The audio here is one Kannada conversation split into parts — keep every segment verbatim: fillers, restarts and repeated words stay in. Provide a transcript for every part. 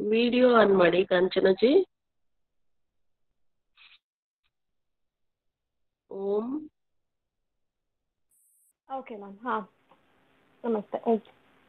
ವಿಡಿಯೋ ಆನ್ ಮಾಡಿ ಕಾಂಚನಜಿ. ಓಂ. Okay ma'am. ಹಾಂ, ನಮಸ್ತೆ. ಓಕೆ.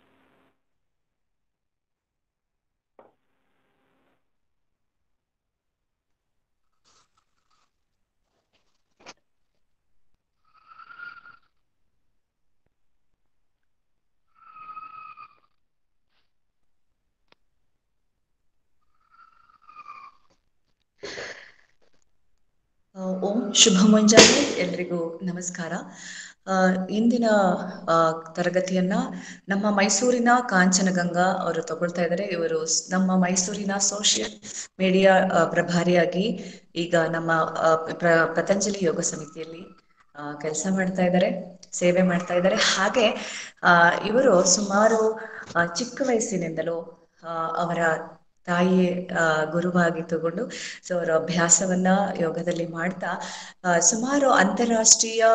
ಓಂ ಶುಭ ಮುಂಜಾನೆ, ಎಲ್ರಿಗೂ ನಮಸ್ಕಾರ. ಇಂದಿನ ತರಗತಿಯನ್ನ ನಮ್ಮ ಮೈಸೂರಿನ ಕಾಂಚನಗಂಗಾ ಅವರು ತಗೊಳ್ತಾ ಇದ್ದಾರೆ. ಇವರು ನಮ್ಮ ಮೈಸೂರಿನ ಸೋಷಿಯಲ್ ಮೀಡಿಯಾ ಪ್ರಭಾರಿಯಾಗಿ ಈಗ ನಮ್ಮ ಪತಂಜಲಿ ಯೋಗ ಸಮಿತಿಯಲ್ಲಿ ಕೆಲಸ ಮಾಡ್ತಾ ಇದ್ದಾರೆ, ಸೇವೆ ಮಾಡ್ತಾ ಇದ್ದಾರೆ. ಹಾಗೆ ಇವರು ಸುಮಾರು ಚಿಕ್ಕ ವಯಸ್ಸಿನಿಂದಲೂ ಅವರ ತಾಯಿ ಗುರುವಾಗಿ ತಗೊಂಡು ಸೊ ಅವರ ಅಭ್ಯಾಸವನ್ನ ಯೋಗದಲ್ಲಿ ಮಾಡ್ತಾ ಸುಮಾರು ಅಂತಾರಾಷ್ಟ್ರೀಯ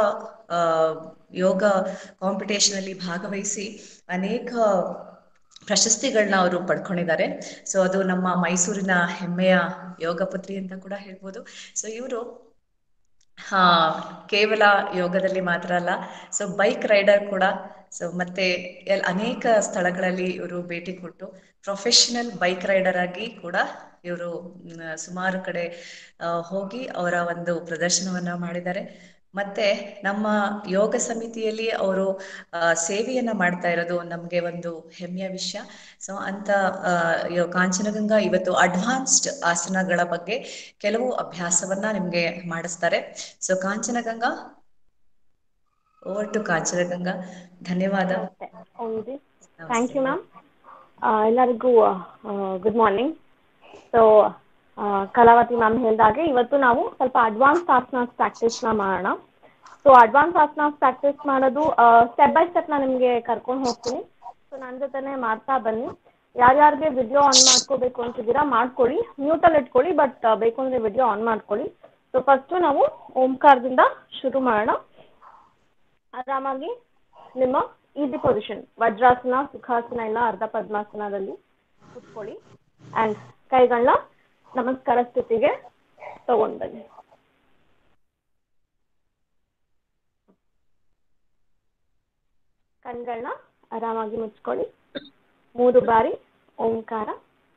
ಯೋಗ ಕಾಂಪಿಟೇಷನ್ ಅಲ್ಲಿ ಭಾಗವಹಿಸಿ ಅನೇಕ ಪ್ರಶಸ್ತಿಗಳನ್ನ ಅವರು ಪಡ್ಕೊಂಡಿದ್ದಾರೆ. ಸೊ ಅದು ನಮ್ಮ ಮೈಸೂರಿನ ಹೆಮ್ಮೆಯ ಯೋಗ ಪುತ್ರಿ ಅಂತ ಕೂಡ ಹೇಳ್ಬೋದು. ಸೊ ಇವರು ಹಾ ಕೇವಲ ಯೋಗದಲ್ಲಿ ಮಾತ್ರ ಅಲ್ಲ, ಸೊ ಬೈಕ್ ರೈಡರ್ ಕೂಡ. ಸೊ ಮತ್ತೆ ಎಲ್ ಅನೇಕ ಸ್ಥಳಗಳಲ್ಲಿ ಇವರು ಭೇಟಿ ಕೊಟ್ಟು ಪ್ರೊಫೆಷನಲ್ ಬೈಕ್ ರೈಡರ್ ಆಗಿ ಕೂಡ ಇವರು ಸುಮಾರು ಕಡೆ ಹೋಗಿ ಅವರ ಒಂದು ಪ್ರದರ್ಶನವನ್ನ ಮಾಡಿದ್ದಾರೆ. ಮತ್ತೆ ನಮ್ಮ ಯೋಗ ಸಮಿತಿಯಲ್ಲಿ ಅವರು ಸೇವೆಯನ್ನ ಮಾಡ್ತಾ ಇರೋದು ನಮ್ಗೆ ಒಂದು ಹೆಮ್ಮೆಯ ವಿಷಯ. ಸೊ ಅಂತ ಕಾಂಚನಗಂಗಾ ಇವತ್ತು ಅಡ್ವಾನ್ಸ್ಡ್ ಆಸನಗಳ ಬಗ್ಗೆ ಕೆಲವು ಅಭ್ಯಾಸವನ್ನ ನಿಮ್ಗೆ ಮಾಡಿಸ್ತಾರೆ. So Kanchanganga, over to Kanchanganga. ಧನ್ಯವಾದ. Thank you ma'am. ಎಲ್ಲರಿಗೂ good morning. So Kalavati ma'am ಹೇಳಿದಾಗೆ ಇವತ್ತು ನಾವು ಸ್ವಲ್ಪ ಅಡ್ವಾನ್ಸ್ ಆಸನಾಸ್ ಪ್ರಾಕ್ಟೀಸ್ನ ಮಾಡೋಣ. ಸೊ ಅಡ್ವಾನ್ಸ್ ಆಸನಾಸ್ ಪ್ರಾಕ್ಟೀಸ್ ಮಾಡೋದು ಸ್ಟೆಪ್ ಬೈ ಸ್ಟೆಪ್ ನಾನು ನಿಮಗೆ ಕರ್ಕೊಂಡು ಹೋಗ್ತೀನಿ. ಸೊ ನನ್ನ ಜೊತೆನೆ ಮಾಡ್ತಾ ಬನ್ನಿ. ಯಾರ್ಯಾರಿಗೆ ವಿಡಿಯೋ ಆನ್ ಮಾಡ್ಕೋಬೇಕು ಅಂತಿದ್ದೀರಾ ಮಾಡ್ಕೊಳ್ಳಿ, ಮ್ಯೂಟಲ್ಲಿ ಇಟ್ಕೊಳ್ಳಿ, ಬಟ್ ಬೇಕು ಅಂದರೆ ವಿಡಿಯೋ ಆನ್ ಮಾಡ್ಕೊಳ್ಳಿ. ಸೊ ಫಸ್ಟು ನಾವು ಓಂಕಾರದಿಂದ ಶುರು ಮಾಡೋಣ. ಆರಾಮಾಗಿ ನಿಮ್ಮ ಈಸಿ ಪೊಸಿಷನ್ ವಜ್ರಾಸನ, ಸುಖಾಸನ ಇಲ್ಲ ಅರ್ಧ ಪದ್ಮಾಸನದಲ್ಲಿ ಕೂತ್ಕೊಳ್ಳಿ. ಆ್ಯಂಡ್ ಕೈಗಳನ್ನ ನಮಸ್ಕಾರ ಸ್ಥಿತಿಗೆ ತಗೊಂಡು ಬನ್ನಿ. ಕಣ್ಗಳನ್ನ ಆರಾಮಾಗಿ ಮುಚ್ಕೊಳ್ಳಿ. ಮೂರು ಬಾರಿ ಓಂಕಾರ.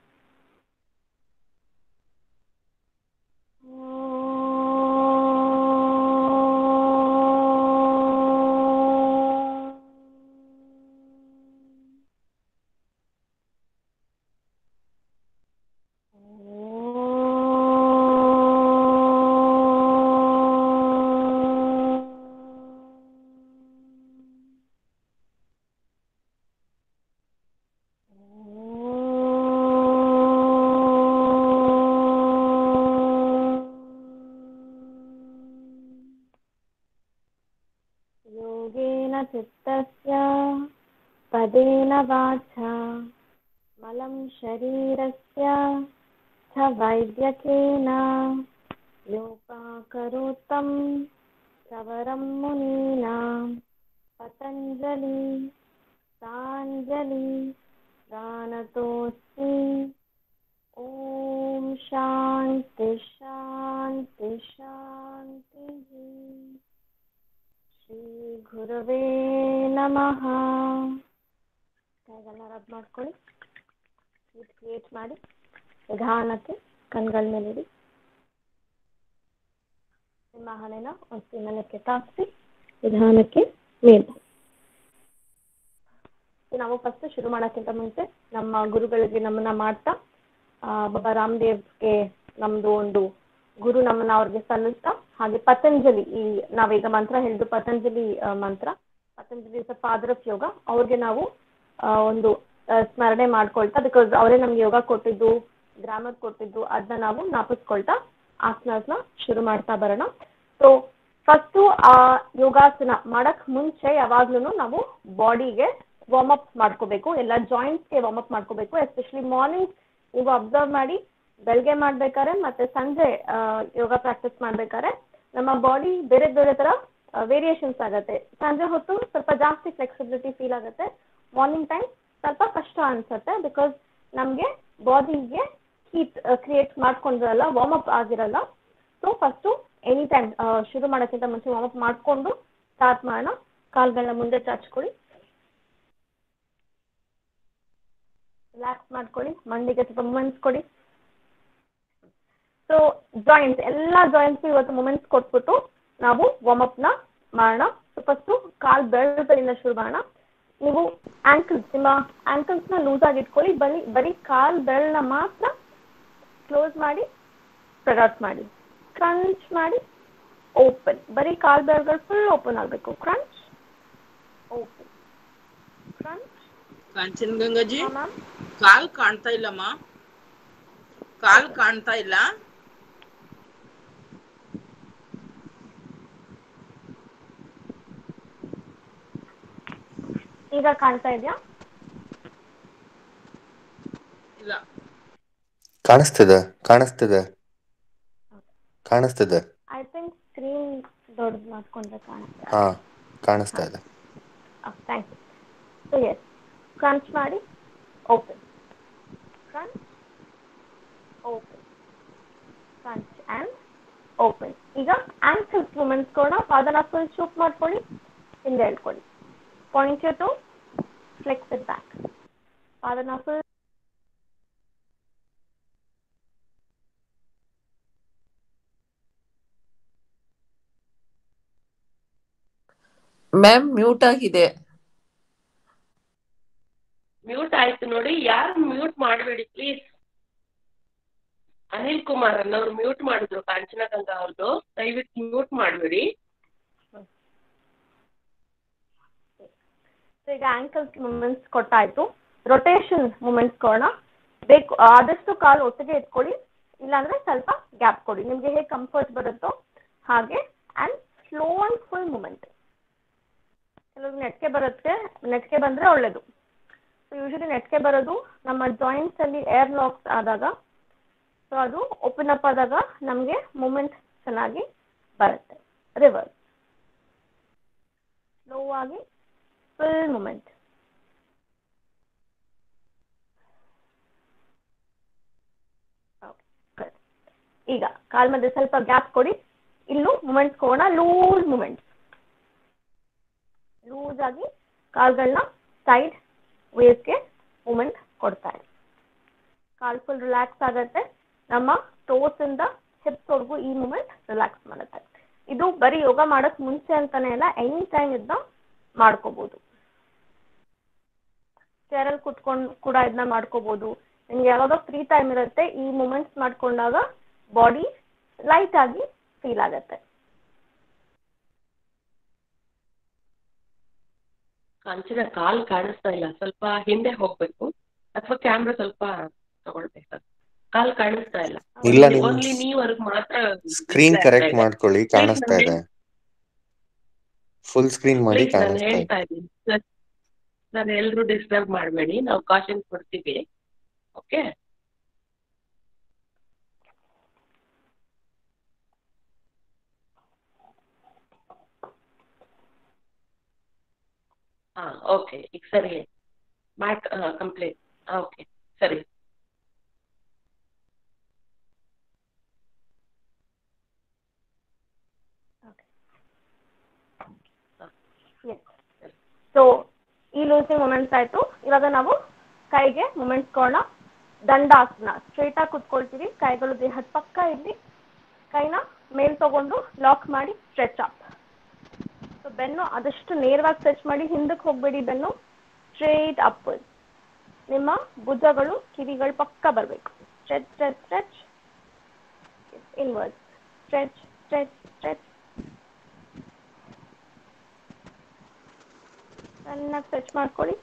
ಚಿತ್ತಸ್ಯ ಪದೇನ ವಾಚಾ ಮಲಂ ಶರೀರಸ್ಯ ಛ ವೈದ್ಯಕೇನ ಯೋಗಾಕರೋತ್ತಂ ಸವರಂ ಮುನೀನಾಂ ಪತಂಜಲಿ ಸಾಂಜಲಿ ಪ್ರಾಣತೋಸ್ಮಿ. ಓಂ ಶಾಂತಿ ಶಾಂತಿ ಶಾಂತಿ. ಶ್ರೀ ಗುರವೇ ನಮಃ. ಕೈಗಳನ್ನ ರಬ್ ಮಾಡ್ಕೊಳ್ಳಿ, ಕ್ರಿಯೇಟ್ ಮಾಡಿ ನಿಧಾನಕ್ಕೆ ಕಣ್ಗಳ ಮೇಲಿಡಿ. ನಿಮ್ಮ ಹಣೆನ ಒಂದು ನೆಲಕ್ಕೆ ತಾಗಿಸಿ ನಿಧಾನಕ್ಕೆ ಮೇಲೆ. ನಾವು ಫಸ್ಟ್ ಶುರು ಮಾಡೋಕ್ಕಿಂತ ಮುಂಚೆ ನಮ್ಮ ಗುರುಗಳಿಗೆ ನಮ್ಮನ್ನ ಮಾಡ್ತಾ ಬಾಬಾ ರಾಮದೇವ್ಗೆ ನಮ್ದು ಒಂದು ಗುರು ನಮ್ಮನ್ನ ಅವ್ರಿಗೆ ಸಲ್ಲಿಸ್ತಾ, ಹಾಗೆ ಪತಂಜಲಿ, ಈ ನಾವೀಗ ಮಂತ್ರ ಹೇಳಿದ್ದು ಪತಂಜಲಿ ಮಂತ್ರ, Patanjali is the father of yoga, ಅವ್ರಿಗೆ ನಾವು ಒಂದು ಸ್ಮರಣೆ ಮಾಡ್ಕೊಳ್ತಾ, ಬಿಕಾಸ್ ಅವರೇ ನಮ್ಗೆ ಯೋಗ ಕೊಟ್ಟಿದ್ದು, ಗ್ರಾಮರ್ ಕೊಟ್ಟಿದ್ದು, ಅದನ್ನ ನಾವು ಜ್ಞಾಪಿಸ್ಕೊಳ್ತಾ ಆಸನನ ಶುರು ಮಾಡ್ತಾ ಬರೋಣ. ಸೊ ಫಸ್ಟು ಆ ಯೋಗಾಸನ ಮಾಡಕ್ ಮುಂಚೆ ಯಾವಾಗ್ಲೂ ನಾವು ಬಾಡಿಗೆ ವಾರ್ಮ್ ಅಪ್ ಮಾಡ್ಕೋಬೇಕು, ಎಲ್ಲ ಜಾಯಿಂಟ್ಸ್ಗೆ ವಾರ್ಮ್ ಅಪ್ ಮಾಡ್ಕೋಬೇಕು. ಎಸ್ಪೆಷಲಿ ಮಾರ್ನಿಂಗ್ ನೀವು ಅಬ್ಸರ್ವ್ ಮಾಡಿ, ಬೆಳಗ್ಗೆ ಮಾಡ್ಬೇಕಾದ್ರೆ ಮತ್ತೆ ಸಂಜೆ ಯೋಗ ಪ್ರಾಕ್ಟೀಸ್ ಮಾಡ್ಬೇಕಾದ್ರೆ ನಮ್ಮ ಬಾಡಿ ಬೇರೆ ಬೇರೆ ತರ ವೇರಿಯೇಷನ್ಸ್ ಆಗುತ್ತೆ. ಸಂಜೆ ಹೊತ್ತು ಸ್ವಲ್ಪ ಜಾಸ್ತಿ ಫ್ಲೆಕ್ಸಿಬಿಲಿಟಿ ಫೀಲ್ ಆಗುತ್ತೆ, ಮಾರ್ನಿಂಗ್ ಟೈಮ್ ಸ್ವಲ್ಪ ಕಷ್ಟ ಅನ್ಸುತ್ತೆ, ಬಿಕಾಸ್ ನಮಗೆ ಬಾಡಿಗೆ ಹೀಟ್ ಕ್ರಿಯೇಟ್ ಮಾಡ್ಕೊಂಡಿರಲ್ಲ, ವಾರ್ಮ್ ಅಪ್ ಆಗಿರಲ್ಲ. ಸೊ ಫಸ್ಟು ಎನಿ ಟೈಮ್ ಶುರು ಮಾಡೋಕ್ಕಿಂತ ಮುಂಚೆ ವಾರ್ಮ್ ಅಪ್ ಮಾಡಿಕೊಂಡು ಸ್ಟಾರ್ಟ್ ಮಾಡೋಣ. ಕಾಲ್ಗಳನ್ನ ಮುಂದೆ ಚಾಚ್ಕೊಳ್ಳಿ, ರಿಲ್ಯಾಕ್ಸ್ ಮಾಡ್ಕೊಳ್ಳಿ, ಮಂಡಿಗೆ ಸ್ವಲ್ಪ ಮೂಮೆಂಟ್ಸ್ ಕೊಡಿ. ಸೊ ಜಾಯಿಂಟ್ಸ್ ಎಲ್ಲ ಜಾಯಿಂಟ್ಸ್ ಇವತ್ತು ಮೂಮೆಂಟ್ಸ್ ಕೊಟ್ಬಿಟ್ಟು ನಾವು ವಾರ್ಮ್ ಅಪ್ ನ ಮಾಡೋಣ. ಸೊ ಫಸ್ಟು ಕಾಲ್ ಬೆರಳುಗಳಿಂದ ಶುರು ಮಾಡೋಣ. ನೀವು ಆಂಕಲ್ಸ್ ನಿಮ್ಮ ಆಂಕಲ್ಸ್ ನ ಲೂಸ್ ಆಗಿ ಇಟ್ಕೊಳ್ಳಿ. ಬರೀ ಬರೀ ಕಾಲ್ ಬೆರಳನ್ನ ಮಾತ್ರ ಕ್ಲೋಸ್ ಮಾಡಿ ಸ್ಪ್ರೆಡ್ ಔಟ್ ಮಾಡಿ. ಕ್ರಂಚ್ ಮಾಡಿ, ಓಪನ್. ಬರೀ ಕಾಲ್ ಬೆರಳುಗಳು ಫುಲ್ ಓಪನ್ ಆಗಬೇಕು. Crunch, open, crunch. ಕಾಂಚನಗಂಗಾಜಿ, ಮ್ಯಾಮ್ ಕಾಲ್ ಕಾಣ್ತಾ ಇಲ್ಲಮ್ಮ, ಕಾಲ್ ಕಾಣ್ತಾ ಇಲ್ಲ. ಈಗ ಕಾಣ್ತಾ ಇದೆಯಾ? ಇಲ್ಲ, ಕಾಣಿಸ್ತಿದೆ ಕಾಣಿಸ್ತಿದೆ ಕಾಣಿಸ್ತಿದೆ. ಐ ಥಿಂಕ್ ಸ್ಕ್ರೀನ್ ದೊಡ್ಡದು ಮಾಡ್ಕೊಂಡ್ರೆ ಕಾಣುತ್ತೆ. ಹಾ ಕಾಣಿಸ್ತಾ ಇದೆ. Thank you. So yes, crunch ಮಾಡಿ, open, crunch, open, crunch and open. ಈಗ ಆಂಕಲ್ಸ್ ಮೂಮೆಂಟ್ಸ್ ಕೊಡೋಣ. ಪಾದನ ಫುಲ್ ಶೂಪ್ ಮಾಡ್ಕೊಳ್ಳಿ, ಹಿಂದೆ ಹೇಳ್ಕೊಳ್ಳಿ. Point you to flex it back. ಪಾದನ ಫುಲ್ ಮ್ಯಾಮ್ ಮ್ಯೂಟ್ ಆಗಿದೆ. ಮ್ಯೂಟ್ ಆಯ್ತು ನೋಡಿ. ಯಾರು ಮ್ಯೂಟ್ ಮಾಡಬೇಡಿ ಪ್ಲೀಸ್. ಅನಿಲ್ ಕುಮಾರ್ ಅನ್ನೋರು ಮ್ಯೂಟ್ ಮಾಡಿದ್ರು ಕಾಂಚನಗಂಗಾ ಅವ್ರದ್ದು. ದಯವಿಟ್ಟು ಮ್ಯೂಟ್ ಮಾಡಬೇಡಿ. ಈಗ ಆಂಕಲ್ಸ್ ಮೂಮೆಂಟ್ಸ್ ಕೊಟ್ಟಾಯ್ತು. ರೊಟೇಷನ್ ಮೂಮೆಂಟ್ಸ್ ಕೊಡೋಣ. ಬೇಕು ಆದಷ್ಟು ಕಾಲು ಒಟ್ಟಿಗೆ ಇಟ್ಕೊಳ್ಳಿ, ಇಲ್ಲಾಂದ್ರೆ ಸ್ವಲ್ಪ ಗ್ಯಾಪ್ ಕೊಡಿ. ನಿಮ್ಗೆ ಹೇಗೆ ಕಂಫರ್ಟ್ ಬರುತ್ತೋ ಹಾಗೆ. And slow and full movement. ಕೆಲವು ನೆಟ್ಗೆ ಬರುತ್ತೆ, ನೆಟ್ಗೆ ಬಂದರೆ ಒಳ್ಳೇದು. ಸೊ ಯೂಶಲಿ ನೆಟ್ಗೆ ಬರೋದು ನಮ್ಮ ಜಾಯಿಂಟ್ಸ್ ಅಲ್ಲಿ ಏರ್ ಲಾಕ್ಸ್ ಆದಾಗ. ಸೊ ಅದು ಓಪನ್ ಅಪ್ ಆದಾಗ ನಮಗೆ ಮೂಮೆಂಟ್ ಚೆನ್ನಾಗಿ ಬರುತ್ತೆ. ರಿವರ್ಸ್, ಸ್ಲೋ ಆಗಿ ಫುಲ್ ಮೂಮೆಂಟ್. ಈಗ ಕಾಲ್ ಮಧ್ಯೆ ಸ್ವಲ್ಪ ಗ್ಯಾಪ್ ಕೊಡಿ. ಇಲ್ಲೂ ಮೂಮೆಂಟ್ಸ್ ಕೊಡೋಣ. ಲೂಸ್ ಮೂಮೆಂಟ್ಸ್, ಲೂಸ್ ಆಗಿ ಕಾಲ್ಗಳನ್ನ ಸೈಡ್ ವೇಸ್ಗೆ ಮೂಮೆಂಟ್ ಕೊಡ್ತಾ ಇದೆ. ಕಾಲ್ ಫುಲ್ ರಿಲ್ಯಾಕ್ಸ್ ಆಗುತ್ತೆ. ನಮ್ಮ ಟೋಸ್ ಇಂದ ಹಿಪ್ಸ್ ವರೆಗೂ ಈ ಮೂಮೆಂಟ್ ರಿಲ್ಯಾಕ್ಸ್ ಮಾಡುತ್ತೆ. ಇದು ಬರೀ ಯೋಗ ಮಾಡಕ್ ಮುಂಚೆ ಅಂತಾನೆ ಅಲ್ಲ, ಎನಿ ಟೈಮ್ ಇದನ್ನ ಮಾಡ್ಕೋಬಹುದು. ಚೇರಲ್ಲಿ ಕುತ್ಕೊಂಡು ಕೂಡ ಇದನ್ನ ಮಾಡ್ಕೋಬಹುದು. ನಿಮ್ಗೆ ಯಾವಾಗ ಫ್ರೀ ಟೈಮ್ ಇರುತ್ತೆ ಈ ಮೂಮೆಂಟ್ಸ್ ಮಾಡ್ಕೊಂಡಾಗ ಬಾಡಿ ಲೈಟ್ ಆಗಿ ಫೀಲ್ ಆಗುತ್ತೆ. ಕಾಂಚನ ಕಾಲ್ ಕಾಣಿಸ್ತಾ ಇಲ್ಲ, ಸ್ವಲ್ಪ ಹಿಂದೆ ಹೋಗ್ಬೇಕು ಅಥವಾ ಕ್ಯಾಮ್ರಾ ಸ್ವಲ್ಪ ತಗೊಳ್ಬೇಕು. ಕಾಲ್ ಕಾಣಿಸ್ತಾ ಇಲ್ಲ. ಇಲ್ಲ, ನಿಮ್ ಓನ್ಲಿ ನೀವರೆಗೂ ಮಾತ್ರ ಸ್ಕ್ರೀನ್ ಕರೆಕ್ಟ್ ಮಾಡ್ಕೊಳ್ಳಿ, ಕಾಣಿಸ್ತಾ ಇದೆ. ಫುಲ್ ಸ್ಕ್ರೀನ್ ಮಾಡಿ, ಪ್ಲೀಸ್ ನಾನು ಕಾಣಿಸ್ತಾ ಇದೆ. ಹೇಳ್ತಾ ಇದ್ದೀನಿ ಸರ್, ನಾನು ಎಲ್ರು ಡಿಸ್ಟರ್ಬ್ ಮಾಡಬೇಡಿ. ನಾವು ಕಾಶನ್ ಕೊಡ್ತೀವಿ. ಓಕೆ, ಹಾ ಓಕೆ. ಈಗ ಸರಿ, ಮ್ಯಾಟ್ ಕಂಪ್ಲೀಟ್. ಓಕೆ ಸರಿ. ಸೊ ಈ ಲೂಸಿಂಗ್ ಮೂಮೆಂಟ್ಸ್ ಆಯ್ತು. ಇವಾಗ ನಾವು ಕೈಗೆ ಮೂಮೆಂಟ್ಸ್ ಕೊಡೋಣ. ದಂಡಾಸನ, ಸ್ಟ್ರೈಟ್ ಆಗಿ ಕುತ್ಕೊಳ್ತೀವಿ. ಕೈಗಳು ದೇಹದ ಪಕ್ಕ ಇರಲಿ. ಕೈನ ಮೇಲ್ ತಗೊಂಡು ಲಾಕ್ ಮಾಡಿ ಸ್ಟ್ರೆಚ್ ಅಪ್. ಸೊ ಬೆನ್ನು ಆದಷ್ಟು ನೇರವಾಗಿ ಸ್ಟ್ರೆಚ್ ಮಾಡಿ, ಹಿಂದಕ್ಕೆ ಹೋಗಬೇಡಿ. ಬೆನ್ನು ಸ್ಟ್ರೈಟ್ ಅಪ್ವರ್ಡ್. ನಿಮ್ಮ ಭುಜಗಳು ಕಿವಿಗಳು ಪಕ್ಕ ಬರಬೇಕು. Stretch stretch stretch, inward, stretch stretch stretch. ಚೆನ್ನಾಗಿ ಸ್ಟ್ರೆಚ್ ಮಾಡ್ಕೊಳ್ಳಿ.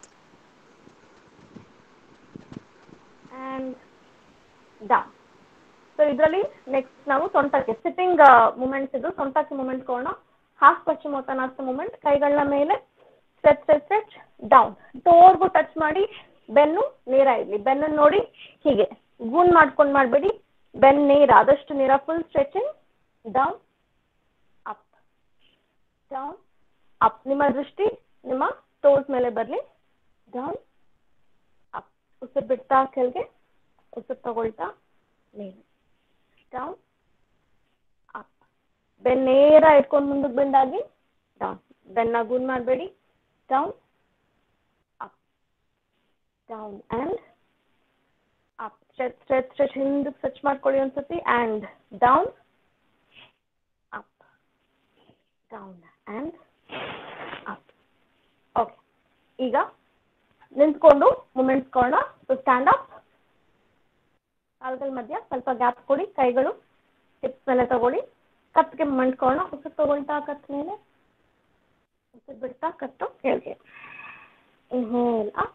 And down. ಸೊ ಇದರಲ್ಲಿ ನೆಕ್ಸ್ಟ್ ನಾವು ಸೊಂಟಕ್ಕೆ ಸಿಟ್ಟಿಂಗ್ ಮೂಮೆಂಟ್ಸ್. ಇದು ಸೊಂಟಕ್ಕೆ ಮೂಮೆಂಟ್ ಕೊಡೋಣ. ಹಾಫ್ ಪಶ್ಚಿಮೋತ್ತಾನಾಸ್ತ ಮೂಮೆಂಟ್. ಕೈಗಳನ್ನ ಮೇಲೆ ಸ್ಟ್ರೆಚ್ ಸ್ಟ್ರೆಚ್ ಸ್ಟ್ರೆಚ್ ಡೌನ್. ಟೋರ್ಗೂ ಟಚ್ ಮಾಡಿ. ಬೆನ್ನು ನೇರ ಇರಲಿ. ಬೆನ್ನನ್ನು ನೋಡಿ ಹೀಗೆ ಗೂನ್ ಮಾಡ್ಕೊಂಡು ಮಾಡಬೇಡಿ. ಬೆನ್ನು ನೇರ, ಆದಷ್ಟು ನೇರ. Full stretching. Down up, down up. ನಿಮ್ಮ ದೃಷ್ಟಿ ನಿಮ್ಮ ಟೋಸ್ ಮೇಲೆ ಬರಲಿ. Down up. ಉಸಿರು ಬಿಡ್ತಾ ಕೆಳಗೆ ಉಸಿರು ತಗೊಳ್ತಾ ಮೇಲೆ ಡೌನ್ ಅಪ್. ಬೆನ್ ನೇರ ಇಟ್ಕೊಂಡು ಮುಂದಕ್ಕೆ ಬೆಂಡಾಗಿ ಡೌನ್. ಬೆನ್ನ ಗೂನ್ ಮಾಡಬೇಡಿ. Down up down and up. Stretch stretch stretch ಹಿಂದಕ್ಕೆ ಸ್ಟ್ರೆಚ್ ಮಾಡ್ಕೊಳ್ಳಿ ಒಂದ್ಸತಿ. And down up down and up. Okay, ಈಗ ನಿಂತ್ಕೊಂಡು ಮೂಮೆಂಟ್ಸ್ ಕೊಡೋಣ. So stand up. ಕಾಲ್ಗಳ ಮಧ್ಯ ಸ್ವಲ್ಪ ಗ್ಯಾಪ್ ಕೊಡಿ. ಕೈಗಳು ಹಿಪ್ಸ್ ಮೇಲೆ ತಗೊಳ್ಳಿ. ಕತ್ತಿಗೆ ಮೂಮೆಂಟ್ ಕೊಡೋಣ. ಉಸಿರು ತಗೊಳ್ತಾ ಕತ್ ಮೇಲೆ, ಉಸಿರು ಬಿಡ್ತಾ ಕತ್ತು ಕೆಳಗೆ. Inhale up,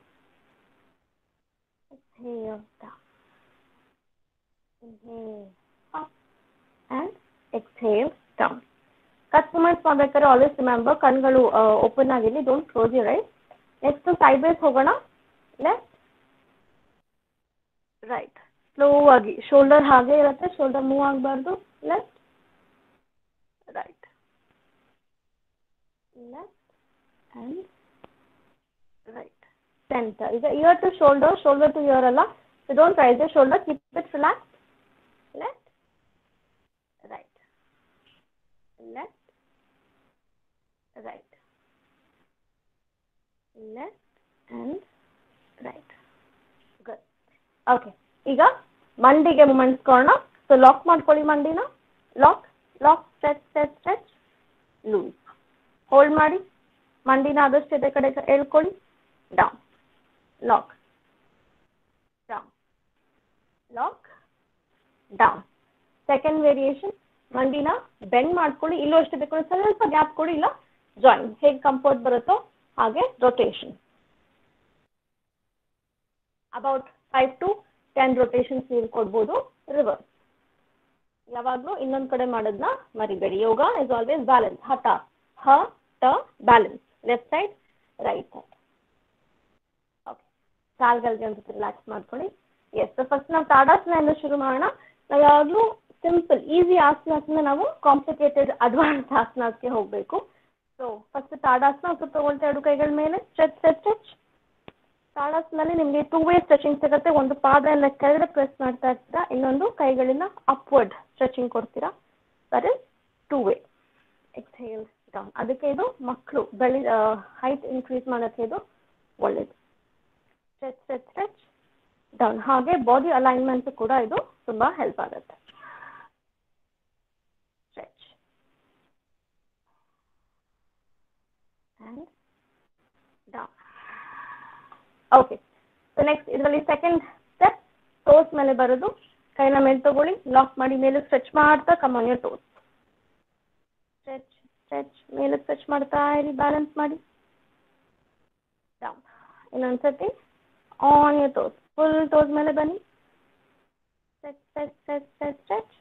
exhale down. Inhale up and exhale down. ಕತ್ ಮೂಮೆಂಟ್ಸ್ ಮಾಡ್ಬೇಕಾದ್ರೆ ಆಲ್ವೇಸ್ ರಿಮೆಂಬರ್ ಕಣ್ಗಳು ಓಪನ್ ಆಗಿರಲಿ. Don't close your eyes. Next side ಬೇಸ್ ಹೋಗೋಣ. ಲೆಫ್ಟ್ ರೈಟ್ ಸ್ಲೋ ಆಗಿ. ಶೋಲ್ಡರ್ ಹಾಗೆ ಇರುತ್ತೆ, ಶೋಲ್ಡರ್ ಮೂವ್ ಆಗಬಾರ್ದು. Left right left and right centre. ಈಗ ear to shoulder, shoulder to ear ಅಲ್ಲ. So don't raise the shoulder, keep it relax. Left right left right left and right. Good. Okay, ಈಗ ಮಂಡಿಗೆ ಮೂಮೆಂಟ್ಸ್ ಕೊಡೋಣ. ಸೊ ಲಾಕ್ ಮಾಡ್ಕೊಳ್ಳಿ ಮಂಡಿನ. Lock lock stretch stretch stretch loose. Hold ಮಾಡಿ. ಮಂಡಿನ ಆದಷ್ಟು ಎದೆ ಕಡೆ ಎಳ್ಕೊಳ್ಳಿ. Down lock down lock down. Second variation. ಮಂಡಿನ ಬೆಂಡ್ ಮಾಡ್ಕೊಳ್ಳಿ. ಇಲ್ಲೂ ಅಷ್ಟೇ ಬೇಕು, ಸ್ವಲ್ಪ ಗ್ಯಾಪ್ ಕೊಡಿ. ಇಲ್ಲ ಜಾಯಿನ್, ಹೇಗೆ ಕಂಫರ್ಟ್ ಬರುತ್ತೋ ಹಾಗೆ rotation. About five to ten rotations ನೀವು ಕೊಡ್ಬೋದು. ರಿವರ್ಸ್ ಯಾವಾಗಲೂ ಇನ್ನೊಂದು ಕಡೆ ಮಾಡೋದನ್ನ ಮರಿಬೇಡಿ. Yoga is always balance. Hatha ಹ ಟ balance. Left side right side. Okay, ಕಾಲ್ಗಳಿಗೆ ಒಂದು ರಿಲ್ಯಾಕ್ಸ್ ಮಾಡ್ಕೊಳ್ಳಿ. ಎಸ್, ಫಸ್ಟ್ ನಾವು ತಾಡಾಸನ ಶುರು ಮಾಡೋಣ. ನಾವು ಯಾವಾಗಲೂ ಸಿಂಪಲ್ ಈಸಿ ಆಸನದಿಂದ ನಾವು ಕಾಂಪ್ಲಿಕೇಟೆಡ್ ಅಡ್ವಾನ್ಸ್ ಆಸನಕ್ಕೆ ಹೋಗಬೇಕು. So first Tadasana. ಸ್ವಲ್ಪ ತಗೊಳ್ತಾ ಎರಡು ಕೈಗಳ ಮೇಲೆ ಸ್ಟ್ರೆಚ್ ಸ್ಟ್ರೆಚ್ ಸ್ಟ್ರೆಚ್. ತಾಡಾಸನಲ್ಲಿ ನಿಮಗೆ ಟೂ ವೇ ಸ್ಟ್ರೆಚಿಂಗ್ ಸಿಗುತ್ತೆ. ಒಂದು ಪಾದ ಎಲ್ಲ ಕೆಳಗಡೆ ಪ್ರೆಸ್ ಮಾಡ್ತಾ ಇರ್ತೀರಾ, ಇನ್ನೊಂದು ಕೈಗಳಿಂದ ಅಪ್ವರ್ಡ್ ಸ್ಟ್ರೆಚಿಂಗ್ ಕೊಡ್ತೀರಾ. That is two way. Exhale down. ಅದಕ್ಕೆ ಇದು ಮಕ್ಕಳು ಬೆಳಿ ಹೈಟ್ ಇನ್ಕ್ರೀಸ್ ಮಾಡೋಕ್ಕೆ ಇದು ಒಳ್ಳೇದು. Stretch stretch stretch down. ಹಾಗೆ ಬಾಡಿ ಅಲೈನ್ಮೆಂಟ್ ಕೂಡ ಇದು ತುಂಬ ಹೆಲ್ಪ್ ಆಗುತ್ತೆ. Stretch and down. Okay, so next ಇದರಲ್ಲಿ ಸೆಕೆಂಡ್ ಸ್ಟೆಪ್ ಟೋಸ್ ಮೇಲೆ ಬರೋದು. ಕೈನ ಮೇಲೆ ತಗೊಳ್ಳಿ. ಲಾಕ್ ಮಾಡಿ. ಮೇಲೆ ಸ್ಟ್ರೆಚ್ ಮಾಡ್ತಾ come on your toes. Stretch stretch ಮೇಲೆ ಸ್ಟ್ರೆಚ್ ಮಾಡ್ತಾ ಇರಿ. ಬ್ಯಾಲೆನ್ಸ್ ಮಾಡಿ. ಡೌನ್. ಇನ್ನೊಂದ್ಸತಿ on your toes. Full toes ಮೇಲೆ ಬನ್ನಿ. Stretch stretch stretch stretch stretch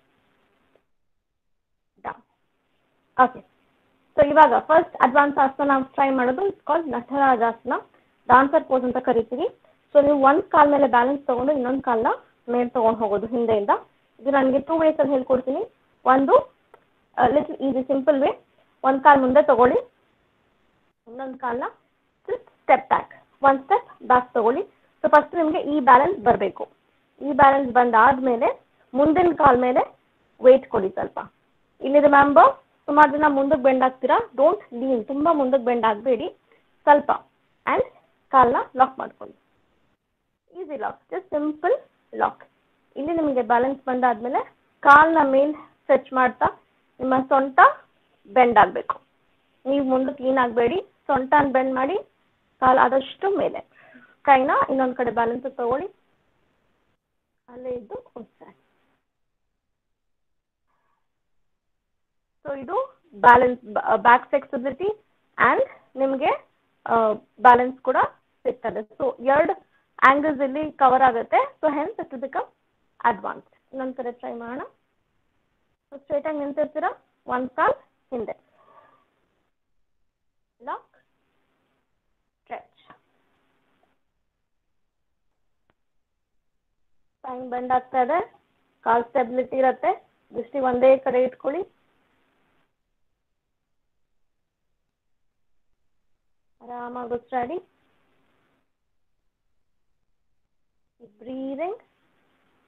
down. Okay, so ಇವಾಗ ಫಸ್ಟ್ ಅಡ್ವಾನ್ಸ್ ಆಸನ ನಾವು ಟ್ರೈ ಮಾಡೋದು. It's called Natarajasana. Dancer pose ಅಂತ ಕರಿತೀವಿ. ಸೊ ನೀವು ಒಂದು ಕಾಲ್ ಮೇಲೆ ಬ್ಯಾಲೆನ್ಸ್ ತೊಗೊಂಡು ಇನ್ನೊಂದು ಕಾಲನ್ನ ಮೇಲೆ ತೊಗೊಂಡು ಹೋಗೋದು ಹಿಂದೆಯಿಂದ. ಇದು ನನಗೆ ಟೂ ವೇಸಲ್ಲಿ ಹೇಳ್ಕೊಡ್ತೀನಿ. ಒಂದು ಲಿಟಲ್ ಈಸಿ ಸಿಂಪಲ್ ವೇ. ಒಂದು ಕಾಲು ಮುಂದೆ ತಗೊಳ್ಳಿ, ಇನ್ನೊಂದು ಕಾಲನ್ನ ಸ್ಟೆಪ್ ಬ್ಯಾಕ್. ಒಂದು ಸ್ಟೆಪ್ ಬ್ಯಾಕ್ ತಗೊಳ್ಳಿ. ಸೊ ಫಸ್ಟ್ ನಿಮಗೆ ಈ ಬ್ಯಾಲೆನ್ಸ್ ಬರಬೇಕು. ಈ ಬ್ಯಾಲೆನ್ಸ್ ಬಂದಾದಮೇಲೆ ಮುಂದಿನ ಕಾಲ ಮೇಲೆ ವೆಯ್ಟ್ ಕೊಡಿ ಸ್ವಲ್ಪ. ಇಲ್ಲಿ ರಿಮೆಂಬರ್, ಸುಮಾರು ಜನ ಮುಂದಕ್ಕೆ ಬೆಂಡ್ ಆಗ್ತೀರಾ. ಡೋಂಟ್ ಲೀನ್, ತುಂಬ ಮುಂದಕ್ಕೆ ಬೆಂಡ್ ಆಗಬೇಡಿ. ಸ್ವಲ್ಪ ಆ್ಯಂಡ್ ಕಾಲನ್ನ ಲಾಕ್ ಮಾಡ್ಕೊಳ್ಳಿ. Easy lock, just simple lock. ಇಲ್ಲಿ ನಿಮಗೆ ಬ್ಯಾಲೆನ್ಸ್ ಬಂದಾದಮೇಲೆ ಕಾಲನ್ನ ಮೇಲೆ ಸ್ಟ್ರೆಚ್ ಮಾಡ್ತಾ ನಿಮ್ಮ ಸೊಂಟ ಬೆಂಡ್ ಆಗಬೇಕು. ನೀವು ಮುಂದಕ್ಕೆ ಲೀನ್ ಆಗಬೇಡಿ. ಸೊಂಟನ ಬೆಂಡ್ ಮಾಡಿ. ಕಾಲು ಆದಷ್ಟು ಮೇಲೆ. ಕೈನ ಇನ್ನೊಂದು ಕಡೆ ಬ್ಯಾಲೆನ್ಸ್ ತಗೊಳ್ಳಿ. ಅಲ್ಲೇ ಇದ್ದು ಉಸಿರಾಡಿ. ಸೊ ಇದು ಬ್ಯಾಲೆನ್ಸ್, ಬ್ಯಾಕ್ ಫ್ಲೆಕ್ಸಿಬಿಲಿಟಿ ಆ್ಯಂಡ್ ನಿಮಗೆ ಬ್ಯಾಲೆನ್ಸ್ ಕೂಡ ಸಿಗ್ತದೆ. ಸೊ ಎರಡು ಆಂಗಲ್ಸ್ ಇಲ್ಲಿ ಕವರ್ ಆಗುತ್ತೆ. So hence it will become advance. ಇನ್ನೊಂದು ಕಡೆ ಟ್ರೈ ಮಾಡೋಣ. ಸೊ ಸ್ಟ್ರೇಟಾಗಿ ನಿಂತಿರ್ತೀರಾ. ಒಂದು ಕಾಲ್ ಹಿಂದೆ. Lock stretch. ಸ್ಪೈನ್ ಬೆಂಡ್ ಆಗ್ತಾ ಇದೆ. ಕಾಲ್ ಸ್ಟೆಬಿಲಿಟಿ ಇರುತ್ತೆ. ದೃಷ್ಟಿ ಒಂದೇ ಕಡೆ ಇಟ್ಕೊಳ್ಳಿ. ಆರಾಮಾಗಿ ಉಸಿರಾಡಿ. Breathing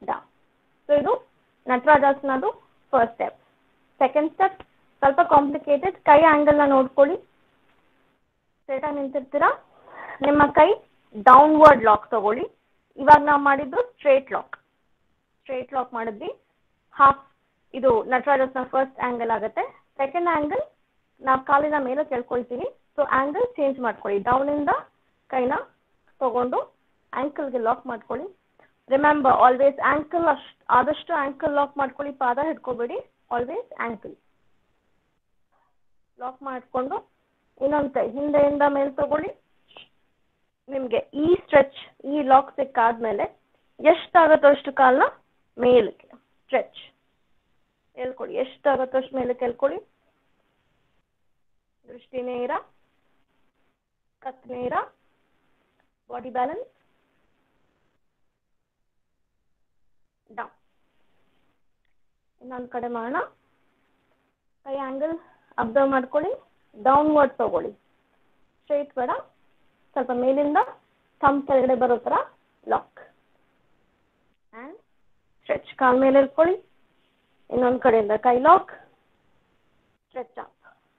down. ಸೊ ಇದು ನಟರಾಜಾಸನದು ಫಸ್ಟ್ ಸ್ಟೆಪ್. ಸೆಕೆಂಡ್ ಸ್ಟೆಪ್ ಸ್ವಲ್ಪ ಕಾಂಪ್ಲಿಕೇಟೆಡ್. ಕೈ ಆಂಗಲ್ನ ನೋಡ್ಕೊಳ್ಳಿ. ಸ್ಟ್ರೇಟ್ ಆಗಿ ನಿಂತಿರ್ತೀರಾ, ನಿಮ್ಮ ಕೈ ಡೌನ್ವರ್ಡ್ ಲಾಕ್ ತಗೊಳ್ಳಿ. ಇವಾಗ ನಾವು ಮಾಡಿದ್ದು ಸ್ಟ್ರೇಟ್ ಲಾಕ್. ಸ್ಟ್ರೇಟ್ ಲಾಕ್ ಮಾಡಿದ್ವಿ, ಹಾಫ್ ಇದು ನಟರಾಜಾಸನ ಫಸ್ಟ್ ಆಂಗಲ್ ಆಗುತ್ತೆ. ಸೆಕೆಂಡ್ ಆಂಗಲ್ ನಾವು ಕಾಲಿನ ಮೇಲೆ ಕೇಳ್ಕೊಳ್ತೀವಿ. ಸೊ ಆಂಗಲ್ ಚೇಂಜ್ ಮಾಡ್ಕೊಳ್ಳಿ. ಡೌನಿಂದ ಕೈನ ತಗೊಂಡು ಆಂಕಲ್ಗೆ ಲಾಕ್ ಮಾಡ್ಕೊಳ್ಳಿ. ರಿಮೆಂಬರ್ ಆಲ್ವೇಸ್ ಆಂಕಲ್, ಅಷ್ಟು ಆದಷ್ಟು ಆಂಕಲ್ ಲಾಕ್ ಮಾಡ್ಕೊಳ್ಳಿ, ಪಾದ ಹಿಡ್ಕೋಬೇಡಿ. ಆಲ್ವೇಸ್ ಆಂಕಲ್ ಲಾಕ್ ಮಾಡಿಕೊಂಡು ಇನ್ನೊಂದು ಕೈ ಹಿಂದೆಯಿಂದ ಮೇಲೆ ತಗೊಳ್ಳಿ. ನಿಮಗೆ ಈ ಸ್ಟ್ರೆಚ್, ಈ ಲಾಕ್ ಸಿಕ್ಕಾದ್ಮೇಲೆ ಎಷ್ಟಾಗುತ್ತೋ ಅಷ್ಟು ಕಾಲನ್ನ ಮೇಲಕ್ಕೆ ಸ್ಟ್ರೆಚ್ ಹೇಳ್ಕೊಳ್ಳಿ. ಎಷ್ಟಾಗುತ್ತೋ ಅಷ್ಟು ಮೇಲಕ್ಕೆ ಹೇಳ್ಕೊಳ್ಳಿ. ದೃಷ್ಟಿ ನೇರ, ಕತ್ ನೇರ, ಬಾಡಿ ಬ್ಯಾಲೆನ್ಸ್, ಡೌನ್. ಇನ್ನೊಂದು ಕಡೆ ಮಾಡೋಣ. ಕೈ ಆಂಗಲ್ ಅಬ್ಸರ್ವ್ ಮಾಡ್ಕೊಳ್ಳಿ. ಡೌನ್ವರ್ಡ್ ತಗೊಳ್ಳಿ, ಸ್ಟ್ರೈಟ್ ಬೇಡ, ಸ್ವಲ್ಪ ಮೇಲಿಂದ ಥಂಬ್ ಕೆಳಗಡೆ ಬರೋ ಥರ ಲಾಕ್ ಆ್ಯಂಡ್ ಸ್ಟ್ರೆಚ್. ಕಾಲ್ ಮೇಲೆ ಇಟ್ಕೊಳ್ಳಿ. ಇನ್ನೊಂದು ಕಡೆಯಿಂದ ಕೈ lock, stretch up.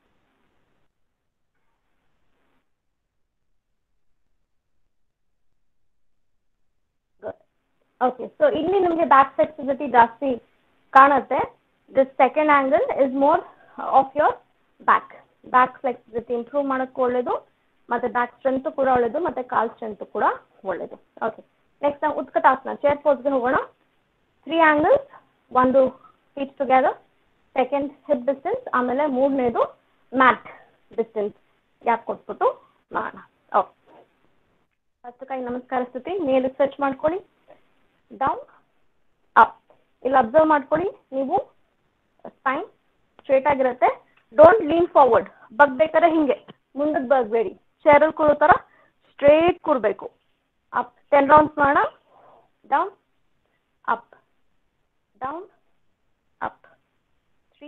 Okay, so ಇಲ್ಲಿ ನಿಮಗೆ ಬ್ಯಾಕ್ ಫ್ಲೆಕ್ಸಿಬಿಲಿಟಿ ಜಾಸ್ತಿ ಕಾಣುತ್ತೆ. This second angle is more of your back. Back flexibility improve ಮಾಡೋಕ್ಕೂ ಒಳ್ಳೇದು, ಮತ್ತೆ ಬ್ಯಾಕ್ ಸ್ಟ್ರೆಂತ್ ಕೂಡ ಒಳ್ಳೇದು, ಮತ್ತೆ ಕಾಲ್ ಸ್ಟ್ರೆಂತ್ ಕೂಡ ಒಳ್ಳೇದು. ಓಕೆ, ನೆಕ್ಸ್ಟ್ ನಾವು ಉತ್ಕಟಾಸನ ಚೇರ್ ಪೋಸ್ಗೆ ಹೋಗೋಣ. ತ್ರೀ ಆಂಗಲ್ಸ್, ಒಂದು feet together, second hip distance, ಆಮೇಲೆ ಮೂರನೇದು ಮ್ಯಾಟ್ ಡಿಸ್ಟೆನ್ಸ್ ಗ್ಯಾಪ್ ಕೊಟ್ಬಿಟ್ಟು ಮಾಡೋಣ. ಓಕೆ, ಫಸ್ಟ್ ಕೈ ನಮಸ್ಕಾರ ಸ್ಥಿತಿ, ಮೇಲೆ ಸ್ಟ್ರೆಚ್ ಮಾಡ್ಕೊಳ್ಳಿ. Down up. ಇಲ್ಲಿ ಅಬ್ಸರ್ವ್ ಮಾಡ್ಕೊಳ್ಳಿ, ನೀವು ಸ್ಪೈನ್ ಸ್ಟ್ರೇಟ್ ಆಗಿರುತ್ತೆ. Don't lean forward. ಬಗ್ಬೇಕಾದ್ರೆ ಹಿಂಗೆ ಮುಂದಕ್ಕೆ ಬಗ್ಬೇಡಿ. ಚೇರಲ್ಲಿ ಕೂರೋ ಥರ ಸ್ಟ್ರೇಟ್ ಕೂರಬೇಕು. ಅಪ್ ಟೆನ್ ರೌಂಡ್ಸ್ ಮಾಡೋಣ. Down up, down up. Three,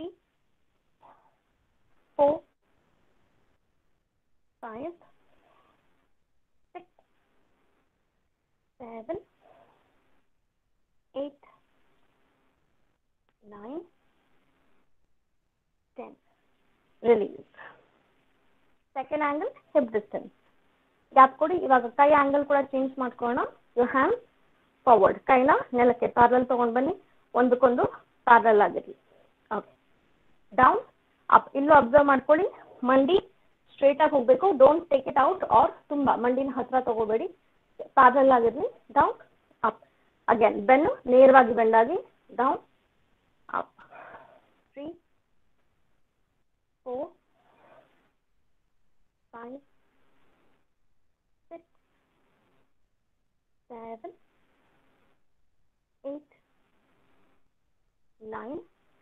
four, five, six, seven, eight, nine, ten. Release. Second angle, hip distance. Gap ಕೊಡಿ. ಇವಾಗ ಕೈ ಆಂಗಲ್ ಕೂಡ ಚೇಂಜ್ ಮಾಡ್ಕೊಳ್ಳೋಣ. Your hand forward. ಕೈನ ನೆಲಕ್ಕೆ ಪ್ಯಾರಲಲ್ ತಗೊಂಡು ಬನ್ನಿ. ಒಂದಕ್ಕೊಂದು ಪ್ಯಾರಲಲ್ ಆಗಿರಲಿ. Okay, down up. ಇಲ್ಲೂ ಅಬ್ಸರ್ವ್ ಮಾಡ್ಕೊಳ್ಳಿ, ಮಂಡಿ ಸ್ಟ್ರೇಟ್ ಆಗಿ ಹೋಗಬೇಕು. Don't take it out or ತುಂಬ ಮಂಡಿನ ಹತ್ರ ತಗೋಬೇಡಿ. ಪ್ಯಾರಲಲ್ ಆಗಿರಲಿ. Down up. ಅಗೇನ್ ಬೆನ್ನು ನೇರವಾಗಿ ಬೆಂಡಾಗಿ. Down up. Three, four, five, six, seven, eight, nine,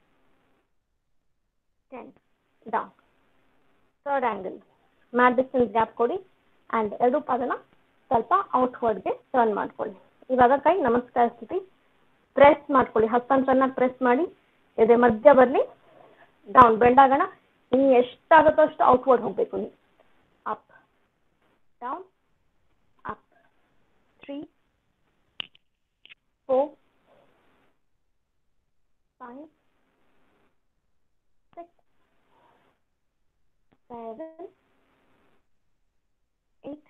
ten. Down. Third angle, mat distance gap ಕೊಡಿ ಆ್ಯಂಡ್ ಎರಡು ಪಾದನ ಸ್ವಲ್ಪ ಔಟ್ವರ್ಡ್ಗೆ ಟರ್ನ್ ಮಾಡ್ಕೊಳ್ಳಿ. ಇವಾಗ ಕೈ ನಮಸ್ಕಾರ ಸ್ಥಿತಿ, ಪ್ರೆಸ್ ಮಾಡ್ಕೊಳ್ಳಿ. ಹಸ್ತನ ಚೆನ್ನಾಗಿ ಪ್ರೆಸ್ ಮಾಡಿ, ಎದೆ ಮಧ್ಯ ಬರಲಿ. ಡೌನ್ ಬೆಂಡಾಗೋಣ. ಇನ್ನು ಎಷ್ಟಾಗುತ್ತೋ ಅಷ್ಟು ಔಟ್ವರ್ಡ್ ಹೋಗಬೇಕು ನೀವು. Up, down up. Three, four, five, six, seven, eight,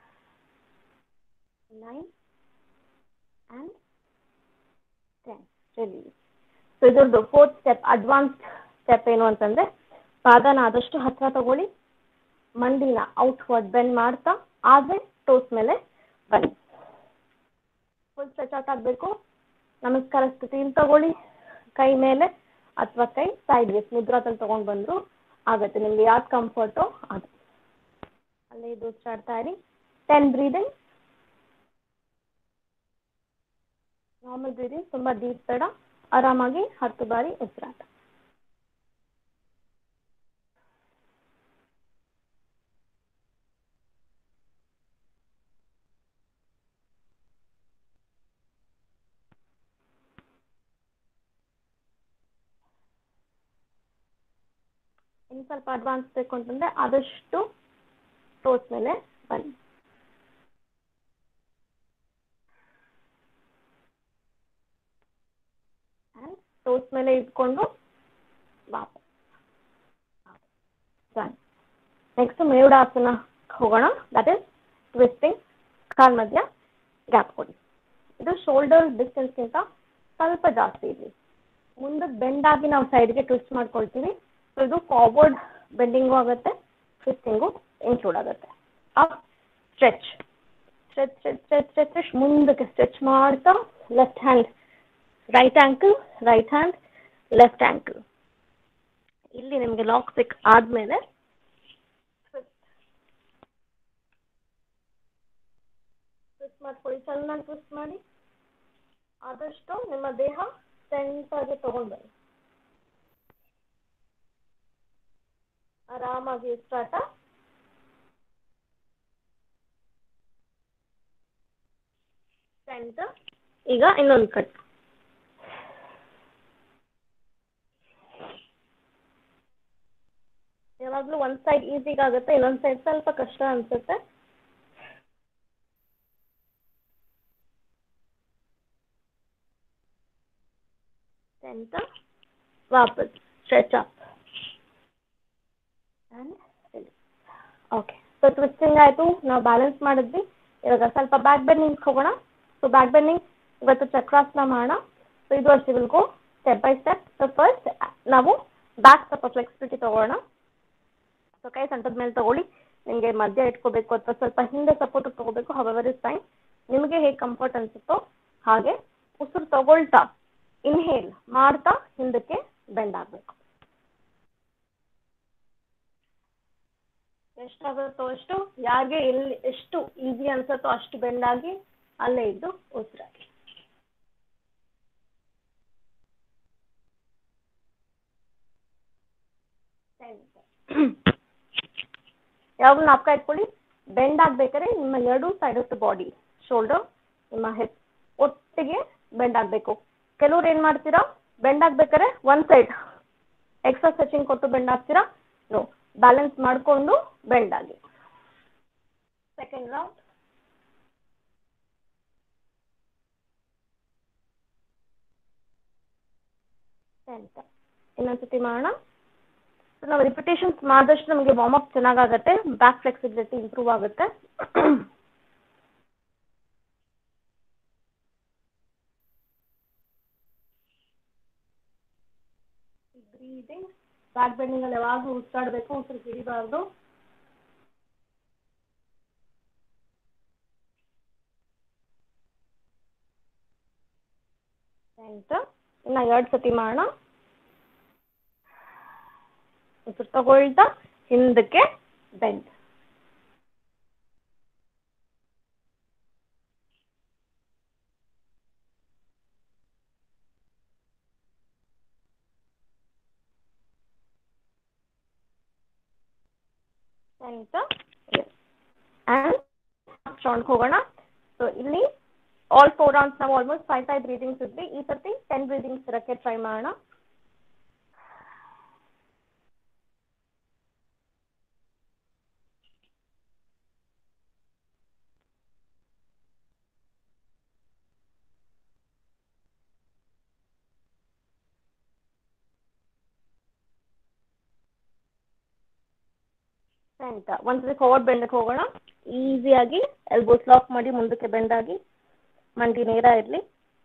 nine and ten. Release. So ಇದ್ರದ್ದು ಫೋರ್ತ್ ಸ್ಟೆಪ್, ಅಡ್ವಾನ್ಸ್ಡ್ ಸ್ಟೆಪ್ ಏನು ಅಂತಂದ್ರೆ, ಪಾದನ ಆದಷ್ಟು ಹತ್ರ ತಗೊಳ್ಳಿ, ಮಂಡಿನ ಔಟ್ವರ್ಡ್ ಬೆಂಡ್ ಮಾಡ್ತಾ ಆದ್ರೆ ಟೋಸ್ ಮೇಲೆ ಬನ್ನಿ. ಫುಲ್ ಸ್ಟ್ರೆಚ್ ಔಟ್ ಆಗಬೇಕು. ನಮಸ್ಕಾರ ಸ್ಥಿತಿಯಲ್ಲಿ ತಗೊಳ್ಳಿ. ಕೈ ಮೇಲೆ ಅಥವಾ ಕೈ ಸೈಡ್ಗೆ ಮುದ್ರಾದಲ್ಲಿ ತಗೊಂಡು ಬಂದ್ರು ಆಗುತ್ತೆ. ನಿಮ್ಗೆ ಯಾವ್ದು ಕಂಫರ್ಟೋ ಅದು ಅಲ್ಲೇ ಇದು ಉಸಿರಾಡ್ತಾ ಇರಿ. Ten breathing. ನಾರ್ಮಲ್ ಬ್ರೀದಿಂಗ್, ತುಂಬ ಡೀಪ್ ಬೇಡ. ಆರಾಮಾಗಿ ಹತ್ತು ಬಾರಿ ಉಸಿರಾಟ. ಇನ್ನು ಸ್ವಲ್ಪ ಅಡ್ವಾನ್ಸ್ ಬೇಕು ಅಂತಂದ್ರೆ ಆದಷ್ಟು ಟೋಸ್ ಮೇಲೆ ಬನ್ನಿ. ಮೇಲೆ ಇಟ್ಕೊಂಡು ವಾಪಸ್. ನೆಕ್ಸ್ಟ್ ಮಯೂರಾಸನ ಹೋಗೋಣ. ದಟ್ ಇಸ್ ಟ್ವಿಸ್ಟಿಂಗ್, ಕಾಲ್ ಮಧ್ಯ ಗ್ಯಾಪ್ ಕೊಡಿ. ಇದು ಶೋಲ್ಡರ್ ಡಿಸ್ಟೆನ್ಸ್ಗಿಂತ ಸ್ವಲ್ಪ ಜಾಸ್ತಿ ಇದೆ. ಮುಂದಕ್ಕೆ ಬೆಂಡ್ ಆಗಿ ನಾವು ಸೈಡ್ಗೆ ಟ್ವಿಸ್ಟ್ ಮಾಡ್ಕೊಳ್ತೀವಿ. ಸೊ ಇದು ಫಾರ್ವರ್ಡ್ ಬೆಂಡಿಂಗು ಆಗುತ್ತೆ, ಟ್ವಿಸ್ಟಿಂಗು ಇನ್ಕ್ಲೂಡ್ ಆಗುತ್ತೆ. Up stretch stretch stretch stretch stretch ಮುಂದಕ್ಕೆ ಸ್ಟ್ರೆಚ್ ಮಾಡ್ತಾ left hand right ankle, right hand left ankle. ಇಲ್ಲಿ ನಿಮಗೆ ಲಾಕ್ ಸಿಕ್ ಆದಮೇಲೆ ಟ್ವಿಸ್ಟ್ ಮಾಡ್ಕೊಳ್ಳಿ. ಚೆನ್ನಾಗಿ ಟ್ವಿಸ್ಟ್ ಮಾಡಿ. ಆದಷ್ಟು ನಿಮ್ಮ ದೇಹ ಸೆಂಟರ್ಗೆ ತಗೊಂಡ್ಬನ್ನಿ. ಆರಾಮಾಗಿ ಸ್ಟಾರ್ಟ. ಸೆಂಟರ್. ಈಗ ಇನ್ನೊಂದು ಕಟ್. ಯಾವಾಗಲೂ ಒಂದು ಸೈಡ್ ಈಸಿಗಾಗುತ್ತೆ, ಇನ್ನೊಂದು ಸೈಡ್ ಸ್ವಲ್ಪ ಕಷ್ಟ ಅನ್ಸುತ್ತೆ. ಸೆಂಟರ್, ವಾಪಸ್ stretch up and okay. So twisting ಆಯಿತು, ನಾವು ಬ್ಯಾಲೆನ್ಸ್ ಮಾಡಿದ್ವಿ. ಇವಾಗ ಸ್ವಲ್ಪ ಬ್ಯಾಕ್ ಬೆಂಡಿಂಗ್ ಹೋಗೋಣ. ಸೊ ಬ್ಯಾಕ್ ಬೆಂಡಿಂಗ್ ಇವತ್ತು ಚಕ್ರಾಸನ ಮಾಡೋಣ. ಸೊ ಇದು ಅಷ್ಟೇ will go step by step. So first ನಾವು ಬ್ಯಾಕ್ ಸ್ವಲ್ಪ ಫ್ಲೆಕ್ಸಿಬಿಲಿಟಿ ತಗೊಳ್ಳೋಣ. ಸೊ ಕೈ ಸೊಂಟದ ಮೇಲೆ ತಗೊಳ್ಳಿ. ನಿಮಗೆ ಮಧ್ಯ ಇಟ್ಕೋಬೇಕು ಅಥವಾ ಸ್ವಲ್ಪ ಹಿಂದೆ ಸಪೋರ್ಟ್ ತಗೋಬೇಕು, ಹವೆವರ್ ಇಸ್ ಫೈನ್. ನಿಮಗೆ ಹೇಗೆ ಕಂಫರ್ಟ್ ಅನ್ಸುತ್ತೋ ಹಾಗೆ ಉಸಿರು ತಗೊಳ್ತಾ ಇನ್ಹೇಲ್ ಮಾಡ್ತಾ ಹಿಂದಕ್ಕೆ ಬೆಂಡ್ ಆಗಬೇಕು. ಎಷ್ಟಾಗುತ್ತೋ ಅಷ್ಟು, ಯಾರಿಗೆ ಎಲ್ಲಿ ಎಷ್ಟು ಈಸಿ ಅನ್ಸುತ್ತೋ ಅಷ್ಟು ಬೆಂಡ್ ಆಗಿ ಅಲ್ಲೇ ಇದ್ದು ಉಸಿರಾಗಿ. ಯಾವಾಗಲೂ ನಾಪ್ಕ ಇಟ್ಕೊಳ್ಳಿ. ಬೆಂಡ್ ಆಗ್ಬೇಕಾದ್ರೆ ನಿಮ್ಮ ಎರಡು side of the body, shoulder, ನಿಮ್ಮ ಹೆಡ್ ಒಟ್ಟಿಗೆ ಬೆಂಡ್ ಆಗಬೇಕು. ಕೆಲವ್ರು ಏನು ಮಾಡ್ತೀರಾ, ಬೆಂಡ್ ಆಗ್ಬೇಕಾದ್ರೆ ಒನ್ ಸೈಡ್ ಎಕ್ಸ್ಟ್ರಾ ಸ್ಟ್ರೆಚಿಂಗ್ ಕೊಟ್ಟು ಬೆಂಡ್ ಆಗ್ತೀರಾ. ನೋ, ಬ್ಯಾಲೆನ್ಸ್ ಮಾಡಿಕೊಂಡು ಬೆಂಡ್ ಆಗಿ. Second round. ಸೆಂಟರ್. ಇನ್ನೊಂದ್ಸತಿ ಮಾಡೋಣ. ನಾವು ರಿಪಿಟೇಷನ್ಸ್ ಮಾಡಿದಷ್ಟು ನಮಗೆ ವಾರ್ಮ್ ಅಪ್ ಚೆನ್ನಾಗಾಗುತ್ತೆ, ಬ್ಯಾಕ್ ಫ್ಲೆಕ್ಸಿಬಿಲಿಟಿ ಇಂಪ್ರೂವ್ ಆಗುತ್ತೆ. ಬ್ರೀದಿಂಗ್, ಬ್ಯಾಕ್ ಬೆಂಡಿಂಗ್ ಅಲ್ಲಿ ಯಾವಾಗಲೂ ಉಸಿರಾಡಬೇಕು, ಉಸಿರು ಹಿಡಿಬಾರ್ದು. ಸೆಂಟರ್. ಇನ್ನು ಎರಡು ಸತಿ ಮಾಡೋಣ. ಉಸಿರು ತಗೊಳ್ತಾ ಹಿಂದಕ್ಕೆ ಬೆಂಡ್. ಸೆಂಟರ್ ಆ್ಯಂಡ್ ರೌಂಡ್ ಹೋಗೋಣ. ಸೊ ಇಲ್ಲಿ ಆಲ್ ಫೋರ್ ರೌಂಡ್ಸ್ ನಾವು ಆಲ್ಮೋಸ್ಟ್ ಫೈವ್ ಫೈವ್ ಬ್ರೀದಿಂಗ್ಸ್ ಇದ್ವಿ. ಈ ಸರ್ತಿ ಟೆನ್ ಬ್ರೀದಿಂಗ್ಸ್ ಇರೋಕ್ಕೆ ಟ್ರೈ ಮಾಡೋಣ. ಸೆಂಟರ್. ಒಂದ್ಸತಿ ಫಾರ್ವರ್ಡ್ ಬೆಂಡಕ್ಕೆ ಹೋಗೋಣ. ಈಸಿಯಾಗಿ ಎಲ್ಬೋಸ್ ಲಾಕ್ ಮಾಡಿ ಮುಂದಕ್ಕೆ ಬೆಂಡ್ ಆಗಿ, ಮಂಡಿ ನೇರ ಇರಲಿ.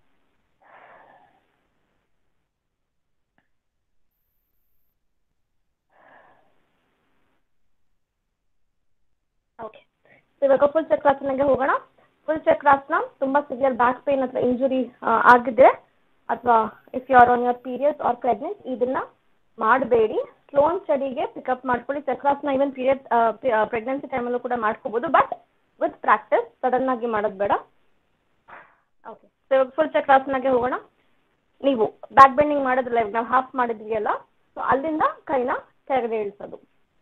ಓಕೆ. ಇವಾಗ ಫುಲ್ ಚಕ್ರಾಸನಗೆ ಹೋಗೋಣ. ಫುಲ್ ಚಕ್ರಾಸನ ತುಂಬಾ ಸಿವಿಯರ್ ಬ್ಯಾಕ್ ಪೇನ್ ಅಥವಾ ಇಂಜುರಿ ಆಗಿದ್ರೆ, ಅಥವಾ if you are on your periods or pregnant, ಇದನ್ನ ಮಾಡಬೇಡಿ. ಸ್ಲೋ ಅಂಡ್ ಸ್ಟಡಿಗೆ ಪಿಕಪ್ ಮಾಡ್ಕೊಳ್ಳಿ. ಚಕ್ರಾಸನ ಇವನ್ ಪೀರಿಯಡ್ ಪ್ರೆಗ್ನೆನ್ಸಿ ಟೈಮಲ್ಲೂ ಕೂಡ ಮಾಡ್ಕೋಬಹುದು, ಬಟ್ ವಿತ್ ಪ್ರಾಕ್ಟೀಸ್. ಸಡನ್ ಆಗಿ ಮಾಡೋದು ಬೇಡ. ಓಕೆ. ಸೊ ಇವಾಗ ಫುಲ್ ಚಕ್ರಾಸನಗೆ ಹೋಗೋಣ. ನೀವು ಬ್ಯಾಕ್ ಬೆಂಡಿಂಗ್ ಮಾಡೋದಿಲ್ಲ, ಇವಾಗ ನಾವು ಹಾಫ್ ಮಾಡಿದ್ವಿ ಅಲ್ಲ, ಸೊ ಅಲ್ಲಿಂದ ಕೈನ ಕೆಳಗಡೆ ಇಳಿಸೋದು.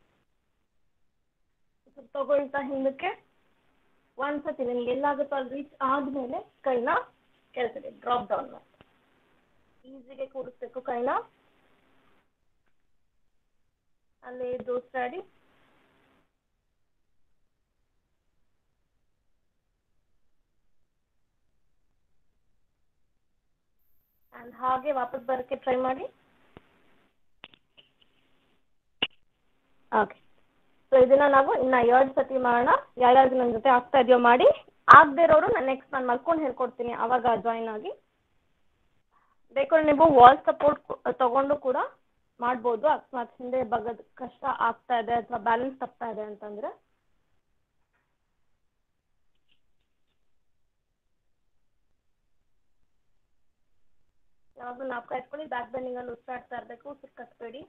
ತಗೊಳ್ತಾ ಹಿಂದಕ್ಕೆ ಒಂದ್ಸತಿ ನಿಮ್ಗೆ ಎಲ್ಲಾಗುತ್ತೋ ಅಲ್ಲಿ ರೀಚ್ ಆದ್ಮೇಲೆ ಕೈನ ಕೆಳಗಡೆ ಡ್ರಾಪ್ ಡೌನ್ ಮಾಡಿ ಈಸಿಗೆ ಕೂಡಿಸ್ಬೇಕು. ಕೈನ ಅಲ್ಲೇ ದೋಸ್ತಾಡಿ. and ಹಾಗೆ ವಾಪಸ್ ಬರೋಕ್ಕೆ ಟ್ರೈ ಮಾಡಿ. ಓಕೆ, ಸೊ ಇದನ್ನ ನಾವು ಇನ್ನ ಎರಡು ಸತಿ ಮಾಡೋಣ. ಯಾರ್ಯಾರು ನನ್ನ ಜೊತೆ ಆಗ್ತಾ ಇದೆಯೋ ಮಾಡಿ, ಆಗದೆ ಇರೋರು ನಾನು ನೆಕ್ಸ್ಟ್ ನಾನು ಮಲ್ಕೊಂಡು ಹೇಳ್ಕೊಡ್ತೀನಿ, ಅವಾಗ ಜಾಯಿನ್ ಆಗಿ. ಬೇಕಾದ್ರೆ ನೀವು ವಾಲ್ ಸಪೋರ್ಟ್ ತಗೊಂಡು ಕೂಡ ಮಾಡ್ಬೋದು, ಅಕಸ್ಮಾತ್ ಹಿಂದೆ ಬಗ್ಗದ ಕಷ್ಟ ಆಗ್ತಾ ಇದೆ ಅಥವಾ ಬ್ಯಾಲೆನ್ಸ್ ತಪ್ತಾ ಇದೆ ಅಂತಂದ್ರೆ. ಯಾವಾಗಲೂ ನಾಲ್ಕು ಇಟ್ಕೊಳ್ಳಿ, ಬ್ಯಾಕ್ ಬೆಂಡಿಂಗ್ ಅಲ್ಲಿ ಉಸಿರಾಡ್ತಾ ಇರಬೇಕು, ಉಸಿರು ಕಟ್ಬೇಡಿ.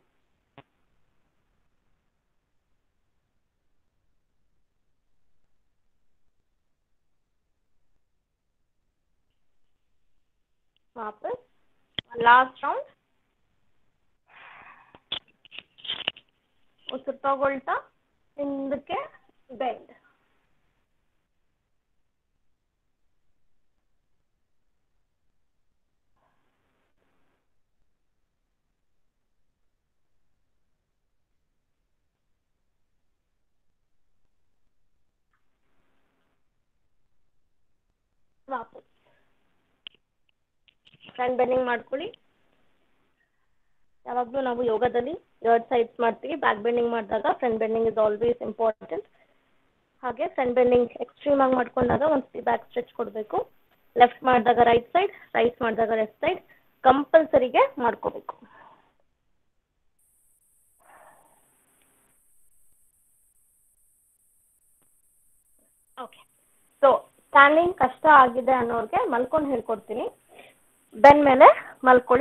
ವಾಪಸ್ ಲಾಸ್ಟ್ ರೌಂಡ್ ಉಸಿರು ತಗೊಳ್ತಾ ಹಿಂದಕ್ಕೆ ಬೆಂಡ್. ವಾಪಸ್ ಫ್ರಂಟ್ ಬೆಂಡಿಂಗ್ ಮಾಡ್ಕೊಳ್ಳಿ. ಯಾವಾಗಲೂ ನಾವು ಯೋಗದಲ್ಲಿ ಎರಡು ಸೈಡ್ಸ್ ಮಾಡ್ತೀವಿ. ಬ್ಯಾಕ್ ಬೆಂಡಿಂಗ್ ಮಾಡಿದಾಗ front bending is always important. ಹಾಗೆ ಫ್ರಂಟ್ ಬೆಂಡಿಂಗ್ ಎಕ್ಸ್ಟ್ರೀಮ್ ಆಗಿ ಮಾಡ್ಕೊಂಡಾಗ ಒಂದ್ಸತಿ ಬ್ಯಾಕ್ ಸ್ಟ್ರೆಚ್ ಕೊಡಬೇಕು. ಲೆಫ್ಟ್ ಮಾಡಿದಾಗ ರೈಟ್ ಸೈಡ್, ರೈಟ್ ಮಾಡಿದಾಗ ಲೆಫ್ಟ್ ಸೈಡ್ ಕಂಪಲ್ಸರಿಗೆ ಮಾಡ್ಕೋಬೇಕು. ಓಕೆ, ಸೊ ಸ್ಟ್ಯಾಂಡಿಂಗ್ ಕಷ್ಟ ಆಗಿದೆ ಅನ್ನೋರಿಗೆ ಮಲ್ಕೊಂಡು ಹೇಳ್ಕೊಡ್ತೀನಿ. ಬೆನ್ ಮೇಲೆ ಮಲ್ಕೊಳ್ಳಿ.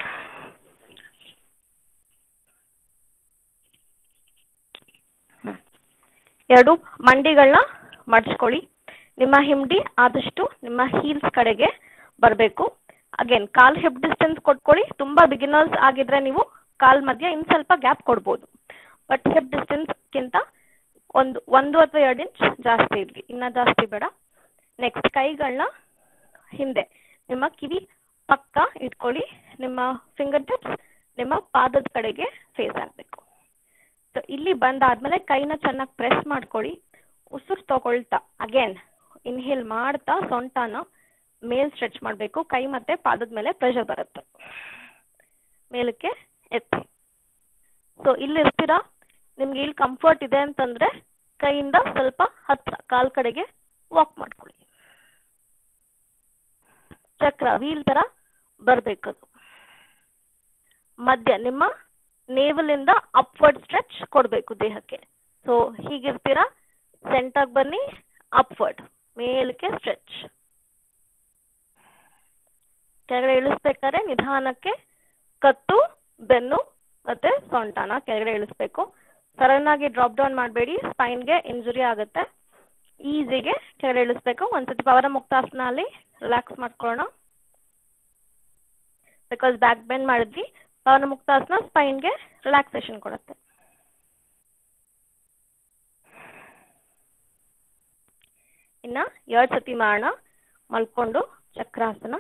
ಎರಡು ಮಂಡಿಗಳನ್ನ ಮಡ್ಚ್ಕೊಳ್ಳಿ. ನಿಮ್ಮ ಹಿಂಡಿ ಆದಷ್ಟು ನಿಮ್ಮ ಹೀಲ್ಸ್ ಕಡೆಗೆ ಬರಬೇಕು. ಅಗೇನ್ ಕಾಲ್ ಹಿಪ್ ಡಿಸ್ಟೆನ್ಸ್ ಕೊಟ್ಕೊಳ್ಳಿ. ತುಂಬಾ ಬಿಗಿನರ್ಸ್ ಆಗಿದ್ರೆ ನೀವು ಕಾಲ್ ಮಧ್ಯೆ ಇನ್ನು ಸ್ವಲ್ಪ ಗ್ಯಾಪ್ ಕೊಡ್ಬೋದು, ಬಟ್ ಹಿಪ್ ಡಿಸ್ಟೆನ್ಸ್ಗಿಂತ ಒಂದು ಒಂದು ಅಥವಾ ಎರಡು ಇಂಚ್ ಜಾಸ್ತಿ ಇರಲಿ, ಇನ್ನ ಜಾಸ್ತಿ ಬೇಡ. ನೆಕ್ಸ್ಟ್ ಕೈಗಳನ್ನ ಹಿಂದೆ ನಿಮ್ಮ ಕಿವಿ ಪಕ್ಕ ಇಟ್ಕೊಳ್ಳಿ. ನಿಮ್ಮ ಫಿಂಗರ್ ಟಿಪ್ಸ್ ನಿಮ್ಮ ಪಾದದ ಕಡೆಗೆ ಫೇಸ್ ಆಗಬೇಕು. ಸೊ ಇಲ್ಲಿ ಬಂದಾದ್ಮೇಲೆ ಕೈನ ಚೆನ್ನಾಗಿ ಪ್ರೆಸ್ ಮಾಡ್ಕೊಳ್ಳಿ. ಉಸಿರು ತಗೊಳ್ತಾ ಅಗೇನ್ ಇನ್ಹೇಲ್ ಮಾಡ್ತಾ ಸೊಂಟನ ಮೇಲ್ ಸ್ಟ್ರೆಚ್ ಮಾಡಬೇಕು. ಕೈ ಮತ್ತೆ ಪಾದದ ಮೇಲೆ ಪ್ರೆಷರ್ ಬರುತ್ತೆ, ಮೇಲಕ್ಕೆ ಎತ್ತಿ. ಸೊ ಇಲ್ಲಿ ಇರ್ತೀರಾ, ನಿಮ್ಗೆ ಇಲ್ಲಿ ಕಂಫರ್ಟ್ ಇದೆ ಅಂತಂದ್ರೆ ಕೈಯಿಂದ ಸ್ವಲ್ಪ ಹತ್ರ ಕಾಲ್ ಕಡೆಗೆ ವಾಕ್ ಮಾಡ್ಕೊಳ್ಳಿ. ಚಕ್ರ ವೀಲ್ ತರ ಬರ್ಬೇಕದು. ಮಧ್ಯ ನಿಮ್ಮ ನೇವಲಿಂದ ಅಪ್ವರ್ಡ್ ಸ್ಟ್ರೆಚ್ ಕೊಡಬೇಕು ದೇಹಕ್ಕೆ. ಸೊ ಹೀಗಿರ್ತೀರಾ, ಸೆಂಟರ್ ಬನ್ನಿ, ಅಪ್ವರ್ಡ್ ಮೇಲಕ್ಕೆ ಸ್ಟ್ರೆಚ್. ಕೆಳಗಡೆ ಇಳಿಸ್ಬೇಕಾದ್ರೆ ನಿಧಾನಕ್ಕೆ ಕತ್ತು, ಬೆನ್ನು ಮತ್ತೆ ಸೊಂಟನ ಕೆಳಗಡೆ ಇಳಿಸ್ಬೇಕು. ಸಡನ್ ಆಗಿ ಡ್ರಾಪ್ ಡೌನ್ ಮಾಡಬೇಡಿ, ಸ್ಪೈನ್ಗೆ ಇಂಜುರಿ ಆಗುತ್ತೆ. ಈಸಿಗೆ ಕೆಳಗಡೆ ಇಳಿಸ್ಬೇಕು. ಒಂದ್ಸತಿ ಪವನ ಮುಕ್ತಾಸನ ಅಲ್ಲಿ ರಿಲ್ಯಾಕ್ಸ್ ಮಾಡ್ಕೊಳ್ಳೋಣ. ಬಿಕಾಸ್ ಬ್ಯಾಕ್ ಬೆಂಡ್ ಮಾಡಿದ್ವಿ, ಪವನ ಮುಕ್ತಾಸನ ಸ್ಪೈನ್ಗೆ ರಿಲ್ಯಾಕ್ಸೇಷನ್ ಕೊಡುತ್ತೆ. ಇನ್ನ ಎರಡು ಸತಿ ಮಾಡೋಣ ಮಲ್ಕೊಂಡು ಚಕ್ರಾಸನ.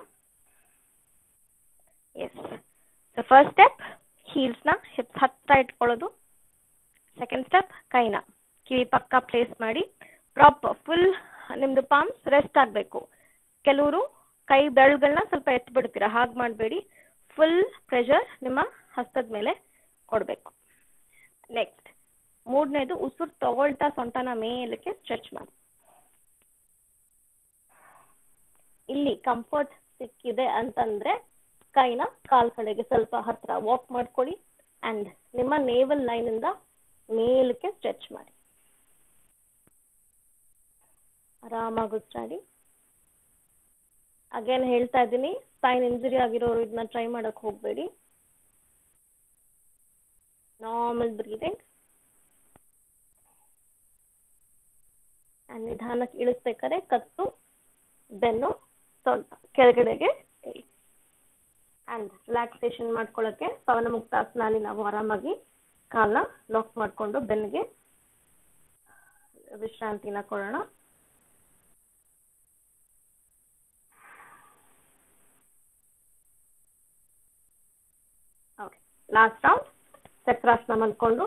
ಎಸ್, ಫಸ್ಟ್ ಸ್ಟೆಪ್ ಹೀಲ್ಸ್ನ ಹಿಪ್ಸ್ ಹತ್ರ ಇಟ್ಕೊಳ್ಳೋದು. ಸೆಕೆಂಡ್ ಸ್ಟೆಪ್ ಕೈನ ಕಿವಿ ಪಕ್ಕ ಪ್ಲೇಸ್ ಮಾಡಿ ಪ್ರಾಪ್ ಫುಲ್ ನಿಮ್ದು ಪಾಮ್ಸ್ ರೆಸ್ಟ್ ಆಗಬೇಕು. ಕೆಲವರು ಕೈ ಬೆರಳುಗಳನ್ನ ಸ್ವಲ್ಪ ಎತ್ಬಿಡ್ತೀರಾ, ಹಾಗೆ ಮಾಡಬೇಡಿ. ಫುಲ್ ಪ್ರೆಷರ್ ನಿಮ್ಮ ಹಸ್ತದ ಮೇಲೆ ಕೊಡಬೇಕು. ನೆಕ್ಸ್ಟ್ ಮೂರನೇದು ಉಸಿರು ತಗೊಳ್ತಾ ಸೊಂಟನ ಮೇಲಕ್ಕೆ ಸ್ಟ್ರೆಚ್ ಮಾಡಿ. ಇಲ್ಲಿ ಕಂಫರ್ಟ್ ಸಿಕ್ಕಿದೆ ಅಂತಂದ್ರೆ ಕೈನ ಕಾಲ್ ಕಡೆಗೆ ಸ್ವಲ್ಪ ಹತ್ರ ವಾಕ್ ಮಾಡ್ಕೊಳ್ಳಿ ಅಂಡ್ ನಿಮ್ಮ ನೇವಲ್ ಲೈನ್ ಇಂದ ಮೇಲಕ್ಕೆ ಸ್ಟ್ರೆಚ್ ಮಾಡಿ. ಆರಾಮಾಗಿ ಉಸಿರಾಡಿ. ಅಗೇನ್ ಹೇಳ್ತಾ ಇದ್ದೀನಿ, ಸ್ಪೈನ್ ಇಂಜುರಿ ಆಗಿರೋರು ಇದನ್ನ ಟ್ರೈ ಮಾಡಕ್ ಹೋಗ್ಬೇಡಿ. Normal breathing. ನಿಧಾನಕ್ಕೆ ಇಳಿಸ್ಬೇಕಾದ್ರೆ ಕತ್ತು, ಬೆನ್ನು, ಸೊಂಟ ಕೆಳಗಡೆಗೆ ಅಂಡ್ ರಿಲ್ಯಾಕ್ಸೇಷನ್ ಮಾಡ್ಕೊಳ್ಳೋಕೆ ಪವನ ಮುಕ್ತಾಸನಲ್ಲಿ ನಾವು ಆರಾಮಾಗಿ ಕಾಲನ್ನ ಲಾಕ್ ಮಾಡಿಕೊಂಡು ಬೆನ್ನಿಗೆ ವಿಶ್ರಾಂತಿನ ಕೊಡೋಣ. ಓಕೆ, ಲಾಸ್ಟ್ ರೌಂಡ್ ಚಕ್ರಾಸನ ಮಲ್ಕೊಂಡು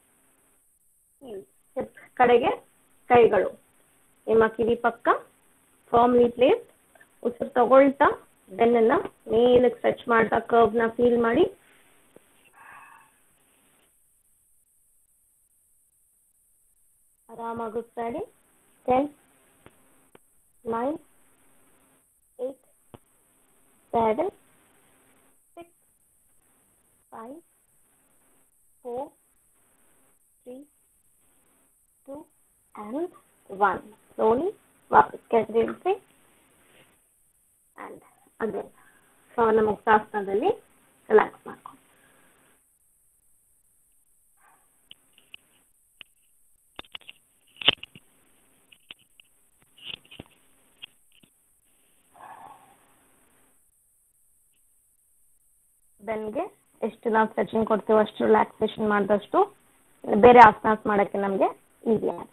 ಕಡೆಗೆ ಕೈಗಳು ನಿಮ್ಮ ಕಿವಿ ಪಕ್ಕ ಫಾರ್ಮ್ಲಿ ಪ್ಲೇಸ್. ಉಸಿರು ತಗೊಳ್ತಾ ಬೆನ್ನನ್ನ ಮೇಲಕ್ಕೆ ಸ್ಟ್ರೆಚ್ ಮಾಡ್ತಾ ಕರ್ವ್ನ ಫೀಲ್ ಮಾಡಿ. ಆರಾಮಾಗಿ ಹೋಗ್ತಾ ಇಡಿ. Ten, nine, eight, seven, six, five, four, three, two and one. Slowly ವಾಪಸ್ ಕೆಳಗೆ ಇಳಿಸಿ and again ಶ್ವಾನ ಮುಕ್ತಾಸನದಲ್ಲಿ ರಿಲ್ಯಾಕ್ಸ್ ಮಾಡ್ಕೊಂಡು ಬೆನ್ಗೆ ಎಷ್ಟು ನಾವು ಸ್ಟ್ರೆಚಿಂಗ್ ಕೊಡ್ತೀವೋ ಅಷ್ಟು ರಿಲ್ಯಾಕ್ಸೇಷನ್ ಮಾಡಿದಷ್ಟು ಬೇರೆ ಆಸನಾಸ್ ಮಾಡೋಕ್ಕೆ ನಮಗೆ ಈಸಿ ಆಗುತ್ತೆ.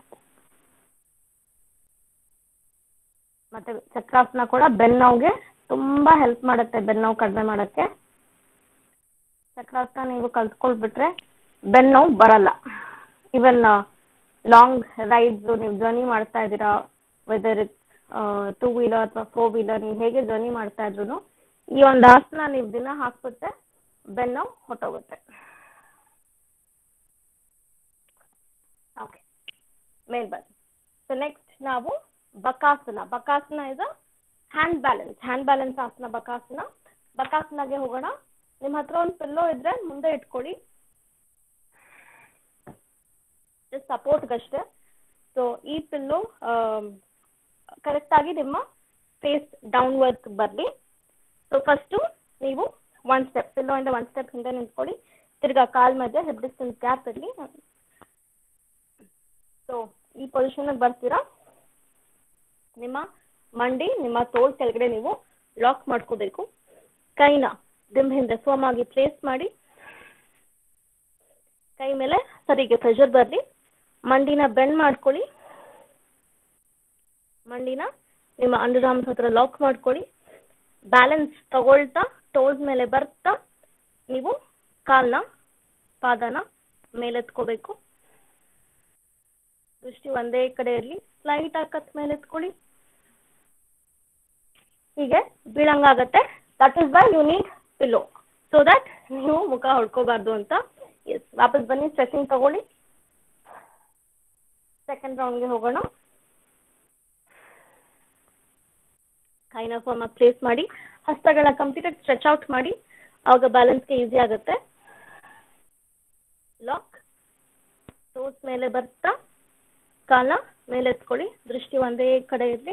ಮತ್ತೆ ಚಕ್ರಾಸನ ಕೂಡ ಬೆನ್ನೋವಿಗೆ ತುಂಬಾ ಹೆಲ್ಪ್ ಮಾಡುತ್ತೆ, ಬೆನ್ನೋವು ಕಡಿಮೆ ಮಾಡೋಕ್ಕೆ. ಚಕ್ರಾಸನ ನೀವು ಕಲ್ತ್ಕೊಳ್ಬಿಟ್ರೆ ಬೆನ್ನೋವು ಬರಲ್ಲ. ಇವನ್ ಲಾಂಗ್ ರೈಡ್ಸ್ ನೀವು ಜರ್ನಿ ಮಾಡ್ತಾ ಇದ್ದೀರಾ, ವೆದರ್ ಇಟ್ ಟೂ ವೀಲರ್ ಅಥವಾ ಫೋರ್ ವೀಲರ್, ನೀವು ಹೇಗೆ ಜರ್ನಿ ಮಾಡ್ತಾ ಇದ್ರು ಈ ಒಂದು ಆಸನ ನೀವು ದಿನ ಹಾಕ್ಬಿಟ್ರೆ ಬೆನ್ನೋವು ಹೊಟ್ಟೋಗುತ್ತೆ. ಓಕೆ, ಮೇಲ್ ಬನ್ನಿ. ಸೊ ನೆಕ್ಸ್ಟ್ ನಾವು ಬಕಾಸನ. ಬಕಾಸನ is a hand balance. Hand balance ಆಸನ ಬಕಾಸನ. ಬಕಾಸನಾಗೆ ಹೋಗೋಣ. ನಿಮ್ಮ ಹತ್ರ ಒಂದು ಪಿಲ್ಲೋ ಇದ್ರೆ ಮುಂದೆ ಇಟ್ಕೊಳ್ಳಿ, ಜಸ್ಟ್ ಸಪೋರ್ಟ್ಗಷ್ಟೇ. ಸೊ ಈ ಪಿಲ್ಲೋ ಕರೆಕ್ಟ್ ಆಗಿ ನಿಮ್ಮ ಫೇಸ್ ಡೌನ್ವರ್ಡ್ ಬರಲಿ. ಸೊ ಫಸ್ಟು ನೀವು ಒನ್ ಸ್ಟೆಪ್ ಪಿಲ್ಲೋ ಇಂದ ಒನ್ ಸ್ಟೆಪ್ ಹಿಂದೆ ನಿಂತ್ಕೊಳ್ಳಿ. ತಿರ್ಗಾ ಕಾಲ್ ಮಧ್ಯೆ ಹಿಪ್ ಡಿಸ್ಟೆನ್ಸ್ ಗ್ಯಾಪ್ ಇರಲಿ. ಸೊ ಈ ಪೊಸಿಷನ್ಗೆ ಬರ್ತೀರಾ. ನಿಮ್ಮ ಮಂಡಿ ನಿಮ್ಮ ತೋಳ್ ಕೆಳಗಡೆ ನೀವು ಲಾಕ್ ಮಾಡ್ಕೋಬೇಕು. ಕೈನ ದಿಂಬ್ ಹಿಂದೆ ಸೋಮಾಗಿ ಪ್ಲೇಸ್ ಮಾಡಿ, ಕೈ ಮೇಲೆ ಸರಿಗೆ ಪ್ರೆಷರ್ ಬರಲಿ. ಮಂಡಿನ ಬೆಂಡ್ ಮಾಡ್ಕೊಳ್ಳಿ. ಮಂಡಿನ ನಿಮ್ಮ ಅಂಡರ್ ಆರ್ಮ್ಸ್ ಹತ್ರ ಲಾಕ್ ಮಾಡ್ಕೊಳ್ಳಿ. ಬ್ಯಾಲೆನ್ಸ್ ತಗೊಳ್ತಾ ಟೋಸ್ ಮೇಲೆ ಬರ್ತಾ ನೀವು ಕಾಲ್ನ ಪಾದನ ಮೇಲೆತ್ಕೋಬೇಕು. ದೃಷ್ಟಿ ಒಂದೇ ಕಡೆ ಇರಲಿ. ಸ್ಲೈಟ್ ಆಗಿ ಕತ್ ಮೇಲೆ ಎತ್ಕೊಳ್ಳಿ. ಹೀಗೆ ಬೀಳಂಗಾಗತ್ತೆ. That is why you need pillow, so that ನೀವು ಮುಖ ಹೊಡ್ಕೋಬಾರ್ದು ಅಂತ. ಎಸ್, ವಾಪಸ್ ಬನ್ನಿ. ಸ್ಟ್ರೆಚಿಂಗ್ ತಗೊಳ್ಳಿ. ಸೆಕೆಂಡ್ ರೌಂಡ್ಗೆ ಹೋಗೋಣ. ಕೈನ ಫಾರ್ಮ್ ಪ್ಲೇಸ್ ಮಾಡಿ, ಹಸ್ತಗಳನ್ನ ಕಂಪ್ಲೀಟ್ ಸ್ಟ್ರೆಚ್ ಔಟ್ ಮಾಡಿ, ಆವಾಗ ಬ್ಯಾಲೆನ್ಸ್ಗೆ ಈಸಿ ಆಗುತ್ತೆ. ಲಾಕ್. ಟೋಸ್ ಮೇಲೆ ಬರ್ತಾ ಕಾಲ ಮೇಲೆ ಎತ್ಕೊಳ್ಳಿ. ದೃಷ್ಟಿ ಒಂದೇ ಕಡೆ ಇರಲಿ.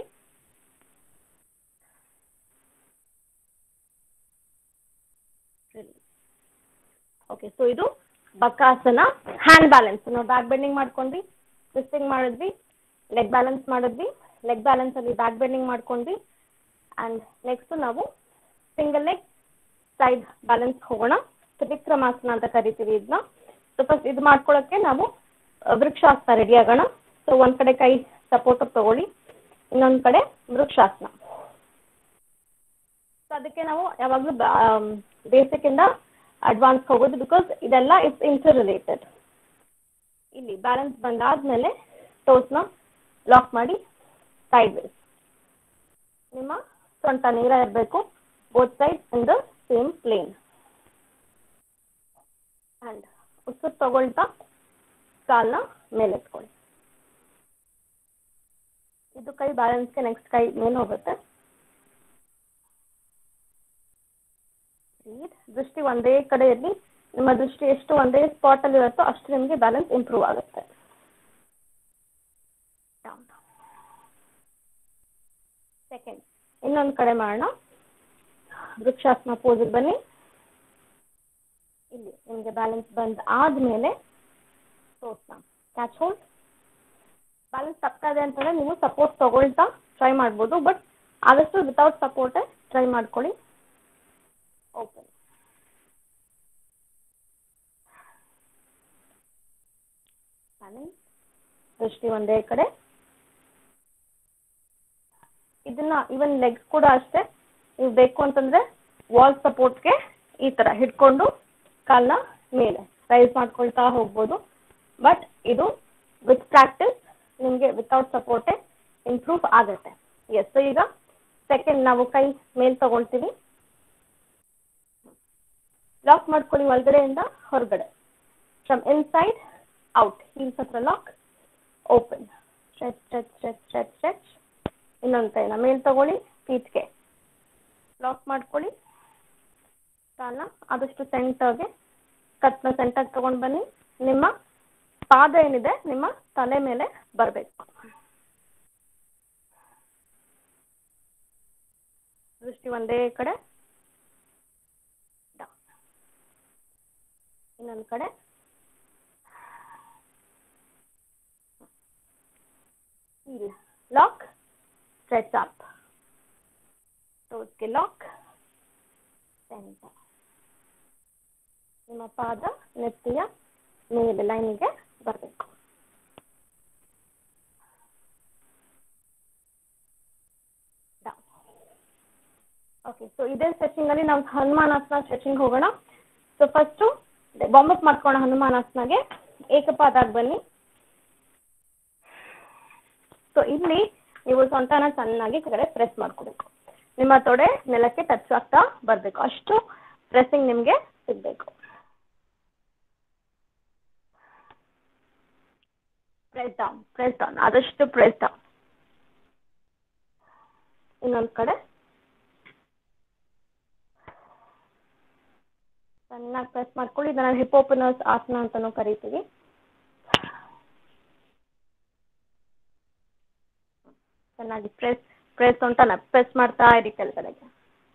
ಓಕೆ, ಸೊ ಇದು ಬಕಾಸನ ಹ್ಯಾಂಡ್ ಬ್ಯಾಲೆನ್ಸ್. ನಾವು ಬ್ಯಾಕ್ ಬೆಂಡಿಂಗ್ ಮಾಡ್ಕೊಂಡ್ವಿ, ಟ್ವಿಸ್ಟಿಂಗ್ ಮಾಡಿದ್ವಿ, ಲೆಗ್ ಬ್ಯಾಲೆನ್ಸ್ ಮಾಡಿದ್ವಿ, ಲೆಗ್ ಬ್ಯಾಲೆನ್ಸ್ ಅಲ್ಲಿ ಬ್ಯಾಕ್ ಬೆಂಡಿಂಗ್ ಮಾಡ್ಕೊಂಡ್ವಿ. ಅಂಡ್ ನೆಕ್ಸ್ಟ್ ನಾವು ಸಿಂಗಲ್ ಲೆಗ್ ಸೈಡ್ ಬ್ಯಾಲೆನ್ಸ್ ಹೋಗೋಣ. ತ್ರಿವಿಕ್ರಮಾಸನ ಅಂತ ಕರಿತೀವಿ ಇದನ್ನ. ಸೊ ಫಸ್ಟ್ ಇದು ಮಾಡ್ಕೊಳ್ಳೋಕ್ಕೆ ನಾವು ವೃಕ್ಷಾಸನ ರೆಡಿ ಆಗೋಣ. ಸೊ ಒಂದ್ ಕಡೆ ಕೈ ಸಪೋರ್ಟ್ ತಗೊಳ್ಳಿ, ಇನ್ನೊಂದ್ ಕಡೆ ವೃಕ್ಷಾಸನ. ಸೊ ಅದಕ್ಕೆ ನಾವು ಯಾವಾಗಲೂ ಬೇಸಿಕ್ ಇಂದ ಅಡ್ವಾನ್ಸ್ ಹೋಗೋದು, ಬಿಕಾಸ್ ಇದೆಲ್ಲ ಇಟ್ಸ್ ಇಂಟರ್ ರಿಲೇಟೆಡ್. ಇಲ್ಲಿ ಬ್ಯಾಲೆನ್ಸ್ ಬಂದಾದ್ಮೇಲೆ ಟೋಸ್ನ ಲಾಕ್ ಮಾಡಿ ಸೈಡ್ ವೇಸ್. ನಿಮ್ಮ ಸೊಂಟ ನೇರ ಇರಬೇಕು, both side in the same plane. And ಉಸಿರು ತಗೊಳ್ತಾ ಕಾಲ್ನ ಮೇಲೆ ಎತ್ಕೊಳ್ಳಿ. ಇದು ಕೈ ಬ್ಯಾಲೆನ್ಸ್ಗೆ ನೆಕ್ಸ್ಟ್ ಕೈ ಮೇಲೆ ಹೋಗುತ್ತೆ. ದೃಷ್ಟಿ ಒಂದೇ ಕಡೆ ಇರಲಿ. ನಿಮ್ಮ ದೃಷ್ಟಿ ಎಷ್ಟು ಒಂದೇ ಸ್ಪಾಟ್ ಅಲ್ಲಿ ಇರುತ್ತೋ ಅಷ್ಟು ನಿಮಗೆ ಬ್ಯಾಲೆನ್ಸ್ ಇಂಪ್ರೂವ್ ಆಗುತ್ತೆ. ಸೆಕೆಂಡ್ ಇನ್ನೊಂದು ಕಡೆ ಮಾಡೋಣ. ವೃಕ್ಷಾಸನ ಪೋಸ್ ಬನ್ನಿ. ಇಲ್ಲಿ ನಿಮಗೆ ಬ್ಯಾಲೆನ್ಸ್ ಬಂದ್ ಆದ್ಮೇಲೆ ಟೋಸ್ನ ಕ್ಯಾಚ್ ಹೋಲ್ಡ್. ಬ್ಯಾಲೆನ್ಸ್ ತಪ್ತಾ ಇದೆ ಅಂತಂದ್ರೆ ನೀವು ಸಪೋರ್ಟ್ ತಗೊಳ್ತಾ ಟ್ರೈ ಮಾಡ್ಬೋದು, ಬಟ್ ಆದಷ್ಟು ವಿತೌಟ್ ಸಪೋರ್ಟ್ ಟ್ರೈ ಮಾಡ್ಕೊಳ್ಳಿ. ಓಪನ್. ದೃಷ್ಟಿ ಒಂದೇ ಕಡೆ. ಇದನ್ನ ಇವನ್ ಲೆಗ್ಸ್ ಕೂಡ ಅಷ್ಟೇ. ನೀವು ಬೇಕು ಅಂತಂದ್ರೆ ವಾಲ್ ಸಪೋರ್ಟ್ಗೆ ಈ ತರ ಹಿಡ್ಕೊಂಡು ಕಾಲ್ನ ಮೇಲೆ ರೈಸ್ ಮಾಡ್ಕೊಳ್ತಾ ಹೋಗ್ಬೋದು, ಬಟ್ ಇದು ವಿತ್ ಪ್ರಾಕ್ಟಿಸ್ ನಿಮಗೆ ವಿತೌಟ್ ಸಪೋರ್ಟೇ ಇಂಪ್ರೂವ್ ಆಗುತ್ತೆ. ಎಸ್, ಈಗ ಸೆಕೆಂಡ್ ನಾವು ಕೈ ಮೇಲ್ ತಗೊಳ್ತೀವಿ, ಲಾಕ್ ಮಾಡ್ಕೊಳ್ಳಿ ಒಳಗಡೆಯಿಂದ ಹೊರಗಡೆ. ಫ್ರಮ್ ಇನ್ಸೈಡ್ ಔಟ್, ಹೀಲ್ಸ್ ಹತ್ರ lock, open, stretch stretch stretch stretch stretch. ಇನ್ನೊಂದು ಕೈನ ಮೇಲ್ ತಗೊಳ್ಳಿ, ಫೀಟ್ಗೆ ಲಾಕ್ ಮಾಡ್ಕೊಳ್ಳಿ. ಕಾಲನ್ನ ಆದಷ್ಟು ಸೆಂಟರ್ಗೆ, ಕತ್ನ ಸೆಂಟರ್ಗೆ ತಗೊಂಡು ಬನ್ನಿ. ನಿಮ್ಮ ಪಾದ ಏನಿದೆ ನಿಮ್ಮ ತಲೆ ಮೇಲೆ ಬರಬೇಕು. ದೃಷ್ಟಿ ಒಂದೇ ಕಡೆ, ಇನ್ನೊಂದು ಕಡೆ. ಇಲ್ಲ, ಲಾಕ್, ಸ್ಟ್ರೆಚ್ ಅಪ್, ಟೋಸ್ಗೆ ಲಾಕ್, ಸೆಂಟರ್. ನಿಮ್ಮ ಪಾದ ನೆತ್ತಿಯ ಮೇಲೆ ಲೈನಿಗೆ ಬರಬೇಕು. ಓಕೆ, ಸೊ ಇದೇ ಸ್ಟ್ರೆಚಿಂಗ್ ಅಲ್ಲಿ ನಾವು ಹನುಮಾನಾಸನ ಸ್ಟ್ರೆಚಿಂಗ್ ಹೋಗೋಣ. ಸೊ ಫಸ್ಟು ವಾರ್ಮ್ ಅಪ್ ಮಾಡ್ಕೋಣ. ಹನುಮಾನಾಸನಾಗೆ ಏಕಪಾದಾಗಿ ಬನ್ನಿ. ಸೊ ಇಲ್ಲಿ ನೀವು ಸೊಂಟನ ಚೆನ್ನಾಗಿ ಕೆಳಗಡೆ ಪ್ರೆಸ್ ಮಾಡ್ಕೋಬೇಕು. ನಿಮ್ಮ ತೊಡೆ ನೆಲಕ್ಕೆ ಟಚ್ ಆಗ್ತಾ ಬರಬೇಕು, ಅಷ್ಟು ಪ್ರೆಸ್ಸಿಂಗ್ ನಿಮಗೆ ಸಿಗಬೇಕು. ಪ್ರೆಸ್ ಡೌನ್, ಪ್ರೆಸ್ ಡೌನ್, ಆದಷ್ಟು ಪ್ರೆಸ್ ಡೌನ್. ಇನ್ನೊಂದು ಕಡೆ ಚೆನ್ನಾಗಿ ಪ್ರೆಸ್ ಮಾಡ್ಕೊಳ್ಳಿ. ಇದನ್ನ ಹಿಪೋಪನಸ್ ಆಸನ ಅಂತಾನೂ ಕರಿತೀವಿ. ಚೆನ್ನಾಗಿ ಪ್ರೆಸ್ ಪ್ರೆಸ್ ಸೊಂಟನ ಪ್ರೆಸ್ ಮಾಡ್ತಾ ಇರಿ ಕೆಳಗಡೆಗೆ.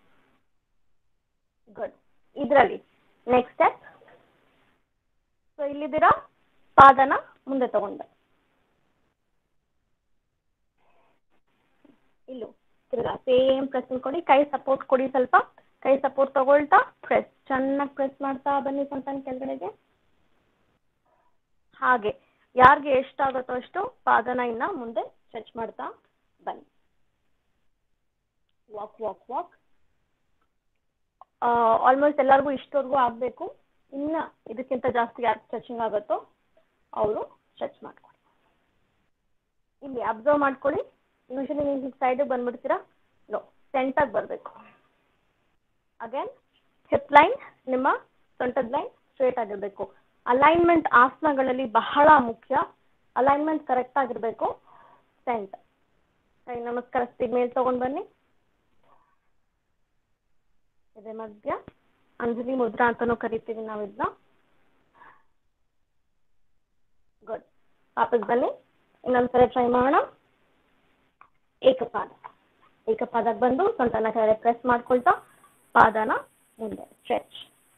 ಗುಡ್. ಇದರಲ್ಲಿ ನೆಕ್ಸ್ಟ್ ಸ್ಟೆಪ್. ಸೊ ಇಲ್ಲಿದ್ದೀರಾ, ಪಾದನ ಮುಂದೆ ತಗೊಂಡ, ಇಲ್ಲೂ ತಿರ್ಗಾ ಸೇಮ್ ಪ್ರೆಸ್ ಕೊಡಿ. ಕೈ ಸಪೋರ್ಟ್ ಕೊಡಿ, ಸ್ವಲ್ಪ ಕೈ ಸಪೋರ್ಟ್ ತಗೊಳ್ತಾ ಪ್ರೆಸ್, ಚೆನ್ನಾಗಿ ಪ್ರೆಸ್ ಮಾಡ್ತಾ ಬನ್ನಿ ಸೊಂಟನ ಕೆಳಗಡೆಗೆ. ಹಾಗೆ ಯಾರಿಗೆ ಎಷ್ಟಾಗುತ್ತೋ ಅಷ್ಟು ಪಾದನ ಇನ್ನ ಮುಂದೆ ಸ್ಟ್ರೆಚ್ ಮಾಡ್ತಾ ಬನ್ನಿ. Walk walk walk. ಆಲ್ಮೋಸ್ಟ್ ಎಲ್ಲರಿಗೂ ಇಷ್ಟವರೆಗೂ ಆಗಬೇಕು. ಇನ್ನ ಇದಕ್ಕಿಂತ ಜಾಸ್ತಿ ಯಾರು ಸ್ಟ್ರೆಚಿಂಗ್ ಆಗುತ್ತೋ ಅವರು ಸ್ಟ್ರೆಚ್ ಮಾಡ್ಕೊಳ್ಳಿ. ಇಲ್ಲಿ ಅಬ್ಸರ್ವ್ ಮಾಡ್ಕೊಳ್ಳಿ. ಯೂಶಲಿ ನೀವು ಸೈಡಿಗೆ ಬಂದ್ಬಿಡ್ತೀರಾ, ನೋ, ಸೆಂಟರ್ಗೆ ಬರಬೇಕು. ಅಗೇನ್ ಹಿಪ್ ಲೈನ್, ನಿಮ್ಮ ಸೊಂಟದ ಲೈನ್ ಸ್ಟ್ರೇಟ್ ಆಗಿರಬೇಕು. ಅಲೈನ್ಮೆಂಟ್ ಆಸನಗಳಲ್ಲಿ ಬಹಳ ಮುಖ್ಯ. ಅಲೈನ್ಮೆಂಟ್ ಕರೆಕ್ಟ್ ಆಗಿರಬೇಕು. ಸೆಂಟರ್. ಕೈ ನಮಸ್ಕರಿಸ್ತಿ ಮೇಲೆ ತಗೊಂಡು ಬನ್ನಿ. ಇದೆ ಮಧ್ಯ ಅಂಜಲಿ ಮುದ್ರಾ ಅಂತಾನೂ ಕರಿತೀವಿ ನಾವು ಇದನ್ನ. ಗುಡ್. ವಾಪಸ್ ಬನ್ನಿ. ಇನ್ನೊಂದ್ಸಲ ಟ್ರೈ ಮಾಡೋಣ. ಏಕಪಾದ, ಏಕಪಾದಕ್ಕೆ ಬಂದು ಸೊಂಟನ ಕೆಳಗಡೆ ಪ್ರೆಸ್ ಮಾಡ್ಕೊಳ್ತಾ ಪಾದನ ಮುಂದೆ ಸ್ಟ್ರೆಚ್.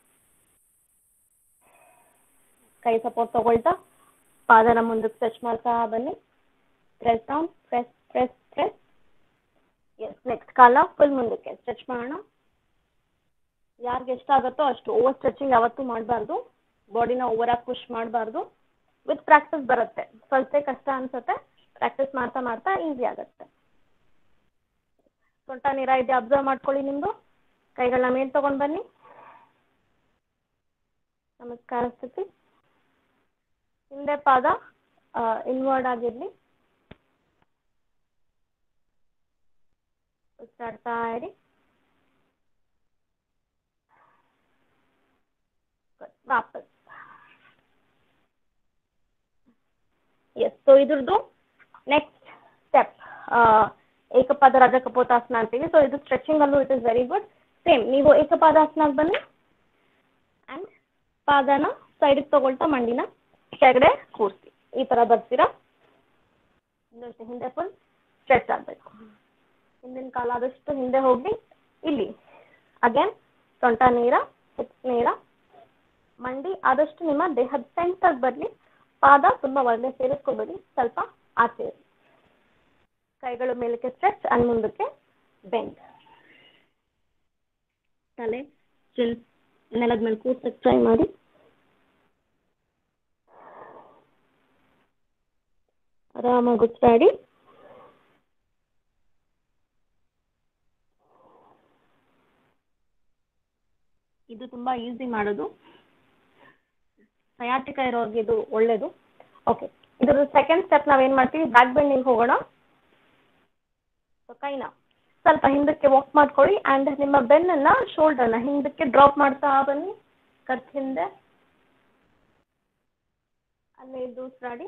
ಕೈ ಸಪೋರ್ಟ್ ತಗೊಳ್ತಾ ಪಾದನ ಮುಂದಕ್ಕೆ ಸ್ಟ್ರೆಚ್ ಮಾಡ್ತಾ ಬನ್ನಿ. Press down, press press press. Yes. Next ಕಾಲ ಫುಲ್ ಮುಂದಕ್ಕೆ ಸ್ಟ್ರೆಚ್ ಮಾಡೋಣ. ಯಾರಿಗೆ ಎಷ್ಟಾಗುತ್ತೋ ಅಷ್ಟು. ಓವರ್ ಸ್ಟ್ರೆಚಿಂಗ್ ಯಾವತ್ತೂ ಮಾಡಬಾರ್ದು. ಬಾಡಿನ ಓವರ್ ಆಗಿ ಪುಷ್ ಮಾಡಬಾರ್ದು. ವಿತ್ ಪ್ರಾಕ್ಟೀಸ್ ಬರುತ್ತೆ. ಸ್ವಲ್ಪ ಕಷ್ಟ ಅನ್ಸುತ್ತೆ, ಪ್ರಾಕ್ಟೀಸ್ ಮಾಡ್ತಾ ಮಾಡ್ತಾ ಈಸಿ ಆಗುತ್ತೆ. ಸೊಂಟ ನೀರ ಇದೆ, ಅಬ್ಸರ್ವ್ ಮಾಡ್ಕೊಳ್ಳಿ. ನಿಮ್ದು ಕೈಗಳನ್ನ ಮೇಲೆ ತಗೊಂಡು ಬನ್ನಿ. ನಮಸ್ಕಾರ ಸ್ಥಿತಿ. ಹಿಂದೆ ಪಾದ ಇನ್ವರ್ಡ್ ಆಗಿರ್ಲಿ. ಉಸಿರಾಡ್ತಾ ಇರಿ. ವಾಪಸ್. ಎಸ್. ಸೊ ಇದ್ರದ್ದು ನೆಕ್ಸ್ಟ್ ಸ್ಟೆಪ್ ಏಕಪಾದ ರಾಜಕಪೋತಾಸನ ಅಂತೀವಿ. ಸೊ ಇದು ಸ್ಟ್ರೆಚಿಂಗ್ ಅಲ್ಲೂ it is very good. Same ನೀವು ಏಕಪಾದಾಸನಾಗಿ ಬನ್ನಿ. ಅಂಡ್ ಪಾದನ ಸೈಡಿಗೆ ತಗೊಳ್ತಾ ಮಂಡಿನ ಕೆಳಗಡೆ ಕೂರಿಸಿ ಈ ತರ ಬರ್ತೀರಾ. ಹಿಂದೆ ಫುಲ್ ಸ್ಟ್ರೆಚ್ ಆಗಬೇಕು. ಹಿಂದಿನ ಕಾಲ ಆದಷ್ಟು ಹಿಂದೆ ಹೋಗಿ ಇಲ್ಲಿ ಅಗೇನ್ ಸೊಂಟ ನೇರ, ಹಿಪ್ ನೇರ, ಮಂಡಿ ಆದಷ್ಟು ನಿಮ್ಮ ದೇಹದ ಸೆಂಟರ್ ಬರಲಿ. ಪಾದ ತುಂಬಾ ಒಳಗೆ ಸೇರಿಸ್ಕೋಬೇಡಿ, ಸ್ವಲ್ಪ ಆಚೆ. ಕೈಗಳು ಮೇಲಕ್ಕೆ ಸ್ಟ್ರೆಚ್ ಅಂಡ್ ಮುಂದಕ್ಕೆ ಬೆಂಡ್. ತಲೆ ಚಿನ್ ನೆಲದ ಮೇಲೆ ಕೂರ್ಸಕ್ಕೆ ಟ್ರೈ ಮಾಡಿ. ಆರಾಮಾಗಿ ಉಸಿರಾಡಿ. ಇದು ತುಂಬಾ ಈಸಿ ಮಾಡೋದು. ಸಯಾಟಿಕ ಇರೋರ್ಗೆ ಇದು ಒಳ್ಳೇದು. ಓಕೆ, ಇದ್ರ ಸೆಕೆಂಡ್ ಸ್ಟೆಪ್ ನಾವೇನ್ ಮಾಡ್ತೀವಿ, ಬ್ಯಾಕ್ ಬೆಂಡಿಂಗ್ ಹೋಗೋಣ. ಸೊ ಕೈನ ಸ್ವಲ್ಪ ಹಿಂದಕ್ಕೆ ವಾಕ್ ಮಾಡ್ಕೊಳ್ಳಿ ಆ್ಯಂಡ್ ನಿಮ್ಮ ಬೆನ್ನನ್ನು ಶೋಲ್ಡರ್ನ ಹಿಂದಕ್ಕೆ ಡ್ರಾಪ್ ಮಾಡ್ತಾ ಬನ್ನಿ. ಕತ್ ಹಿಂದೆ ಅಲ್ಲೇ ಇದ್ದು ಉಸಿರಾಡಿ.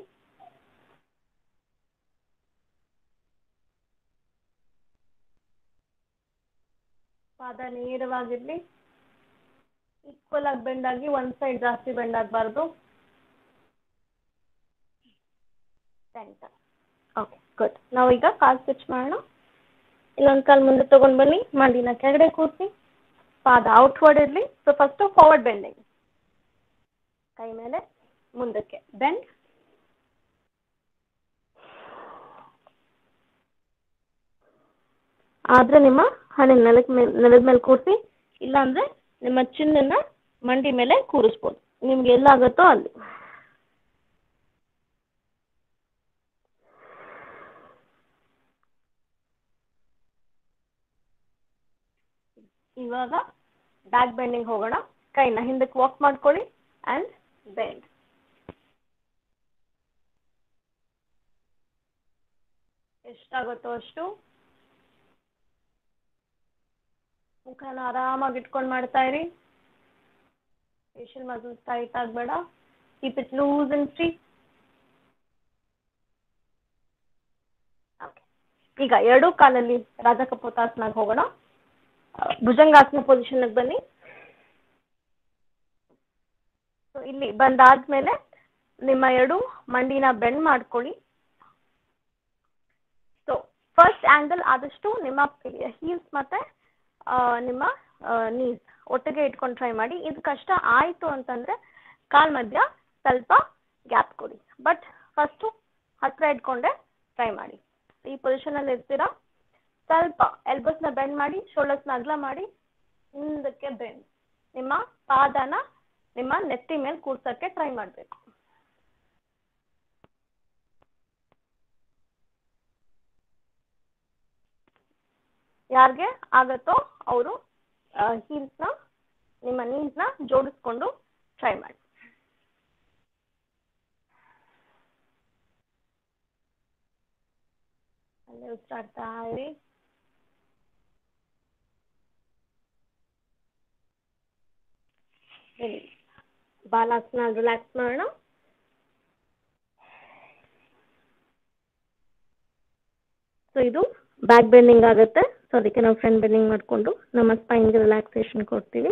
ಪಾದ ನೇರವಾಗಿರಲಿ. ಈಕ್ವಲ್ ಆಗಿ ಬೆಂಡ್ ಆಗಿ ಒಂದು ಸೈಡ್ ಜಾಸ್ತಿ ಬೆಂಡ್ ಆಗಬಾರ್ದು. ಸೆಂಟರ್. Okay good. ನಾವೀಗ ಕಾಲು ಸ್ವಿಚ್ ಮಾಡೋಣ. ಇನ್ನೊಂದು ಕಾಲು ಮುಂದೆ ತೊಗೊಂಡು ಬನ್ನಿ. ಮಂಡಿನ ಕೆಳಗಡೆ ಕೂರಿಸಿ. ಪಾದ ಔಟ್ವರ್ಡ್ ಇರಲಿ. So first forward bending. ಕೈ ಮೇಲೆ ಮುಂದಕ್ಕೆ ಬೆಂಡ್. ಆದರೆ ನಿಮ್ಮ ಹಣೆ ನೆಲದ ಮೇಲೆ ನೆಲದ ಮೇಲೆ ಕೂರಿಸಿ. ಇಲ್ಲಾಂದರೆ ನಿಮ್ಮ ಚಿನ್ನನ್ನು ಮಂಡಿ ಮೇಲೆ ಕೂರಿಸ್ಬೋದು. ನಿಮ್ಗೆ ಎಲ್ಲಾಗುತ್ತೋ ಅಲ್ಲಿ. ಇವಾಗ ಬ್ಯಾಕ್ ಬೆಂಡಿಂಗ್ ಹೋಗೋಣ. ಕೈನ ಹಿಂದಕ್ಕೆ ವಾಕ್ ಮಾಡ್ಕೊಳ್ಳಿ ಆ್ಯಂಡ್ ಬೆಂಡ್. ಎಷ್ಟಾಗುತ್ತೋ ಅಷ್ಟು. ಮುಖನ ಆರಾಮಾಗಿ ಇಟ್ಕೊಂಡು ಮಾಡ್ತಾ ಇರಿ. ಫೇಶಿಯಲ್ ಮಸಲ್ಸ್ ಟೈಟ್ ಆಗಬೇಡ. Keep it loose and free. Okay. ಈಗ ಎರಡೂ ಕಾಲಲ್ಲಿ ರಾಜಕಪೋತಾಸನಾಗಿ ಹೋಗೋಣ. ಭುಜಂಗಾಸನ ಪೊಸಿಷನ್ಗೆ ಬನ್ನಿ. ಸೊ ಇಲ್ಲಿ ಬಂದಾದ್ಮೇಲೆ ನಿಮ್ಮ ಎರಡು ಮಂಡಿನ ಬೆಂಡ್ ಮಾಡ್ಕೊಳ್ಳಿ. ಸೊ ಫಸ್ಟ್ ಆ್ಯಂಗಲ್ ಆದಷ್ಟು ನಿಮ್ಮ ಹೀಲ್ಸ್ ಮತ್ತು ನಿಮ್ಮ ನೀಸ್ ಒಟ್ಟಿಗೆ ಇಟ್ಕೊಂಡು ಟ್ರೈ ಮಾಡಿ. ಇದು ಕಷ್ಟ ಆಯಿತು ಅಂತಂದರೆ ಕಾಲ್ ಮಧ್ಯ ಸ್ವಲ್ಪ ಗ್ಯಾಪ್ ಕೊಡಿ. ಬಟ್ ಫಸ್ಟು ಹತ್ತಿರ ಇಟ್ಕೊಂಡೆ ಟ್ರೈ ಮಾಡಿ. ಈ ಪೊಸಿಷನಲ್ಲಿ ಇರ್ತೀರಾ. ಸ್ವಲ್ಪ ಎಲ್ಬೋಸ್ನ ಬೆಂಡ್ ಮಾಡಿ, ಶೋಲ್ಡರ್ಸ್ನ ಅಗಲ ಮಾಡಿ, ಹಿಂದಕ್ಕೆ ಬೆಂಡ್. ನಿಮ್ಮ ಪಾದನ ನಿಮ್ಮ ನೆತ್ತಿ ಮೇಲೆ ಕೂರ್ಸೋಕ್ಕೆ ಟ್ರೈ ಮಾಡಬೇಕು. ಯಾರಿಗೆ ಆಗತ್ತೋ ಅವರು ಹೀಲ್ಸ್ನ ನಿಮ್ಮ ನೀಸ್ನ ಜೋಡಿಸ್ಕೊಂಡು ಟ್ರೈ ಮಾಡಿ. ಅಲ್ಲೇ ಉಸಿರಾಡ್ತಾ ಇರಿ. ಬಾಲಾಸನ ರಿಲ್ಯಾಕ್ಸ್ ಮಾಡೋಣ. ಸೊ ಇದು ಬ್ಯಾಕ್ ಬೆಂಡಿಂಗ್ ಆಗುತ್ತೆ. ಸೊ ಅದಕ್ಕೆ ನಾವು ಫ್ರಂಟ್ ಬೆಂಡಿಂಗ್ ಮಾಡಿಕೊಂಡು ನಮ್ಮ ಸ್ಪೈನ್ಗೆ ರಿಲ್ಯಾಕ್ಸೇಷನ್ ಕೊಡ್ತೀವಿ.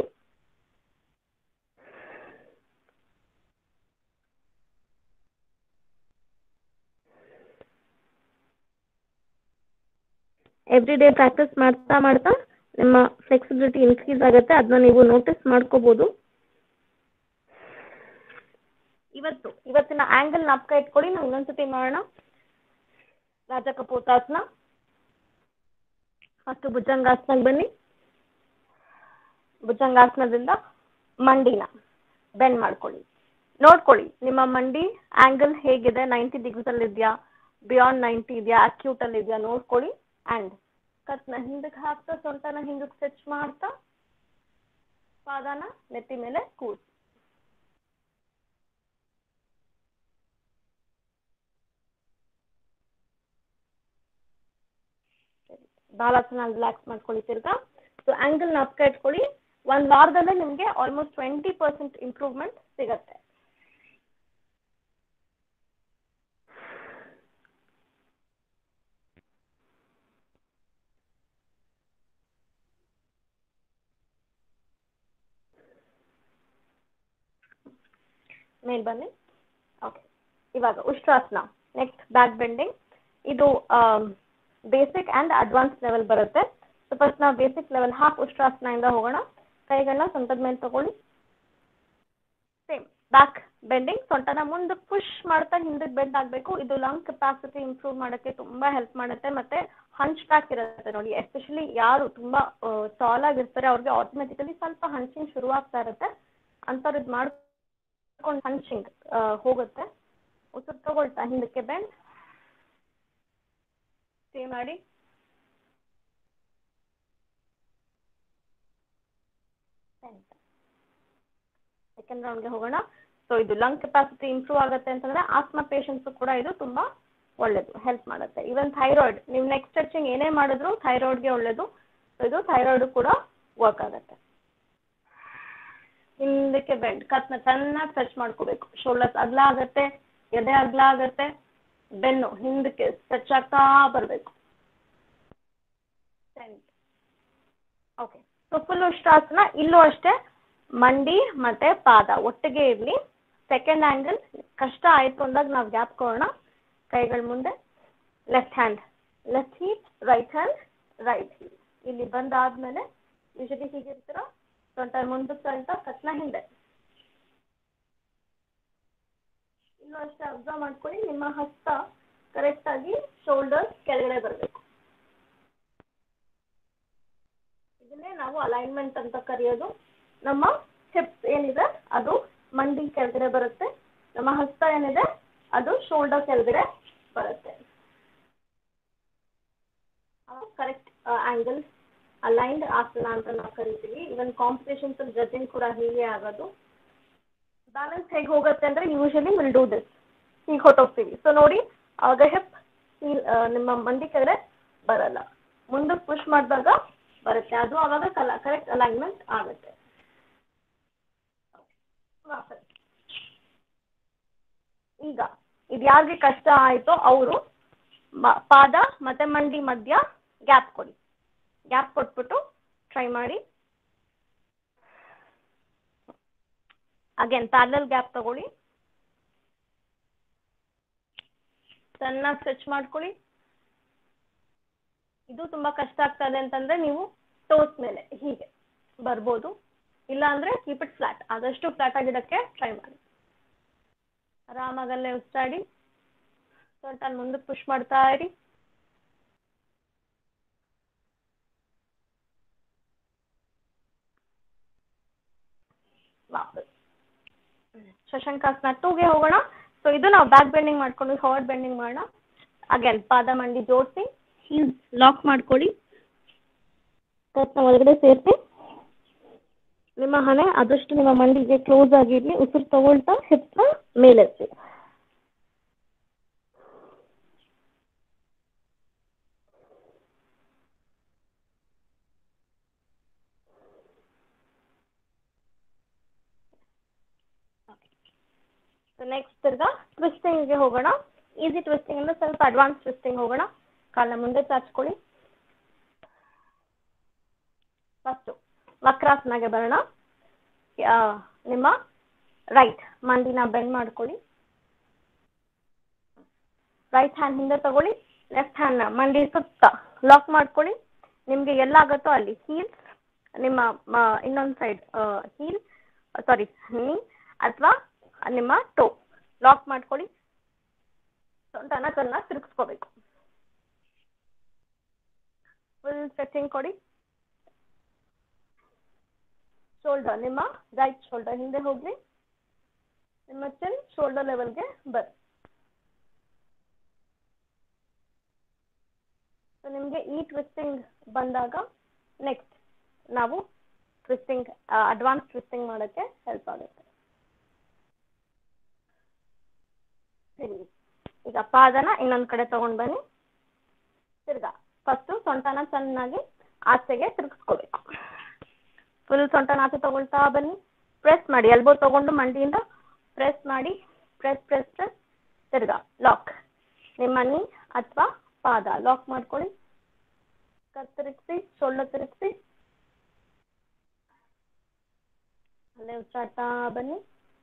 ಎವ್ರಿ ಡೇ ಪ್ರಾಕ್ಟೀಸ್ ಮಾಡ್ತಾ ಮಾಡ್ತಾ ನಿಮ್ಮ ಫ್ಲೆಕ್ಸಿಬಿಲಿಟಿ ಇನ್ಕ್ರೀಸ್ ಆಗುತ್ತೆ. ಅದನ್ನ ನೀವು ನೋಟಿಸ್ ಮಾಡ್ಕೋಬಹುದು. ಇವತ್ತು ಇವತ್ತಿನ ಆಂಗಲ್ ನಾಪ್ಕ ಇಟ್ಕೊಳ್ಳಿ. ನಾವು ಇನ್ನೊಂದ್ಸತಿ ಮಾಡೋಣ. ರಾಜಕಪೋತಾಸನ. ಫಸ್ಟ್ ಭುಜಂಗಾಸನಕ್ಕೆ ಬನ್ನಿ. ಭುಜಂಗಾಸನದಿಂದ ಮಂಡಿನ ಬೆಂಡ್ ಮಾಡ್ಕೊಳ್ಳಿ. ನೋಡ್ಕೊಳ್ಳಿ ನಿಮ್ಮ ಮಂಡಿ ಆಂಗಲ್ ಹೇಗಿದೆ. ನೈಂಟಿ ಡಿಗ್ರೀಸಲ್ಲಿ ಇದೆಯಾ, ಬಿಯಾಂಡ್ ನೈಂಟಿ ಇದೆಯಾ, ಅಕ್ಯೂಟಲ್ಲಿ ಇದೆಯಾ ನೋಡ್ಕೊಳ್ಳಿ. ಆ್ಯಂಡ್ ಕತ್ನ ಹಿಂದಕ್ಕೆ ಹಾಕ್ತಾ ಸೊಂಟನ ಹಿಂದಕ್ಕೆ ಸ್ಟ್ರೆಚ್ ಮಾಡ್ತಾ ಪಾದನ ನೆತ್ತಿ ಮೇಲೆ ಕೂರಿಸಿ. ಬಾಲಾಸನ ರಿಲ್ಯಾಕ್ಸ್ ಮಾಡ್ಕೊಳ್ಳಿ ತಿರ್ಗಾ. ಸೊ ಆಂಗಲ್ ನಾಪ್ಕ ಇಟ್ಕೊಳ್ಳಿ. ಒಂದು ವಾರದಲ್ಲೇ ನಿಮಗೆ ಆಲ್ಮೋಸ್ಟ್ ಟ್ವೆಂಟಿ ಪರ್ಸೆಂಟ್ ಇಂಪ್ರೂವ್ಮೆಂಟ್ ಸಿಗತ್ತೆ. ಮೇಲ್ ಬನ್ನಿ. ಓಕೆ. ಇವಾಗ ಉಷ್ಟ್ರಾಸನ. Next back bending. ಇದು ಬೇಸಿಕ್ ಆ್ಯಂಡ್ ಅಡ್ವಾನ್ಸ್ ಲೆವೆಲ್ ಬರುತ್ತೆ. ಸೊ ಫಸ್ಟ್ ನಾವು ಬೇಸಿಕ್ ಲೆವೆಲ್ ಹಾಫ್ ಉಷ್ಟ್ರಾಸನದಿಂದ ಹೋಗೋಣ. ಕೈಗಳನ್ನ ಸೊಂಟದ ಮೇಲೆ ತಗೊಳ್ಳಿ. Same back bending. ಸೊಂಟನ ಮುಂದಕ್ಕೆ ಪುಷ್ ಮಾಡ್ತಾ ಹಿಂದಕ್ಕೆ ಬೆಂಡ್ ಆಗಬೇಕು. ಇದು ಲಂಗ್ ಕೆಪಾಸಿಟಿ ಇಂಪ್ರೂವ್ ಮಾಡೋಕ್ಕೆ ತುಂಬ ಹೆಲ್ಪ್ ಮಾಡುತ್ತೆ. ಮತ್ತು ಹಂಚ್ ಬ್ಯಾಕ್ ಇರುತ್ತೆ ನೋಡಿ. ಎಸ್ಪೆಷಲಿ ಯಾರು ತುಂಬ ಟಾಲ್ ಆಗಿರ್ತಾರೆ ಅವ್ರಿಗೆ ಆಟೋಮೆಟಿಕಲಿ ಸ್ವಲ್ಪ ಹಂಚಿಂಗ್ ಶುರುವಾಗ್ತಾ ಇರುತ್ತೆ. ಅಂಥವ್ರು ಇದು ಮಾಡ್ಕೊಂಡು ಹಂಚಿಂಗ್ ಹೋಗುತ್ತೆ. ಉಸಿರು ತಗೊಳ್ತಾ ಹಿಂದಕ್ಕೆ ಬೆಂಡ್. ಸ್ಟೇ ಮಾಡಿ. ಸೆಕೆಂಡ್ ರೌಂಡ್ಗೆ ಹೋಗೋಣ. ಸೊ ಇದು ಲಂಗ್ ಕೆಪಾಸಿಟಿ ಇಂಪ್ರೂವ್ ಆಗುತ್ತೆ ಅಂತಂದ್ರೆ ಆಸ್ಮಾ ಪೇಷಂಟ್ಸ್ ಕೂಡ ಇದು ತುಂಬಾ ಒಳ್ಳೇದು, ಹೆಲ್ಪ್ ಮಾಡುತ್ತೆ. ಈವನ್ ಥೈರಾಯ್ಡ್, ನೀವು ನೆಕ್ ಸ್ಟ್ರೆಚಿಂಗ್ ಏನೇ ಮಾಡಿದ್ರು ಥೈರಾಯ್ಡ್ಗೆ ಒಳ್ಳೇದು. ಸೊ ಇದು ಥೈರಾಯ್ಡ್ ಕೂಡ ವರ್ಕ್ ಆಗುತ್ತೆ. ಹಿಂದಕ್ಕೆ ಬೆಂಡ್, ಕತ್ನ ಚೆನ್ನಾಗಿ ಸ್ಟ್ರೆಚ್ ಮಾಡ್ಕೋಬೇಕು. ಶೋಲ್ಡರ್ಸ್ ಅಗ್ಲ ಆಗತ್ತೆ, ಎದೆ ಅಗ್ಲ ಆಗತ್ತೆ, ಬೆನ್ನು ಹಿಂದಕ್ಕೆ ಸ್ಟ್ರೆಚ್ ಆಗ್ತಾ ಬರಬೇಕು. ಓಕೆ, ಸೊ ಫುಲ್ ಉಷ್ಟ್ರಾಸನ. ಇಲ್ಲೂ ಅಷ್ಟೇ ಮಂಡಿ ಮತ್ತೆ ಪಾದ ಒಟ್ಟಿಗೆ ಇರಲಿ. ಸೆಕೆಂಡ್ ಆಂಗಲ್ ಕಷ್ಟ ಆಯ್ತು ಅಂದಾಗ ನಾವು ಗ್ಯಾಪ್ ಕೊಡೋಣ. ಕೈಗಳ ಮುಂದೆ, left hand left heel, right hand right heel. ಇಲ್ಲಿ ಬಂದಾದ್ಮೇಲೆ ಯೂಶಲಿ ಹೀಗಿರ್ತೀರ, ಸೊಂಟ ಮುಂದಕ್ಕೆ ಸೊಂಟ, ಕತ್ನ ಹಿಂದೆ. ಇಲ್ಲೂ ಅಷ್ಟೇ ಅಬ್ಸರ್ವ್ ಮಾಡ್ಕೊಳ್ಳಿ, ನಿಮ್ಮ ಹಸ್ತ ಕರೆಕ್ಟ್ ಆಗಿ ಶೋಲ್ಡರ್ಸ್ ಕೆಳಗಡೆ ಬರಬೇಕು. ಇದನ್ನೇ ನಾವು ಅಲೈನ್ಮೆಂಟ್ ಅಂತ ಕರೆಯೋದು. ನಮ್ಮ ಹಿಪ್ಸ್ ಏನಿದೆ ಅದು ಮಂಡಿ ಕೆಳಗಡೆ ಬರುತ್ತೆ, ನಮ್ಮ ಹಸ್ತ ಏನಿದೆ ಅದು ಶೋಲ್ಡರ್ ಕೆಳಗಡೆ ಬರುತ್ತೆ. ಕರೆಕ್ಟ್ ಆಂಗಲ್ ಅಲೈನ್ಡ್ ಆಸನ ಅಂತ ನಾವು ಕರಿತೀವಿ. ಇವನ್ ಕಾಂಪಿಟೇಷನ್ಸ್ ಜಡ್ಜಿಂಗ್ ಕೂಡ ಹೀಗೆ ಆಗೋದು. ಬ್ಯಾಲೆನ್ಸ್ ಹೇಗೆ ಹೋಗುತ್ತೆ ಅಂದ್ರೆ ಯೂಶಲಿ ವಿಲ್ ಡೂ ದಿಸ್, ಹೀಗೆ ಹೊಟ್ಟೋಗ್ತೀವಿ. ಸೊ ನೋಡಿ, ಆಗ ಹಿಪ್ ನಿಮ್ಮ ಮಂಡಿ ಕೆಳಗಡೆ ಬರಲ್ಲ, ಮುಂದಕ್ಕೆ ಪುಷ್ ಮಾಡಿದಾಗ ಬರುತ್ತೆ. ಅದು ಆವಾಗ ಕಲ ಕರೆಕ್ಟ್ ಅಲೈನ್ಮೆಂಟ್ ಆಗುತ್ತೆ. ಈಗ ಇದು ಯಾರಿಗೆ ಕಷ್ಟ ಆಯಿತೋ ಅವರು ಪಾದ ಮತ್ತೆ ಮಂಡಿ ಮಧ್ಯ ಗ್ಯಾಪ್ ಕೊಡಿ. ಗ್ಯಾಪ್ ಕೊಟ್ಬಿಟ್ಟು ಟ್ರೈ ಮಾಡಿ. ಅಗೇನ್ ಪ್ಯಾರಲಲ್ ಗ್ಯಾಪ್ ತಗೊಳ್ಳಿ, ಚೆನ್ನಾಗಿ ಸ್ಟ್ರೆಚ್ ಮಾಡ್ಕೊಳ್ಳಿ. ಇದು ತುಂಬಾ ಕಷ್ಟ ಆಗ್ತದೆ ಅಂತಂದ್ರೆ ನೀವು ಟೋಸ್ ಮೇಲೆ ಹೀಗೆ ಬರ್ಬೋದು, ಇಲ್ಲ ಅಂದ್ರೆ ಕೀಪ್ ಇಟ್ ಫ್ಲಾಟ್. ಆದಷ್ಟು ಫ್ಲಾಟ್ ಆಗಿಡಕ್ಕೆ ಟ್ರೈ ಮಾಡಿ. ಆರಾಮಾಗಲ್ಲೇ ಉಸಿರಾಡಿ, ಸ್ವಲ್ಪ ಮುಂದಕ್ಕೆ ಪುಷ್ ಮಾಡ್ತಾ ಇರಿ. ವಾಪಸ್ ಶಶಾಂಕಾಸನ ಟೂಗೆ ಹೋಗೋಣ. ಸೊ ಇದು ನಾವು ಬ್ಯಾಕ್ ಬೆಂಡಿಂಗ್ ಮಾಡ್ಕೊಂಡು ಫಾರ್ವರ್ಡ್ ಬೆಂಡಿಂಗ್ ಮಾಡೋಣ. ಅಗೇನ್ ಪಾದ ಮಂಡಿ ಜೋಡಿಸಿ, ಹೀಲ್ ಲಾಕ್ ಮಾಡ್ಕೊಳ್ಳಿ, ಕತ್ನ ಒಳಗಡೆ ಸೇರಿಸಿ. ನಿಮ್ಮ ಹಣೆ ಆದಷ್ಟು ನಿಮ್ಮ ಮಂಡಿಗೆ ಕ್ಲೋಸ್ ಆಗಿರ್ಲಿ. ಉಸಿರು ತಗೊಳ್ತಾ ಹಿಪ್ನ ಮೇಲೆತ್ತಿ. ನೆಕ್ಸ್ಟ್ ತಿರ್ಗಾ ಟ್ವಿಸ್ಟಿಂಗ್ಗೆ ಹೋಗೋಣ. ಈಸಿ ಟ್ವಿಸ್ಟಿಂಗ್ ಅಂದ್ರೆ ಸ್ವಲ್ಪ ಅಡ್ವಾನ್ಸ್ ಟ್ವಿಸ್ಟಿಂಗ್ ಹೋಗೋಣ. ಕಾಲನ್ನ ಮುಂದೆ ಚಾಚ್ಕೊಳ್ಳಿ. ಫಸ್ಟು ವಕ್ರಾಸನಾಗೆ ಬರೋಣ. ನಿಮ್ಮ ರೈಟ್ ಮಂಡಿನ ಬೆಂಡ್ ಮಾಡ್ಕೊಳ್ಳಿ. ರೈಟ್ ಹ್ಯಾಂಡ್ ಹಿಂದೆ ತಗೊಳ್ಳಿ, ಲೆಫ್ಟ್ ಹ್ಯಾಂಡ್ನ ಮಂಡಿ ಸುತ್ತ ಲಾಕ್ ಮಾಡ್ಕೊಳ್ಳಿ. ನಿಮಗೆ ಎಲ್ಲಾಗತ್ತೋ ಅಲ್ಲಿ ಹೀಲ್ಸ್, ನಿಮ್ಮ ಇನ್ನೊಂದು ಸೈಡ್ ಹೀಲ್ ಸಾರಿ ನೀ ಅಥವಾ ನಿಮ್ಮ ಟೋ ಲಾಕ್ ಮಾಡ್ಕೊಳ್ಳಿ. ಸೊಂಟನ ಚೆನ್ನಾಗಿ ತಿರುಗಿಸ್ಕೋಬೇಕು. ಫುಲ್ ಸ್ಟ್ರೆಚಿಂಗ್ ಕೊಡಿ. ಶೋಲ್ಡರ್, ನಿಮ್ಮ ರೈಟ್ ಶೋಲ್ಡರ್ ಹಿಂದೆ ಹೋಗ್ಲಿ. ನಿಮ್ಮ ಚಿನ್ ಶೋಲ್ಡರ್ ಲೆವೆಲ್ಗೆ ಬರ್ರಿ. ಸೊ ನಿಮಗೆ ಈ ಟ್ವಿಸ್ಟಿಂಗ್ ಬಂದಾಗ ನೆಕ್ಸ್ಟ್ ನಾವು ಟ್ವಿಸ್ಟಿಂಗ್ ಅಡ್ವಾನ್ಸ್ ಟ್ವಿಸ್ಟಿಂಗ್ ಮಾಡೋಕ್ಕೆ ಹೆಲ್ಪ್ ಆಗುತ್ತೆ. ಈಗ ಪಾದನ ಇನ್ನೊಂದು ಕಡೆ ತಗೊಂಡು ಬನ್ನಿ. ತಿರ್ಗಾ ಫಸ್ಟು ಸೊಂಟನ ಚೆನ್ನಾಗಿ ಆಚೆಗೆ ತಿರುಗಿಸ್ಕೋಬೇಕು. ಫುಲ್ ಸೊಂಟನ ಆಚೆ ತಗೊಳ್ತಾ ಬನ್ನಿ. ಪ್ರೆಸ್ ಮಾಡಿ, ಎಲ್ಬೋ ತಗೊಂಡು ಮಂಡಿಯಿಂದ ಪ್ರೆಸ್ ಮಾಡಿ. ಪ್ರೆಸ್ ಪ್ರೆಸ್ ಪ್ರೆಸ್ ತಿರ್ಗಾ ಲಾಕ್. ನಿಮ್ಮ ನೀ ಅಥವಾ ಪಾದ ಲಾಕ್ ಮಾಡ್ಕೊಳ್ಳಿ. ಕತ್ ತಿರುಗಿಸಿ, ಶೋಲ್ಡರ್ ತಿರುಗಿಸಿ, ಅಲ್ಲೇ ಉಚ್ಚಾಡ್ತಾ ಬನ್ನಿ.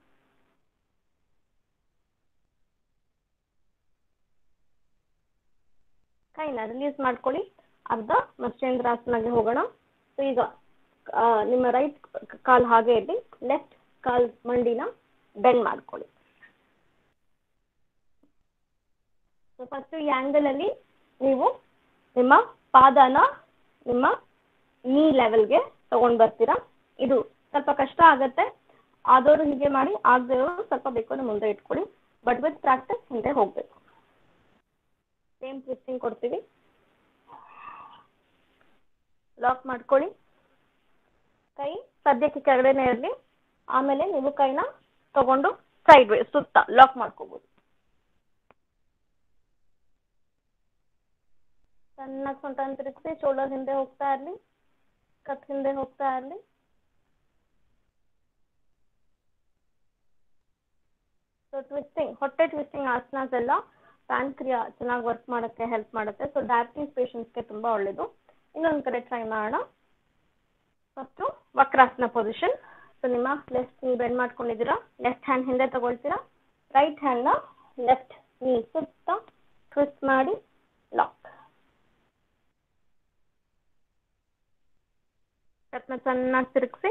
ಕೈನ ರಿಲೀಸ್ ಮಾಡ್ಕೊಳ್ಳಿ. ಅರ್ಧ ಮತ್ಸ್ಯೇಂದ್ರಾಸನಾಗೆ ಹೋಗೋಣ. ಸೊ ಈಗ ನಿಮ್ಮ ರೈಟ್ ಕಾಲ್ ಹಾಗೆ ಇರಲಿ, ಲೆಫ್ಟ್ ಕಾಲ್ ಮಂಡಿನ ಬೆಂಡ್ ಮಾಡ್ಕೊಳ್ಳಿ. ಸೊ ಫಸ್ಟ್ ಈ ಆಂಗಲ್ ಅಲ್ಲಿ ನೀವು ನಿಮ್ಮ ಪಾದನ ನಿಮ್ಮ ನೀ ಲೆವೆಲ್ಗೆ ತಗೊಂಡ್ ಬರ್ತೀರಾ. ಇದು ಸ್ವಲ್ಪ ಕಷ್ಟ ಆಗತ್ತೆ. ಆದವರು ಹೀಗೆ ಮಾಡಿ, ಆಗದವರು ಸ್ವಲ್ಪ ಬೇಕು ಮುಂದೆ ಇಟ್ಕೊಳ್ಳಿ. ಬಟ್ ವಿತ್ ಪ್ರಾಕ್ಟಿಸ್ ಹಿಂದೆ ಹೋಗ್ಬೇಕು. ಸೇಮ್ ಟ್ವಿಸ್ಟಿಂಗ್ ಕೊಡ್ತೀವಿ. ಲಾಕ್ ಮಾಡ್ಕೊಳ್ಳಿ. ಕೈ ಸದ್ಯಕ್ಕೆ ಕೆಳಗಡೆನೆ ಇರಲಿ. ಆಮೇಲೆ ನೀವು ಕೈನ ತಗೊಂಡು ಸೈಡ್ ವೇ ಸುತ್ತ ಲಾಕ್ ಮಾಡ್ಕೋಬಹುದು. ಚೆನ್ನಾಗಿ ಸೊಂಟನ ತಿರುಗಿಸಿ, ಶೋಲ್ಡರ್ ಹಿಂದೆ ಹೋಗ್ತಾ ಇರಲಿ, ಕತ್ ಹಿಂದೆ ಹೋಗ್ತಾ ಇರಲಿ. ಸೊ ಟ್ವಿಸ್ಟಿಂಗ್, ಹೊಟ್ಟೆ ಟ್ವಿಸ್ಟಿಂಗ್ ಆಸನಾಸ್ ಎಲ್ಲ ಪ್ಯಾನ್ಕ್ರಿಯಾ ಚೆನ್ನಾಗಿ ವರ್ಕ್ ಮಾಡೋಕ್ಕೆ ಹೆಲ್ಪ್ ಮಾಡುತ್ತೆ. ಸೊ ಡಯಾಬಿಟೀಸ್ ಪೇಷಂಟ್ಸ್ಗೆ ತುಂಬ ಒಳ್ಳೆಯದು. ಇನ್ನೊಂದು ಕಡೆ ಟ್ರೈ ಮಾಡೋಣ. ಫಸ್ಟು ವಕ್ರಾಸನ ಪೊಸಿಷನ್. ಸೊ ನಿಮ್ಮ ಲೆಫ್ಟ್ ನೀ ಬೆಂಡ್ ಮಾಡ್ಕೊಂಡಿದ್ದೀರಾ, ಲೆಫ್ಟ್ ಹ್ಯಾಂಡ್ ಹಿಂದೆ ತಗೊಳ್ತೀರಾ, ರೈಟ್ ಹ್ಯಾಂಡ್ನ ಲೆಫ್ಟ್ ನೀ ಸುತ್ತ ಟ್ವಿಸ್ಟ್ ಮಾಡಿ ಲಾಕ್. ಕತ್ನ ಚೆನ್ನಾಗಿ ತಿರುಗಿಸಿ,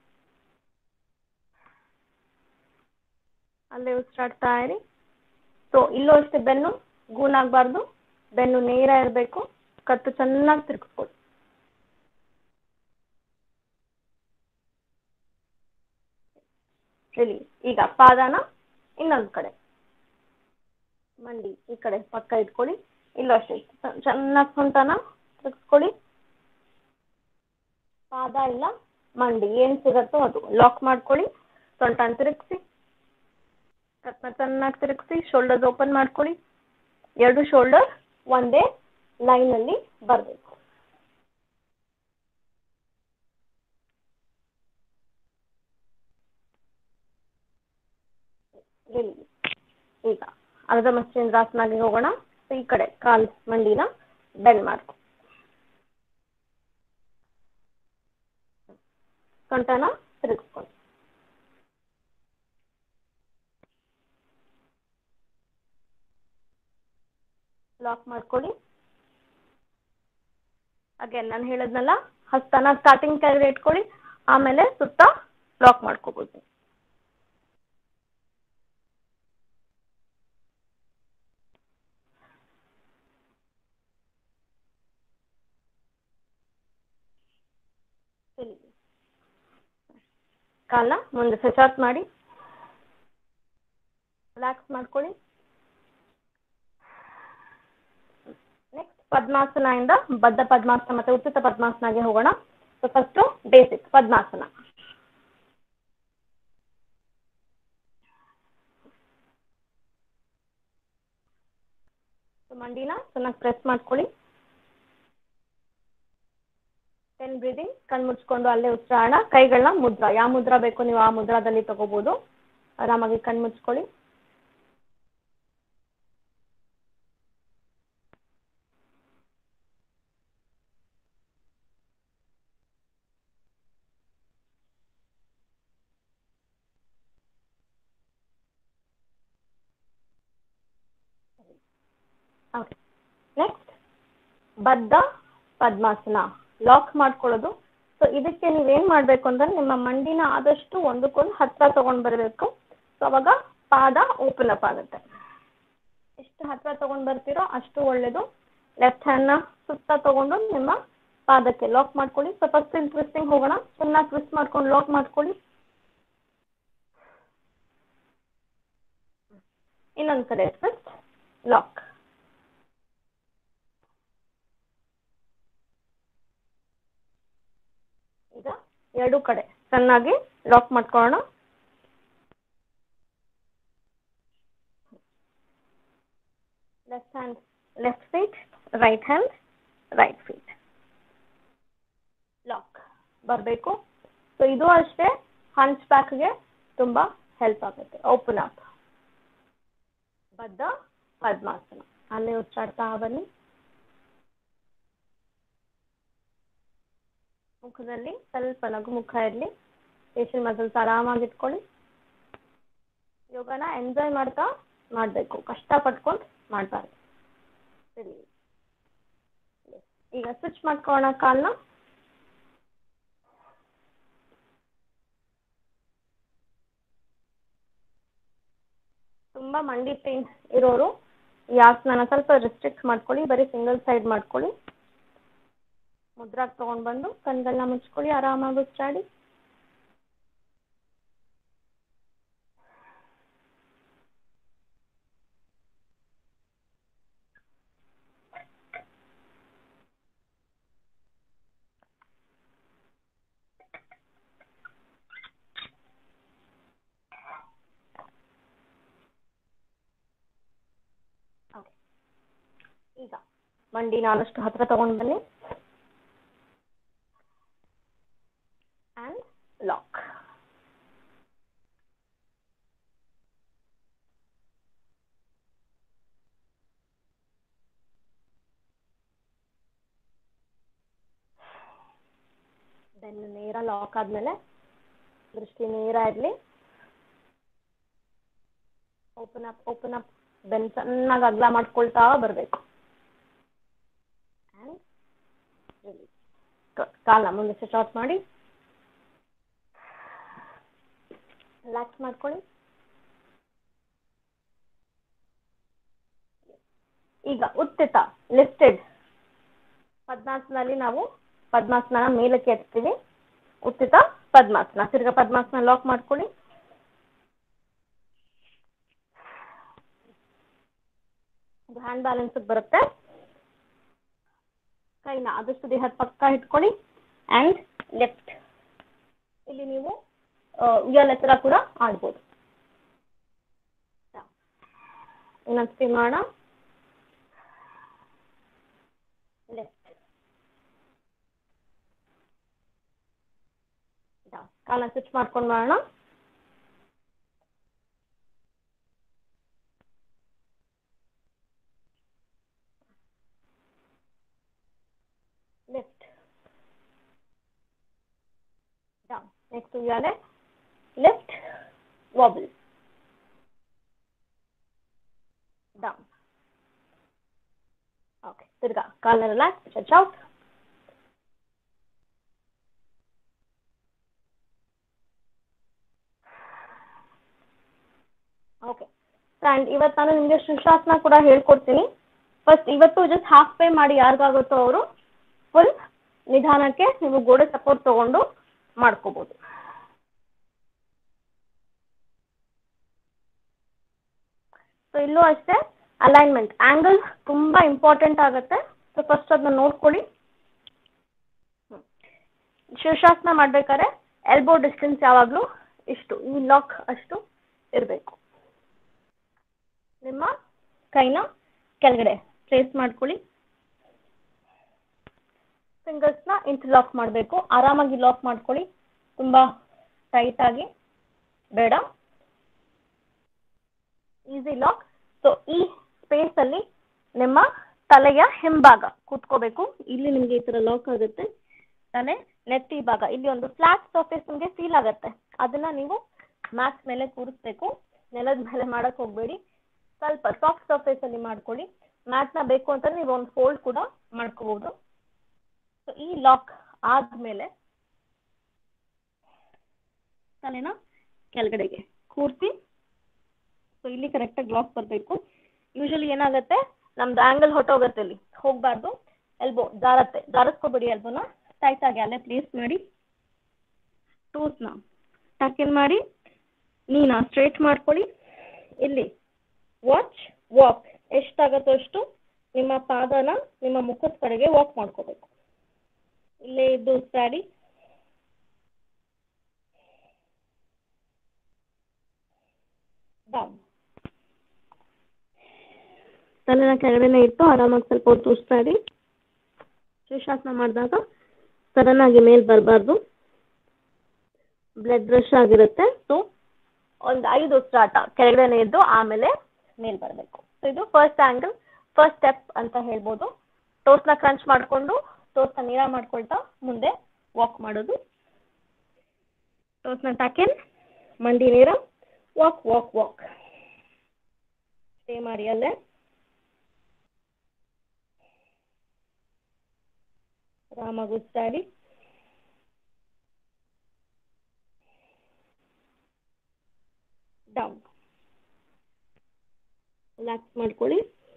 ಅಲ್ಲೇ ಉಸಿರಾಡ್ತಾ ಇರಿ. ಸೊ ಇಲ್ಲೂ ಅಷ್ಟೇ, ಬೆನ್ನು ಗೂನಾಗಬಾರ್ದು, ಬೆನ್ನು ನೇರ ಇರಬೇಕು, ಕತ್ತು ಚೆನ್ನಾಗಿ ತಿರುಗಿಸ್ಕೊಳ್ಳಿ. ರಿಲೀಸ್. ಈಗ ಪಾದನ ಇನ್ನೊಂದು ಕಡೆ, ಮಂಡಿ ಈ ಕಡೆ ಪಕ್ಕ ಇಟ್ಕೊಳ್ಳಿ. ಇಲ್ಲೂ ಅಷ್ಟೇ, ಚೆನ್ನಾಗಿ ಸೊಂಟನ ತಿರುಗಿಸ್ಕೊಳ್ಳಿ. ಪಾದ ಇಲ್ಲ ಮಂಡಿ ಏನು ಸಿಗತ್ತೋ ಅದು ಲಾಕ್ ಮಾಡ್ಕೊಳ್ಳಿ. ಸೊಂಟನ ತಿರುಗಿಸಿ, ಕತ್ನ ಚೆನ್ನಾಗಿ ತಿರುಗಿಸಿ, ಶೋಲ್ಡರ್ಸ್ ಓಪನ್ ಮಾಡ್ಕೊಳ್ಳಿ. ಎರಡು ಶೋಲ್ಡರ್ ಒಂದೇ ಲೈನಲ್ಲಿ ಬರಬೇಕು. ಈಗ ಅರ್ಧ ಮತ್ಸ್ಯೇಂದ್ರಾಸನಾಗಿ ಹೋಗೋಣ. ಸೊ ಈ ಕಡೆ ಕಾಲ್ ಮಂಡಿನ ಬೆಂಡ್ ಮಾಡ್ಕೊ, ಸೊಂಟನ ತಿರುಗಿಸ್ಕೊಂಡು. ಲಾಕ್ ಮಾಡ್ಕೊಳ್ಳಿ. ಅಗೇನ್ ನಾನು ಹೇಳದ್ನಲ್ಲ, ಹಸ್ತನ ಸ್ಟಾರ್ಟಿಂಗ್ ಕೆಳಗಡೆ ಇಟ್ಕೊಳ್ಳಿ, ಆಮೇಲೆ ಸುತ್ತ ಲಾಕ್ ಮಾಡ್ಕೋಬಹುದು. ಕಾಲನ್ನ ಮುಂದೆ ಸಚಾತ್ ಮಾಡಿ, ರಿಲ್ಯಾಕ್ಸ್ ಮಾಡ್ಕೊಳ್ಳಿ. ನೆಕ್ಸ್ಟ್ ಪದ್ಮಾಸನ ಇಂದ ಬದ್ಧ ಪದ್ಮಾಸನ ಮತ್ತೆ ಉಚಿತ ಪದ್ಮಾಸನಗೆ ಹೋಗೋಣ. ಸೊ ಫಸ್ಟು ಬೇಸಿಕ್ ಪದ್ಮಾಸನ. ಮಂಡಿನ ಚೆನ್ನಾಗಿ ಪ್ರೆಸ್ ಮಾಡ್ಕೊಳ್ಳಿ. ಟೆನ್ ಬ್ರೀದಿಂಗ್, ಕಣ್ ಮುಚ್ಕೊಂಡು ಅಲ್ಲೇ ಉಸಿರಾಡೋಣ. ಕೈಗಳನ್ನ ಮುದ್ರಾ, ಯಾವ ಮುದ್ರಾ ಬೇಕು ನೀವು ಆ ಮುದ್ರಾದಲ್ಲಿ ತಗೋಬಹುದು. ಆರಾಮಾಗಿ ಕಣ್ ಮುಚ್ಕೊಳ್ಳಿ. ನೆಕ್ಸ್ಟ್ ಬದ್ಧ ಪದ್ಮಾಸನ, ಲಾಕ್ ಮಾಡ್ಕೊಳ್ಳೋದು. ಸೊ ಇದಕ್ಕೆ ನೀವೇನ್ ಮಾಡ್ಬೇಕು ಅಂದ್ರೆ ನಿಮ್ಮ ಮಂಡಿನ ಆದಷ್ಟು ಒಂದಕ್ಕೊಂದು ಹತ್ರ ತಗೊಂಡ್ ಬರಬೇಕು. ಸೊ ಅವಾಗ ಪಾದ ಓಪನ್ ಅಪ್ ಆಗುತ್ತೆ. ಎಷ್ಟು ಹತ್ರ ತಗೊಂಡ್ ಬರ್ತೀರೋ ಅಷ್ಟು ಒಳ್ಳೇದು. ಲೆಫ್ಟ್ ಹ್ಯಾಂಡ್ನ ಸುತ್ತ ತಗೊಂಡು ನಿಮ್ಮ ಪಾದಕ್ಕೆ ಲಾಕ್ ಮಾಡ್ಕೊಳ್ಳಿ. ಸೊ ಫಸ್ಟ್ ಟ್ವಿಸ್ಟಿಂಗ್ ಹೋಗೋಣ. ಚೆನ್ನಾಗಿ ಟ್ವಿಸ್ಟ್ ಮಾಡ್ಕೊಂಡು ಲಾಕ್ ಮಾಡ್ಕೊಳ್ಳಿ. ಇನ್ನೊಂದು ಕಡೆ ಟ್ವಿಸ್ಟ್, ಲಾಕ್. ಈಗ ಎರಡು ಕಡೆ ಚೆನ್ನಾಗಿ ಲಾಕ್ ಮಾಡ್ಕೊಳ್ಳೋಣ. Left hand left feet, right hand right feet, lock ಬರಬೇಕು. ಸೊ ಇದು ಅಷ್ಟೇ ಹಂಚ್ ಬ್ಯಾಕ್ಗೆ ತುಂಬಾ ಹೆಲ್ಪ್ ಆಗುತ್ತೆ. ಓಪನ್ ಅಪ್, ಬದ್ಧ ಪದ್ಮಾಸನ. ಅಲ್ಲೇ ಉಚ್ಚಾಡ್ತಾ ಬನ್ನಿ. ಮುಖದಲ್ಲಿ ಸ್ವಲ್ಪ ನಗು ಮುಖ ಇರಲಿ. ಫೇಶಿಯಲ್ ಮಸಲ್ಸ್ ಆರಾಮಾಗಿ ಇಟ್ಕೊಳ್ಳಿ. ಯೋಗನ ಎಂಜಾಯ್ ಮಾಡ್ತಾ ಮಾಡಬೇಕು, ಕಷ್ಟ ಪಟ್ಕೊಂಡು ಮಾಡಬಾರ್ದು. ಸರಿ, ಈಗ ಸ್ವಿಚ್ ಮಾಡ್ಕೊಳ್ಳೋಣ ಕಾಲ್ನ. ತುಂಬಾ ಮಂಡಿ ಪೇನ್ ಇರೋರು ಈ ಆಸನ ಸ್ವಲ್ಪ ರಿಸ್ಟ್ರಿಕ್ಟ್ ಮಾಡ್ಕೊಳ್ಳಿ. ಬರೀ ಸಿಂಗಲ್ ಸೈಡ್ ಮಾಡ್ಕೊಳ್ಳಿ. ಮುದ್ರಾಗ್ ತಗೊಂಡ್ ಬಂದು ಕಣ್ಗಳನ್ನ ಮುಚ್ಕೊಳ್ಳಿ, ಆರಾಮಾಗಿ ಉಚ್ಚಾಡಿ. ಈಗ ಮಂಡಿನ ಆದಷ್ಟು ಹತ್ರ ತಗೊಂಡು ಬನ್ನಿ ಆ್ಯಂಡ್ ಲಾಕ್. ದೆನ್ ನೇರ ಲಾಕ್ ಆದಮೇಲೆ ದೃಷ್ಟಿ ನೇರ ಇರಲಿ. ಓಪನ್ ಅಪ್ ಓಪನ್ ಅಪ್ ಬೆನ್ ಚೆನ್ನಾಗಿ ಅಗಲ ಮಾಡ್ಕೊಳ್ತಾ ಬರಬೇಕು. ಕಾಲ ಮುಂದೆ ಸ್ಟ್ರೆಚ್ ಔಟ್ ಮಾಡಿ ರಿಲ್ಯಾಕ್ಸ್ ಮಾಡ್ಕೊಳ್ಳಿ. ಈಗ ಉತ್ತಿತ ಲಿಫ್ಟೆಡ್ ಪದ್ಮಾಸನಲ್ಲಿ ನಾವು ಪದ್ಮಾಸನ ಮೇಲಕ್ಕೆ ಎತ್ತೀವಿ. ಉತ್ತಿತ ಪದ್ಮಾಸನ, ತಿರ್ಗಾ ಪದ್ಮಾಸನ ಲಾಕ್ ಮಾಡ್ಕೊಳ್ಳಿ. ಹ್ಯಾಂಡ್ ಬ್ಯಾಲೆನ್ಸ್ ಬರುತ್ತೆ. ಕೈನ ಆದಷ್ಟು ದೇಹದ ಪಕ್ಕ ಇಟ್ಕೊಳ್ಳಿ ಆ್ಯಂಡ್ ಲೆಫ್ಟ್. ಇಲ್ಲಿ ನೀವು ಉಯ್ಯಾಲೆ ಹತ್ರ ಕೂಡ ಆಡ್ಬೋದು. ಇನ್ನೊಂದ್ಸತಿ ಮಾಡೋಣ. ಲೆಫ್ಟ್ ಕಾಲ ಸ್ವಿಚ್ ಮಾಡ್ಕೊಂಡು ಮಾಡೋಣ. Left down. ನೆಕ್ಸ್ಟ್ ಉಯ್ಯಾಲೆ ಲೆಫ್ಟ್ ವಾಬಲ್ ಡೌನ್. ಓಕೆ, ತಿರ್ಗಾ ಕಾಲ relax, stretch out. Okay friend, ಇವತ್ತು ನಾನು ನಿಮಗೆ ಶೀರ್ಷಾಸನ ಕೂಡ ಹೇಳ್ಕೊಡ್ತೀನಿ. ಫಸ್ಟ್ ಇವತ್ತು ಜಸ್ಟ್ ಹಾಫ್ ಪೇ ಮಾಡಿ ಯಾರಿಗಾಗುತ್ತೋ ಅವರು ಫುಲ್ ನಿಧಾನಕ್ಕೆ ನೀವು ಗೋಡೆ ಸಪೋರ್ಟ್ ತಗೊಂಡು ಮಾಡ್ಕೋಬಹುದು. ಸೊ ಇಲ್ಲೂ ಅಷ್ಟೇ ಅಲೈನ್ಮೆಂಟ್ ಆಂಗಲ್ ತುಂಬಾ ಇಂಪಾರ್ಟೆಂಟ್ ಆಗುತ್ತೆ. ಸೊ ಫಸ್ಟ್ ಅದನ್ನ ನೋಡ್ಕೊಳ್ಳಿ. ಶೀರ್ಷಾಸನ ಮಾಡ್ಬೇಕಾದ್ರೆ ಎಲ್ಬೋ ಡಿಸ್ಟೆನ್ಸ್ ಯಾವಾಗಲೂ ಇಷ್ಟು, ಈ ಲಾಕ್ ಅಷ್ಟು ಇರಬೇಕು. ನಿಮ್ಮ ಕೈನ ಕೆಳಗಡೆ ಪ್ಲೇಸ್ ಮಾಡ್ಕೊಳ್ಳಿ. ಫಿಂಗರ್ಸ್ನ ಇಂಟರ್ಲಾಕ್ ಮಾಡಬೇಕು. ಆರಾಮಾಗಿ ಲಾಕ್ ಮಾಡ್ಕೊಳ್ಳಿ, ತುಂಬಾ ಟೈಟ್ ಆಗಿ ಬೇಡ. Easy lock. ಸೊ ಈ ಸ್ಪೇಸ್ ಅಲ್ಲಿ ನಿಮ್ಮ ತಲೆಯ ಹಿಂಭಾಗ ಕೂತ್ಕೋಬೇಕು. ಇಲ್ಲಿ ನಿಮ್ಗೆ ಈ ತರ ಲಾಕ್ ಆಗುತ್ತೆ. ತಲೆ ನೆತ್ತಿ ಭಾಗ ಇಲ್ಲಿ ಒಂದು ಫ್ಲಾಟ್ ಸರ್ಫೇಸ್ ನಿಮಗೆ ಫೀಲ್ ಆಗುತ್ತೆ. ಅದನ್ನ ನೀವು ಮ್ಯಾಟ್ ಮೇಲೆ ಕೂರಿಸ್ಬೇಕು. ನೆಲದ ಮೇಲೆ ಮಾಡಕ್ ಹೋಗ್ಬೇಡಿ. ಸ್ವಲ್ಪ ಸಾಫ್ಟ್ ಸರ್ಫೇಸ್ ಅಲ್ಲಿ ಮಾಡ್ಕೊಳ್ಳಿ. ಮ್ಯಾಟ್ ನ ಬೇಕು ಅಂತ ನೀವು ಒಂದು ಫೋಲ್ಡ್ ಕೂಡ ಮಾಡ್ಕೋಬಹುದು. ಸೊ ಈ ಲಾಕ್ ಆದ್ಮೇಲೆ ತಲೆನ ಕೆಳಗಡೆಗೆ ಕೂರ್ಸಿ. ಸೊ ಇಲ್ಲಿ ಕರೆಕ್ಟಾಗಿ ಲಾಕ್ ಬರಬೇಕು. ಯೂಶಲಿ ಏನಾಗುತ್ತೆ, ನಮ್ದು ಆಂಗಲ್ ಹೊಟ್ಟೋಗುತ್ತೆ, ಇಲ್ಲಿ ಹೋಗ್ಬಾರ್ದು. ಎಲ್ಬೋ ಜಾರತ್ತೆ, ಜಾರಿಸ್ಕೋಬೇಡಿ. ಎಲ್ಬೋನ ಟೈಟ್ ಆಗಿ ಅಲ್ಲೇ ಪ್ಲೇಸ್ ಮಾಡಿ. ಟೂಸ್ನ ಟಕ್ ಮಾಡಿ, ನೀನ ಸ್ಟ್ರೇಟ್ ಮಾಡ್ಕೊಳ್ಳಿ. ಇಲ್ಲಿ ವಾಚ್ ವಾಕ್ ಎಷ್ಟಾಗತ್ತೋ ಅಷ್ಟು ನಿಮ್ಮ ಪಾದನ ನಿಮ್ಮ ಮುಖದ ಕಡೆಗೆ ವಾಕ್ ಮಾಡ್ಕೋಬೇಕು. ಇಲ್ಲೇ ಇದ್ದು ಸ್ಟ್ಯಾಡಿ. ಡೌನ್. ತಲೆನ ಕೆಳಗಡೆನೆ ಇಟ್ಟು ಆರಾಮಾಗಿ ಸ್ವಲ್ಪ ಹೊತ್ತು ಸ್ಟ್ಯಾಡಿ. ಶೀರ್ಷಾಸನ ಮಾಡಿದಾಗ ಸಡನ್ ಆಗಿ ಮೇಲ್ ಬರಬಾರ್ದು, ಬ್ಲಡ್ ರಶ್ ಆಗಿರುತ್ತೆ. ಸೊ ಒಂದು ಐದು ಸ್ಟಾರ್ಟ್ ಕೆಳಗಡೆನೆ ಇದ್ದು ಆಮೇಲೆ ಮೇಲ್ ಬರಬೇಕು. ಸೊ ಇದು ಫಸ್ಟ್ ಆಂಗಲ್, ಫಸ್ಟ್ ಸ್ಟೆಪ್ ಅಂತ ಹೇಳ್ಬೋದು. ಟೋಸ್ನ ಕ್ರಂಚ್ ಮಾಡಿಕೊಂಡು ಟೋಸ್ನ ನೀರ ಮಾಡ್ಕೊಳ್ತಾ ಮುಂದೆ ವಾಕ್ ಮಾಡೋದು. ಟೋಸ್ನ ಟಕ್ ಮಂಡಿ ನೀರ, ವಾಕ್ ವಾಕ್ ವಾಕ್. ಸ್ಟೇ ಮಾಡಿ ಅಲ್ಲೇ. ಆರಾಮಾಗಿ ಸ್ಟ್ಯಾಡಿ. ಡೌನ್. ರಿಲ್ಯಾಕ್ಸ್ ಮಾಡ್ಕೊಳ್ಳಿ.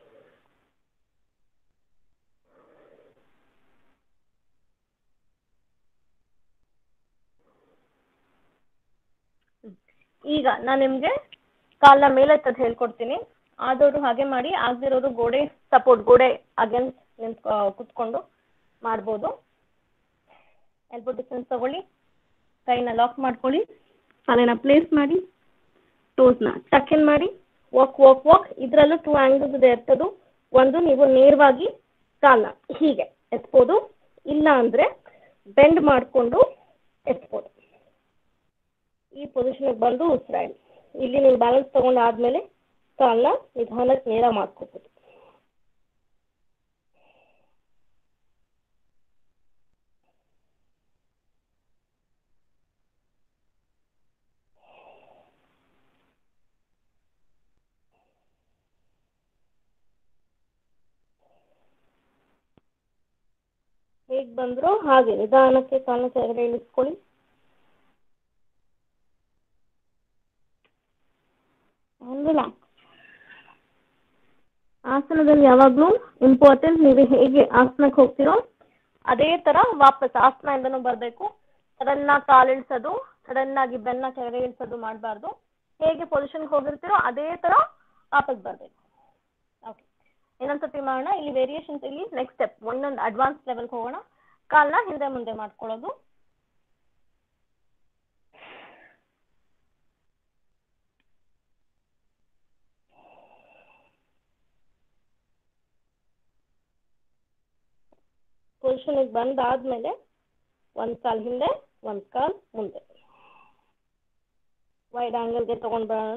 ಈಗ ನಾನು ನಿಮ್ಗೆ ಕಾಲ ಮೇಲೆತ್ತದ್ ಹೇಳ್ಕೊಡ್ತೀನಿ. ಆದವರು ಹಾಗೆ ಮಾಡಿ, ಆಗದಿರೋರು ಗೋಡೆ ಸಪೋರ್ಟ್ ಗೋಡೆ ಅಗೇನ್ಸ್ಟ್ ನಿಂತ್ ಕುತ್ಕೊಂಡು ಮಾಡ್ಬೋದು. ಎಲ್ಬೋ ಡಿಸ್ಟೆನ್ಸ್ ತಗೊಳ್ಳಿ. ಕೈನ ಲಾಕ್ ಮಾಡ್ಕೊಳ್ಳಿ. ತಲೆನ ಪ್ಲೇಸ್ ಮಾಡಿ. ಟೋಸ್ನ ಟಕ್ ಇನ್ ಮಾಡಿ. Walk walk walk. ಇದರಲ್ಲೂ ಟೂ ಆಂಗಲ್ಸ್ ಇದೆ ಇರ್ತದ್ದು. ಒಂದು ನೀವು ನೇರವಾಗಿ ಕಾಲ್ನ ಹೀಗೆ ಎತ್ಬೋದು, ಇಲ್ಲ ಅಂದ್ರೆ ಬೆಂಡ್ ಮಾಡಿಕೊಂಡು ಎತ್ಬೋದು. ಈ ಪೊಸಿಷನ್ಗೆ ಬಂದು ಉಸಿರಾಡಿ. ಇಲ್ಲಿ ನೀವು ಬ್ಯಾಲೆನ್ಸ್ ತಗೊಂಡಾದ್ಮೇಲೆ ಕಾಲ್ನ ನಿಧಾನಕ್ಕೆ ನೇರ ಮಾಡ್ಕೋಬೋದು. ಹೇಗ್ ಬಂದ್ರು ಹಾಗೆ ನಿಧಾನಕ್ಕೆ ಕಾಲ್ನ ಕೆಳಗಡೆ ಇಳಿಸ್ಕೊಳ್ಳಿ. ರಿಲ್ಯಾಕ್ಸ್. ಆಸನದಲ್ಲಿ ಯಾವಾಗ್ಲೂ ಇಂಪಾರ್ಟೆಂಟ್ ನೀವು ಹೇಗೆ ಆಸನಕ್ಕೆ ಹೋಗ್ತಿರೋ ಅದೇ ತರ ವಾಪಸ್ ಆಸನದಿಂದನೂ ಬರ್ಬೇಕು. ಸಡನ್ ಆಗಿ ಕಾಲು ಇಳಿಸೋದು, ಸಡನ್ ಆಗಿ ಬೆನ್ನ ಕೆಳಗಡೆ ಇಳಿಸೋದು ಮಾಡಬಾರ್ದು. ಹೇಗೆ ಪೊಸಿಷನ್ಗೆ ಹೋಗಿರ್ತೀರೋ ಅದೇ ತರ ವಾಪಸ್ ಬರ್ಬೇಕು. ಓಕೆ, ಇನ್ನೊಂದ್ಸತಿ ಮಾಡೋಣ. ಇಲ್ಲಿ ವೇರಿಯೇಷನ್ಸ್, ಇಲ್ಲಿ ನೆಕ್ಸ್ಟ್ ಸ್ಟೆಪ್ ಒಂದೊಂದು ಅಡ್ವಾನ್ಸ್ ಲೆವೆಲ್ಗೆ ಹೋಗೋಣ. ಕಾಲ್ನ ಹಿಂದೆ ಮುಂದೆ ಮಾಡ್ಕೊಳ್ಳೋದು. ಪೊಸಿಷನ್ಗೆ ಬಂದಾದ್ಮೇಲೆ ಒಂದ್ ಕಾಲ್ ಹಿಂದೆ ಒಂದ್ ಕಾಲ್ ಮುಂದೆ ವೈಡ್ ಆಂಗಲ್ಗೆ ತಗೊಂಡ್ ಬರೋಣ.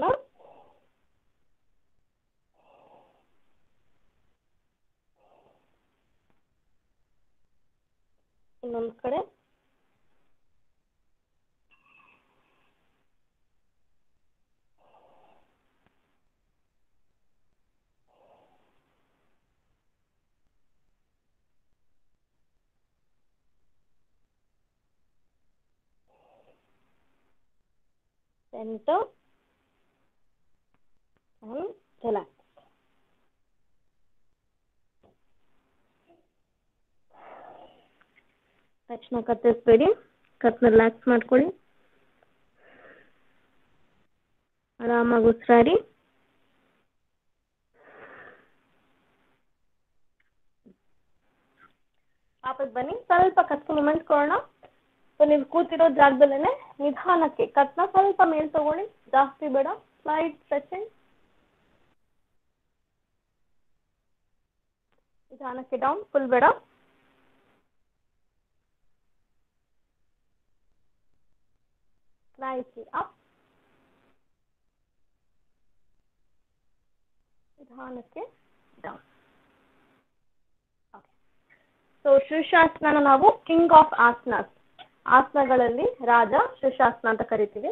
ಇನ್ನೊಂದ್ ಕಡೆ center and relax. ತಕ್ಷಣ ಕತ್ತಿಸ್ಬೇಡಿ, ಕತ್ನ ರಿಲ್ಯಾಕ್ಸ್ ಮಾಡ್ಕೊಳ್ಳಿ. ಆರಾಮಾಗಿ ಉಸಿರಾಡಿ. ವಾಪಸ್ ಬನ್ನಿ. ಸ್ವಲ್ಪ ಕತ್ನ ಮೂಮೆಂಟ್ ಕೊಡೋಣ. ಸೊ ನೀವು ಕೂತಿರೋ ಜಾಗದಲ್ಲೇನೆ ನಿಧಾನಕ್ಕೆ ಕತ್ನ ಸ್ವಲ್ಪ ಮೇಲ್ ತಗೊಳ್ಳಿ, ಜಾಸ್ತಿ ಬೇಡ. Slide stretching. ನಿಧಾನಕ್ಕೆ ಡೌನ್, ಫುಲ್ ಬೇಡ. ಸ್ಲೈಡ್ಲಿ ಅಪ್, ನಿಧಾನಕ್ಕೆ ಡೌನ್. ಓಕೆ, ಸೊ ಶೀರ್ಷಾಸನ ನಾವು ಕಿಂಗ್ ಆಫ್ ಆಸನಾಸ್, ಆಸನಗಳಲ್ಲಿ ರಾಜ, ಶೀರ್ಷಾಸನ ಅಂತ ಕರಿತೀವಿ.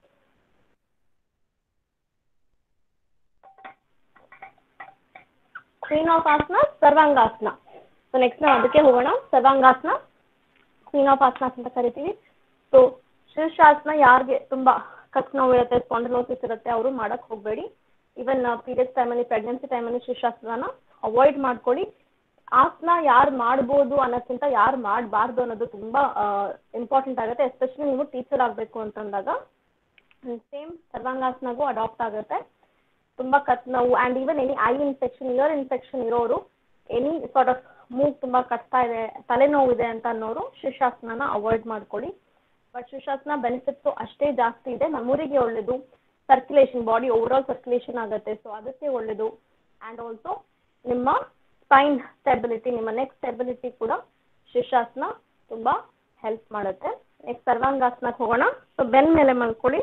ಕ್ವೀನ್ ಆಫ್ ಆಸನ ಸರ್ವಾಂಗಾಸನ. ಸೊ ನೆಕ್ಸ್ಟ್ ನಾವು ಅದಕ್ಕೆ ಹೋಗೋಣ. ಸರ್ವಾಂಗಾಸನ ಕ್ವೀನ್ ಆಫ್ ಆಸನಾಸ್ ಅಂತ ಕರಿತೀವಿ. ಸೊ ಶೀರ್ಷಾಸನ ಯಾರಿಗೆ ತುಂಬಾ ಕತ್ ನೋವು ಇರುತ್ತೆ, ಸ್ಪಾಂಡಿಲೋಸಿಸ್ ಇರುತ್ತೆ, ಅವರು ಮಾಡಕ್ ಹೋಗ್ಬೇಡಿ. ಈವನ್ ಪೀರಿಯಡ್ಸ್ ಟೈಮಲ್ಲಿ, ಪ್ರೆಗ್ನೆನ್ಸಿ ಟೈಮಲ್ಲಿ ಶೀರ್ಷಾಸನ ಅವಾಯ್ಡ್ ಮಾಡ್ಕೊಳ್ಳಿ. ಆಸನ ಯಾರು ಮಾಡ್ಬೋದು ಅನ್ನೋಕ್ಕಿಂತ ಯಾರು ಮಾಡಬಾರ್ದು ಅನ್ನೋದು ತುಂಬಾ ಇಂಪಾರ್ಟೆಂಟ್ ಆಗುತ್ತೆ. ಎಸ್ಪೆಷಲಿ ನೀವು ಟೀಚರ್ ಆಗಬೇಕು ಅಂತಂದಾಗ ಸೇಮ್ ಸರ್ವಾಂಗಾಸನಗೂ ಅಡಾಪ್ಟ್ ಆಗುತ್ತೆ. ತುಂಬಾ ಕತ್ ನೋವು and even any eye infection, ear infection ಇರೋರು, ಎನಿ ಸಾರ್ಟ್ ಆಫ್ ಮೂಗ್ ತುಂಬಾ ಕಟ್ತಾ ಇದೆ, ತಲೆನೋವು ಇದೆ ಅಂತ ಅನ್ನೋರು ಶೀರ್ಷಾಸನ ಅವಾಯ್ಡ್ ಮಾಡ್ಕೊಳ್ಳಿ. ಬಟ್ ಶೀರ್ಷಾಸನ ಬೆನಿಫಿಟ್ಸು ಅಷ್ಟೇ ಜಾಸ್ತಿ ಇದೆ. ಮೆಮೊರಿಗೆ ಒಳ್ಳೇದು, circulation, body over all circulation ಆಗುತ್ತೆ, ಸೊ ಅದಕ್ಕೆ ಒಳ್ಳೇದು. ಆ್ಯಂಡ್ ಆಲ್ಸೋ ನಿಮ್ಮ ಸ್ಪೈನ್ ಸ್ಟೆಬಿಲಿಟಿ, ನಿಮ್ಮ ನೆಕ್ ಸ್ಟೆಬಿಲಿಟಿ ಕೂಡ ಶೀರ್ಷಾಸನ ತುಂಬಾ ಹೆಲ್ಪ್ ಮಾಡುತ್ತೆ. ನೆಕ್ಸ್ಟ್ ಸರ್ವಾಂಗಾಸನಕ್ಕೆ ಹೋಗೋಣ. ಸೊ ಬೆನ್ ಮೇಲೆ ಮಲ್ಕೊಳ್ಳಿ.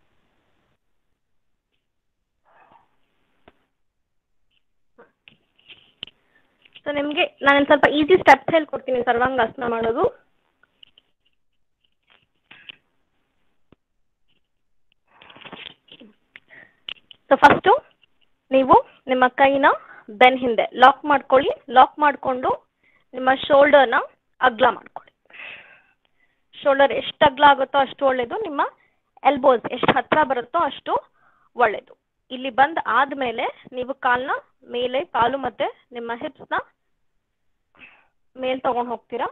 ಸೊ ನಿಮಗೆ ನಾನು ಸ್ವಲ್ಪ ಈಸಿ ಸ್ಟೆಪ್ಸ್ ಹೇಳ್ಕೊಡ್ತೀನಿ ಸರ್ವಾಂಗಾಸನ ಮಾಡೋದು. ಸೊ ಫಸ್ಟು ನೀವು ನಿಮ್ಮ ಕೈನ ಬೆನ್ ಹಿಂದೆ ಲಾಕ್ ಮಾಡ್ಕೊಳ್ಳಿ. ಲಾಕ್ ಮಾಡಿಕೊಂಡು ನಿಮ್ಮ ಶೋಲ್ಡರ್ನ ಅಗ್ಲ ಮಾಡ್ಕೊಳ್ಳಿ. ಶೋಲ್ಡರ್ ಎಷ್ಟು ಅಗ್ಲ ಆಗುತ್ತೋ ಅಷ್ಟು ಒಳ್ಳೆಯದು. ನಿಮ್ಮ ಎಲ್ಬೋಸ್ ಎಷ್ಟು ಹತ್ತಿರ ಬರುತ್ತೋ ಅಷ್ಟು ಒಳ್ಳೆಯದು. ಇಲ್ಲಿ ಬಂದು ಆದಮೇಲೆ ನೀವು ಕಾಲನ್ನ ಮೇಲೆ, ಕಾಲು ಮತ್ತು ನಿಮ್ಮ ಹಿಪ್ಸ್ನ ಮೇಲೆ ತಗೊಂಡು ಹೋಗ್ತೀರಾ.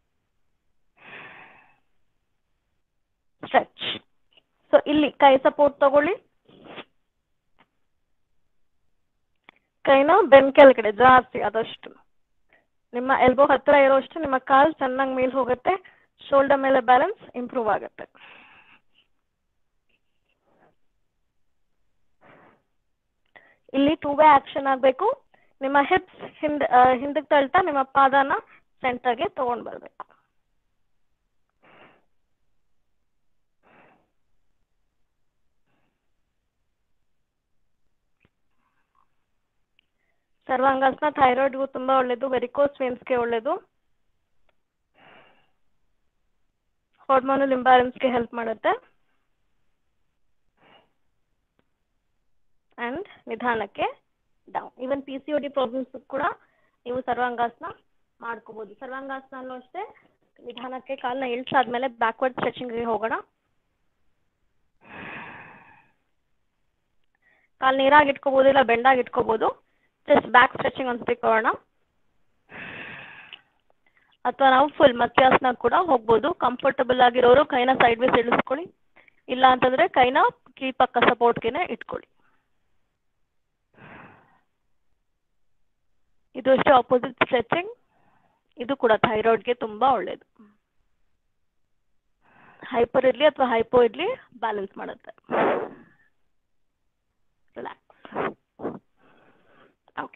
ಸ್ಟ್ರೆಚ್. ಸೊ ಇಲ್ಲಿ ಕೈ ಸಪೋರ್ಟ್ ತಗೊಳ್ಳಿ. ಕೈನ ಬೆನ್ ಕೆಳಗಡೆ ಜಾಸ್ತಿ ಆದಷ್ಟು ನಿಮ್ಮ ಎಲ್ಬೋ ಹತ್ತಿರ ಇರೋಷ್ಟು ನಿಮ್ಮ ಕಾಲು ಚೆನ್ನಾಗಿ ಮೇಲೆ ಹೋಗುತ್ತೆ. ಶೋಲ್ಡರ್ ಮೇಲೆ ಬ್ಯಾಲೆನ್ಸ್ ಇಂಪ್ರೂವ್ ಆಗುತ್ತೆ. ಇಲ್ಲಿ ಟೂ ವೇ ಆಕ್ಷನ್ ಆಗಬೇಕು. ನಿಮ್ಮ ಹಿಪ್ಸ್ ಹಿಂದೆ ಹಿಂದಕ್ಕೆ ತಳ್ತಾ ನಿಮ್ಮ ಪಾದನ ಸೆಂಟರ್ಗೆ ತಗೊಂಡು ಬರಬೇಕು. ಸರ್ವಾಂಗಾಸನ ಥೈರಾಯ್ಡ್ಗೂ ತುಂಬಾ ಒಳ್ಳೇದು, ವೆರಿಕೋಸ್ ವೇನ್ಸ್ಗೆ ಒಳ್ಳೇದು, ಹಾರ್ಮೋನಲ್ ಇಂಬ್ಯಾಲೆನ್ಸ್ಗೆ ಹೆಲ್ಪ್ ಮಾಡುತ್ತೆ. ಅಂಡ್ ನಿಧಾನಕ್ಕೆ down. Even P C O D problems ಕೂಡ ನೀವು ಸರ್ವಾಂಗಾಸನ ಮಾಡ್ಕೋಬಹುದು. ಸರ್ವಾಂಗಾಸನ ಅಷ್ಟೇ ನಿಧಾನಕ್ಕೆ ಕಾಲನ್ನ ಇಳಿಸಾದ್ಮೇಲೆ ಬ್ಯಾಕ್ವರ್ಡ್ ಸ್ಟ್ರೆಚಿಂಗ್ಗೆ ಹೋಗೋಣ. ಕಾಲು ನೀರಾಗಿ ಇಟ್ಕೋಬಹುದು, ಇಲ್ಲ ಬೆಂಡಾಗಿ ಇಟ್ಕೋಬಹುದು. ಜಸ್ಟ್ ಬ್ಯಾಕ್ ಸ್ಟ್ರೆಚಿಂಗ್ ಒಂದ್ಸತಿ ಕೊಡೋಣ. ಅಥವಾ ನಾವು ಫುಲ್ ಮತ್ಸ್ಯಾಸನ ಕೂಡ ಹೋಗ್ಬೋದು. ಕಂಫರ್ಟಬಲ್ ಆಗಿರೋರು ಕೈನ ಸೈಡ್ ವೇಸ್ ಇಳಿಸ್ಕೊಳ್ಳಿ, ಇಲ್ಲ ಅಂತಂದ್ರೆ ಕೈನ ಕೀಪಕ್ಕ ಸಪೋರ್ಟ್ಗೆನೆ ಇಟ್ಕೊಳ್ಳಿ. ಇದು ಅಷ್ಟೇ ಆಪೋಸಿಟ್ ಸ್ಟ್ರೆಚಿಂಗ್. ಇದು ಕೂಡ ಥೈರಾಯ್ಡ್ಗೆ ತುಂಬಾ ಒಳ್ಳೇದು. ಹೈಪರ್ ಇರ್ಲಿ ಅಥವಾ ಹೈಪೋ ಇರ್ಲಿ ಬ್ಯಾಲೆನ್ಸ್ ಮಾಡುತ್ತೆ. ರಿಲ್ಯಾಕ್ಸ್. ಓಕೆ,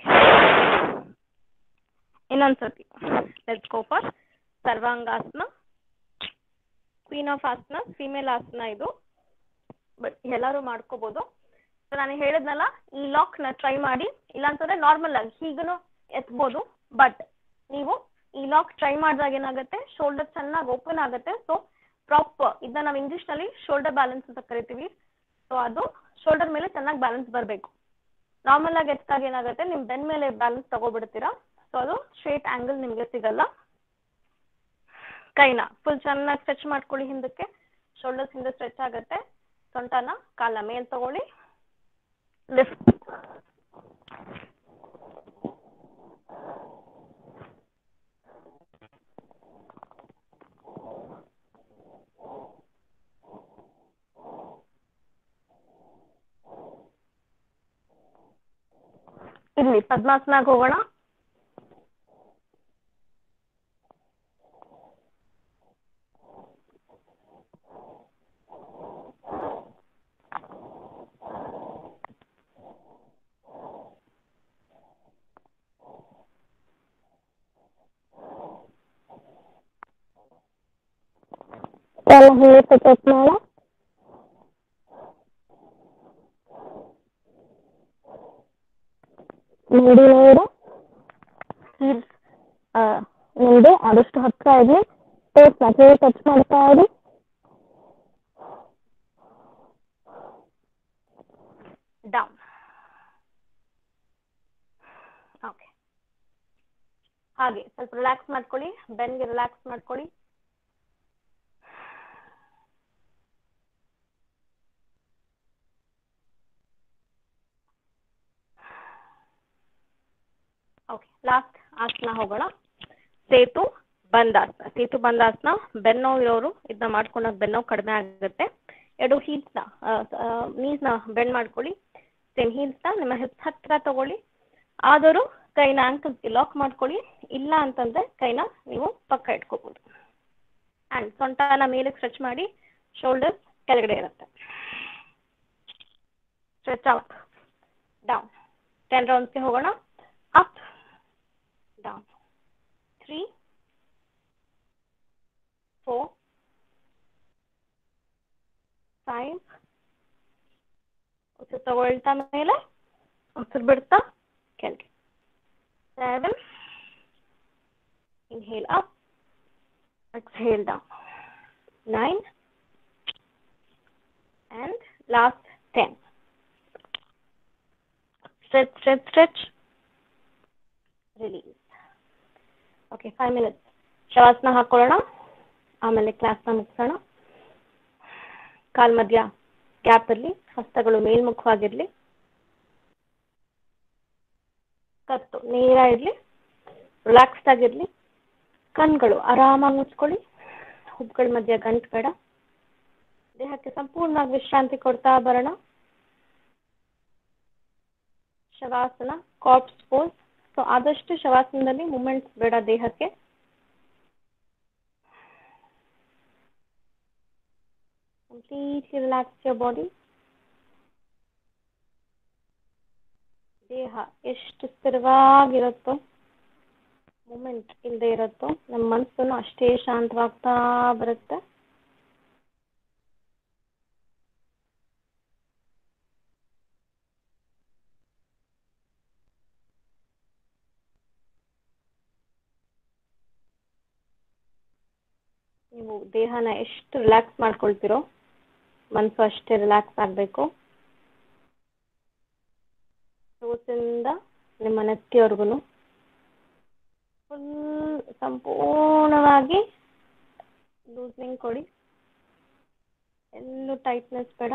ಇನ್ನೊಂದ್ಸತಿ let's go for Sarvangasana. Queen of asana, female asana ಇದು, ಬಟ್ ಎಲ್ಲರೂ ಮಾಡ್ಕೋಬಹುದು. ಸೊ ನಾನು ಹೇಳಿದ್ನಲ್ಲ, ಈ ಲಾಕ್ ನ ಟ್ರೈ ಮಾಡಿ. ಇಲ್ಲಾಂತಂದ್ರೆ ನಾರ್ಮಲ್ ಆಗಿ ಹೀಗನು ಎತ್ಬೋದು, ಬಟ್ ನೀವು ಈ ಲಾಕ್ ಟ್ರೈ ಮಾಡಿದಾಗ ಏನಾಗುತ್ತೆ, ಶೋಲ್ಡರ್ ಚೆನ್ನಾಗಿ ಓಪನ್ ಆಗುತ್ತೆ. ಸೊ ಪ್ರಾಪರ್ ಇದನ್ನ ನಾವು ಇಂಗ್ಲಿಷ್ ನಲ್ಲಿ ಶೋಲ್ಡರ್ ಬ್ಯಾಲೆನ್ಸ್ ಅಂತ ಕರಿತೀವಿ. ಸೊ ಅದು ಶೋಲ್ಡರ್ ಮೇಲೆ ಚೆನ್ನಾಗಿ ಬ್ಯಾಲೆನ್ಸ್ ಬರಬೇಕು. ನಾರ್ಮಲ್ ಆಗಿ ಎತ್ತಾಗ ಏನಾಗುತ್ತೆ, ನಿಮ್ ಬೆನ್ ಮೇಲೆ ಬ್ಯಾಲೆನ್ಸ್ ತಗೋಬಿಡ್ತೀರಾ. ಸೊ ಅದು ಸ್ಟ್ರೇಟ್ ಆಂಗಲ್ ನಿಮ್ಗೆ ಸಿಗಲ್ಲ. ಕೈನ ಫುಲ್ ಚೆನ್ನಾಗಿ ಸ್ಟ್ರೆಚ್ ಮಾಡ್ಕೊಳ್ಳಿ ಹಿಂದಕ್ಕೆ. ಶೋಲ್ಡರ್ಸ್ ಹಿಂದೆ ಸ್ಟ್ರೆಚ್ ಆಗುತ್ತೆ. ಸೊಂಟನ ಕಾಲ ಮೇಲ್ ತಗೊಳ್ಳಿ, ಲಿಫ್ಟ್. ಇಲ್ಲಿ ಪದ್ಮಾಸನಾಗ ಹೋಗೋಣ. ಎಲ್ಲ ಹೇಳಿ ಸಪೋರ್ಟ್ ಮಾಡ. ನೋಡಿ ನೋಡು, ನಿಮ್ದು ಆದಷ್ಟು ಹತ್ರ ಇರಲಿ. ಟೇಸ್ಟ್ ನ ಹೇಳಿ ಟಚ್ ಮಾಡ್ತಾ ಇರಿ. ಡೌನ್. ಓಕೆ, ಹಾಗೆ ಸ್ವಲ್ಪ ರಿಲ್ಯಾಕ್ಸ್ ಮಾಡ್ಕೊಳ್ಳಿ. ಬೆನ್ಗೆ ರಿಲ್ಯಾಕ್ಸ್ ಮಾಡ್ಕೊಳ್ಳಿ. ಓಕೆ, ಲಾಸ್ಟ್ ಆಸನ ಹೋಗೋಣ. ಸೇತು ಬಂದಾಸನ. ಸೇತು ಬಂದಾಸನ ಬೆನ್ನೋವು ಇರೋರು ಇದನ್ನ ಮಾಡ್ಕೊಂಡಾಗ ಬೆನ್ನೋವು ಕಡಿಮೆ ಆಗುತ್ತೆ. ಎರಡು ಹೀಲ್ಸ್ನ ನೀಸ್ನ ಬೆಂಡ್ ಮಾಡ್ಕೊಳ್ಳಿ. ಸೇಮ್ ಹೀಲ್ಸ್ನ ನಿಮ್ಮ ಹಿಪ್ಸ್ ಹತ್ರ ತಗೊಳ್ಳಿ. ಆದರೂ ಕೈನ ಆಂಕಲ್ಸ್ಗೆ ಲಾಕ್ ಮಾಡ್ಕೊಳ್ಳಿ. ಇಲ್ಲ ಅಂತಂದ್ರೆ ಕೈನ ನೀವು ಪಕ್ಕ ಇಟ್ಕೋಬಹುದು. ಆ್ಯಂಡ್ ಸೊಂಟನ ಮೇಲೆ ಸ್ಟ್ರೆಚ್ ಮಾಡಿ. ಶೋಲ್ಡರ್ಸ್ ಕೆಳಗಡೆ ಇರುತ್ತೆ. Stretch out, down. ಟೆನ್ ರೌಂಡ್ಸ್ಗೆ ಹೋಗೋಣ. Up, down, three, four, five, ಉಸಿರು ತಗೊಳ್ತಾ ಮೇಲೆ ಉಸಿರು ಬಿಡ್ತಾ ಕೆಳಗೆ, seven, inhale up, exhale down, nine, and last ten. Stretch, stretch, stretch, release. Okay, five minutes Shavasana ಹಾಕೊಳ್ಳೋಣ. ಆಮೇಲೆ ಕ್ಲಾಸ್ನ ಮುಗಿಸೋಣ. ಕಾಲ್ ಮಧ್ಯ ಗ್ಯಾಪ್ ಇರಲಿ. ಹಸ್ತಗಳು ಮೇಲ್ಮುಖವಾಗಿರ್ಲಿ. ಕತ್ತು ನೇರ ಇರಲಿ. ರಿಲ್ಯಾಕ್ಸ್ಡ್ ಆಗಿರ್ಲಿ. ಕಣ್ಗಳು ಆರಾಮಾಗಿ ಮುಚ್ಕೊಳ್ಳಿ. ಹುಬ್ಬುಗಳ ಮಧ್ಯ ಗಂಟು ಬೇಡ. ದೇಹಕ್ಕೆ ಸಂಪೂರ್ಣವಾಗಿ ವಿಶ್ರಾಂತಿ ಕೊಡ್ತಾ ಬರೋಣ. Shavasana, corps pose. ಸೊ ಆದಷ್ಟು ಶವಾಸನದಲ್ಲಿ ಮೂಮೆಂಟ್ಸ್ ಬೇಡ ದೇಹಕ್ಕೆ. Completely relax your body. ದೇಹ ಎಷ್ಟು ಸ್ಥಿರವಾಗಿರುತ್ತೋ, ಮೂಮೆಂಟ್ ಇಲ್ಲದೆ ಇರುತ್ತೋ, ನಮ್ಮ ಮನಸ್ಸನ್ನು ಅಷ್ಟೇ ಶಾಂತವಾಗ್ತಾ ಬರುತ್ತೆ. ನೀವು ದೇಹನ ಎಷ್ಟು ರಿಲ್ಯಾಕ್ಸ್ ಮಾಡ್ಕೊಳ್ತೀರೋ ಮನಸ್ಸು ಅಷ್ಟೇ ರಿಲ್ಯಾಕ್ಸ್ ಆಗಬೇಕು. ಸೋಸಿಂದ ನಿಮ್ಮ ನೆತ್ತಿಯವರೆಗೂ ಫುಲ್ ಸಂಪೂರ್ಣವಾಗಿ ಲೂಸ್ನಿಂಗ್ ಕೊಡಿ. ಎಲ್ಲೂ ಟೈಟ್ನೆಸ್ ಬೇಡ.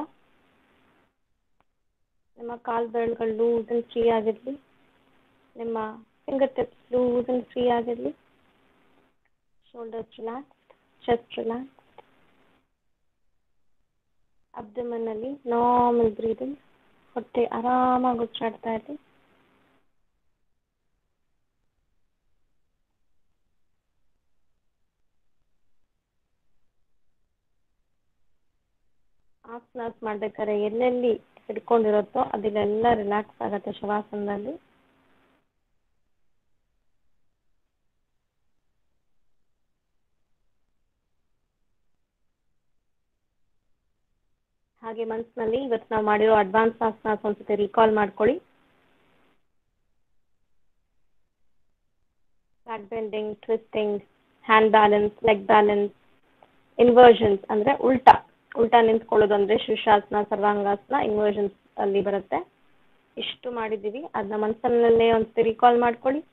ನಿಮ್ಮ ಕಾಲು ಬೆರಳುಗಳು ಲೂಸ್ ಅಂಡ್ ಫ್ರೀ ಆಗಿರಲಿ. ನಿಮ್ಮ finger tips loose and free ಆಗಿರಲಿ. Shoulders relax, chest relax. Abdomen ಅಲ್ಲಿ ನಾರ್ಮಲ್ ಬ್ರೀದಿಂಗ್. ಹೊಟ್ಟೆ ಆರಾಮಾಗಿ ಉಚ್ಚಾಡ್ತಾ ಇರಲಿ. ಆಸನಾಸ್ ಮಾಡ್ಬೇಕಾದ್ರೆ ಎಲ್ಲೆಲ್ಲಿ ಹಿಡ್ಕೊಂಡಿರುತ್ತೋ ಅದೆಲ್ಲ ರಿಲ್ಯಾಕ್ಸ್ ಆಗುತ್ತೆ ಶವಾಸನದಲ್ಲಿ. ಹಾಗೆ ಮನಸ್ಸಿನಲ್ಲಿ ಇವತ್ತು ನಾವು ಮಾಡಿರೋ ಅಡ್ವಾನ್ಸ್ ಆಸನಾಸ್ ಒಂದ್ಸತಿ ರೀಕಾಲ್ ಮಾಡ್ಕೊಳ್ಳಿ. Back bending, twisting, hand balance, leg balance, inversions ಅಂದ್ರೆ ಉಲ್ಟಾ ಉಲ್ಟಾ ನಿಂತ್ಕೊಳ್ಳೋದು ಅಂದ್ರೆ ಶೀರ್ಷಾಸನ, ಸರ್ವಾಂಗಾಸನ, ಇನ್ವರ್ಷನ್ಸ್ ಅಲ್ಲಿ ಬರುತ್ತೆ. ಇಷ್ಟು ಮಾಡಿದ್ದೀವಿ, ಅದನ್ನ ಮನಸ್ಸಲ್ಲೇ ಒಂದ್ಸತಿ ರೀಕಾಲ್ ಮಾಡ್ಕೊಳ್ಳಿ.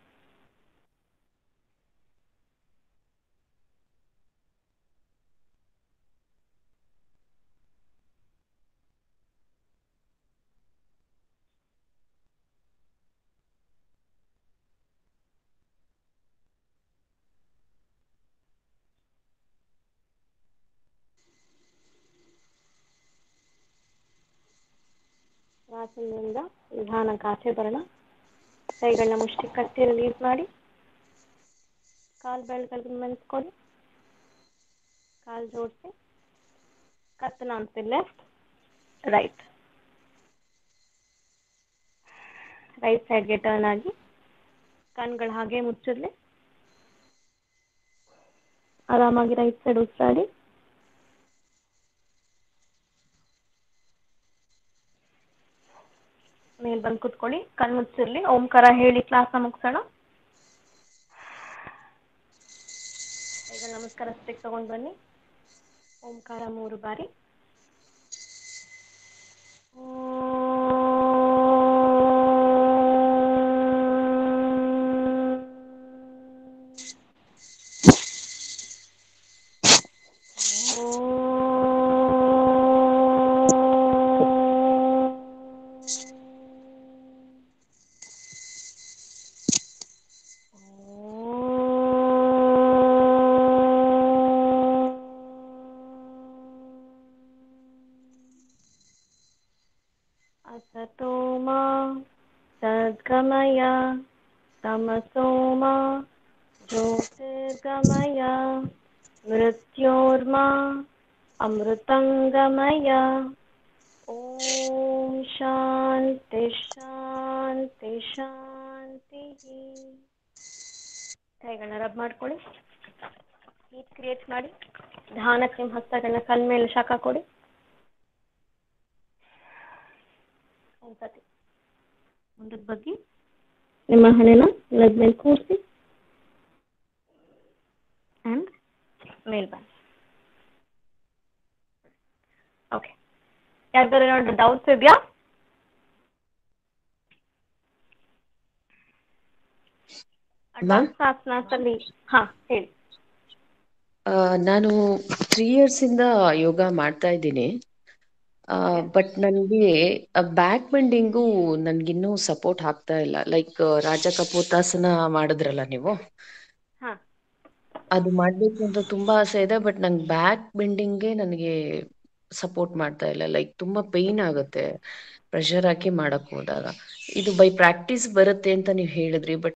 ಶ್ವಾಸದಿಂದ ನಿಧಾನಕ್ಕೆ ಆಚೆ ಬರೋಣ. ಕೈಗಳನ್ನ ಮುಷ್ಟಿ ಕಟ್ಟಿ ರಿಲೀಸ್ ಮಾಡಿ. ಕಾಲು ಬೆರಳುಗಳನ್ನ ಮೆನ್ಸ್ಕೊಳ್ಳಿ. ಕಾಲು ಜೋಡಿಸಿ. ಕತ್ತನ ಅನ್ಸಿ ಲೆಫ್ಟ್ ರೈಟ್ ರೈಟ್ ಸೈಡ್ಗೆ ಟರ್ನ್ ಆಗಿ ಕಣ್ಗಳು ಹಾಗೆ ಮುಚ್ಚಿರ್ಲಿ. ಆರಾಮಾಗಿ ರೈಟ್ ಸೈಡ್ ಉಸಿರಾಡಿ. ಮೇಲ್ ಬಂದು ಕುತ್ಕೊಳ್ಳಿ. ಕಣ್ ಮುಚ್ಚಿರ್ಲಿ. ಓಂಕಾರ ಹೇಳಿ ಕ್ಲಾಸ್ನ ಮುಗಿಸೋಣ. ಈಗ ನಮಸ್ಕಾರ ಸ್ಟಿಕ್ ತಗೊಂಡು ಬನ್ನಿ. ಓಂಕಾರ ಮೂರು ಬಾರಿ. असतोमा सद्गमय तमसोमा ज्योतिर्गमय मृत्योर्मा अमृतंगमय. ओम शांति शांति ಶಾಂತಿ. ಕೈಗಳನ್ನ ರಬ್ ಮಾಡ್ಕೊಳ್ಳಿ. ಹೀಟ್ ಕ್ರಿಯೇಟ್ ಮಾಡಿ. ಧ್ಯಾನಕ್ಕೆ ನಿಮ್ಮ ಹಸ್ತಗಳನ್ನ ಕಲ್ ಮೇಲೆ ಶಾಖ ಕೊಡಿ. ಒಂದ್ಸತಿ ಮುಂದಕ್ಕೆ ಬಗ್ಗಿ ನಿಮ್ಮ ಹಣೆನ ನೆಲದ ಮೇಲೆ ಕೂರಿಸಿ ಆ್ಯಂಡ್ ಮೇಲ್ ಬನ್ನಿ. ಓಕೆ, ಯಾರ್ದಾರು ಏನಾದ್ರು ಡೌಟ್ಸ್ ಇದೆಯಾ? ಅಡ್ವಾನ್ಸ್ ಆಸನಾಸಲ್ಲಿ ಹಾ ಹೇಳಿ. ನಾನು ತ್ರೀ ಇಯರ್ಸ್ ಇಂದ ಯೋಗ ಮಾಡ್ತಾ ಇದ್ದೀನಿ. ಬಟ್ ನನಗೆ ಬ್ಯಾಕ್ ಬೆಂಡಿಂಗು ನನ್ಗಿನ್ನೂ ಸಪೋರ್ಟ್ ಆಗ್ತಾ ಇಲ್ಲ. ಲೈಕ್ ರಾಜ ಕಪೋತಾಸನ ಮಾಡಿದ್ರಲ್ಲ ನೀವು, ಅದು ಮಾಡ್ಬೇಕು ಅಂತ ತುಂಬಾ ಆಸೆ ಇದೆ. ಬಟ್ ನಂಗೆ ಬ್ಯಾಕ್ ಬೆಂಡಿಂಗ್ಗೆ ನನಗೆ ಸಪೋರ್ಟ್ ಮಾಡ್ತಾ ಇಲ್ಲ. ಲೈಕ್ ತುಂಬಾ ಪೇನ್ ಆಗುತ್ತೆ ಪ್ರೆಷರ್ ಹಾಕಿ ಮಾಡಕ್ ಹೋದಾಗ. ಇದು ಬೈ ಪ್ರಾಕ್ಟೀಸ್ ಬರುತ್ತೆ ಅಂತ ನೀವು ಹೇಳಿದ್ರಿ. ಬಟ್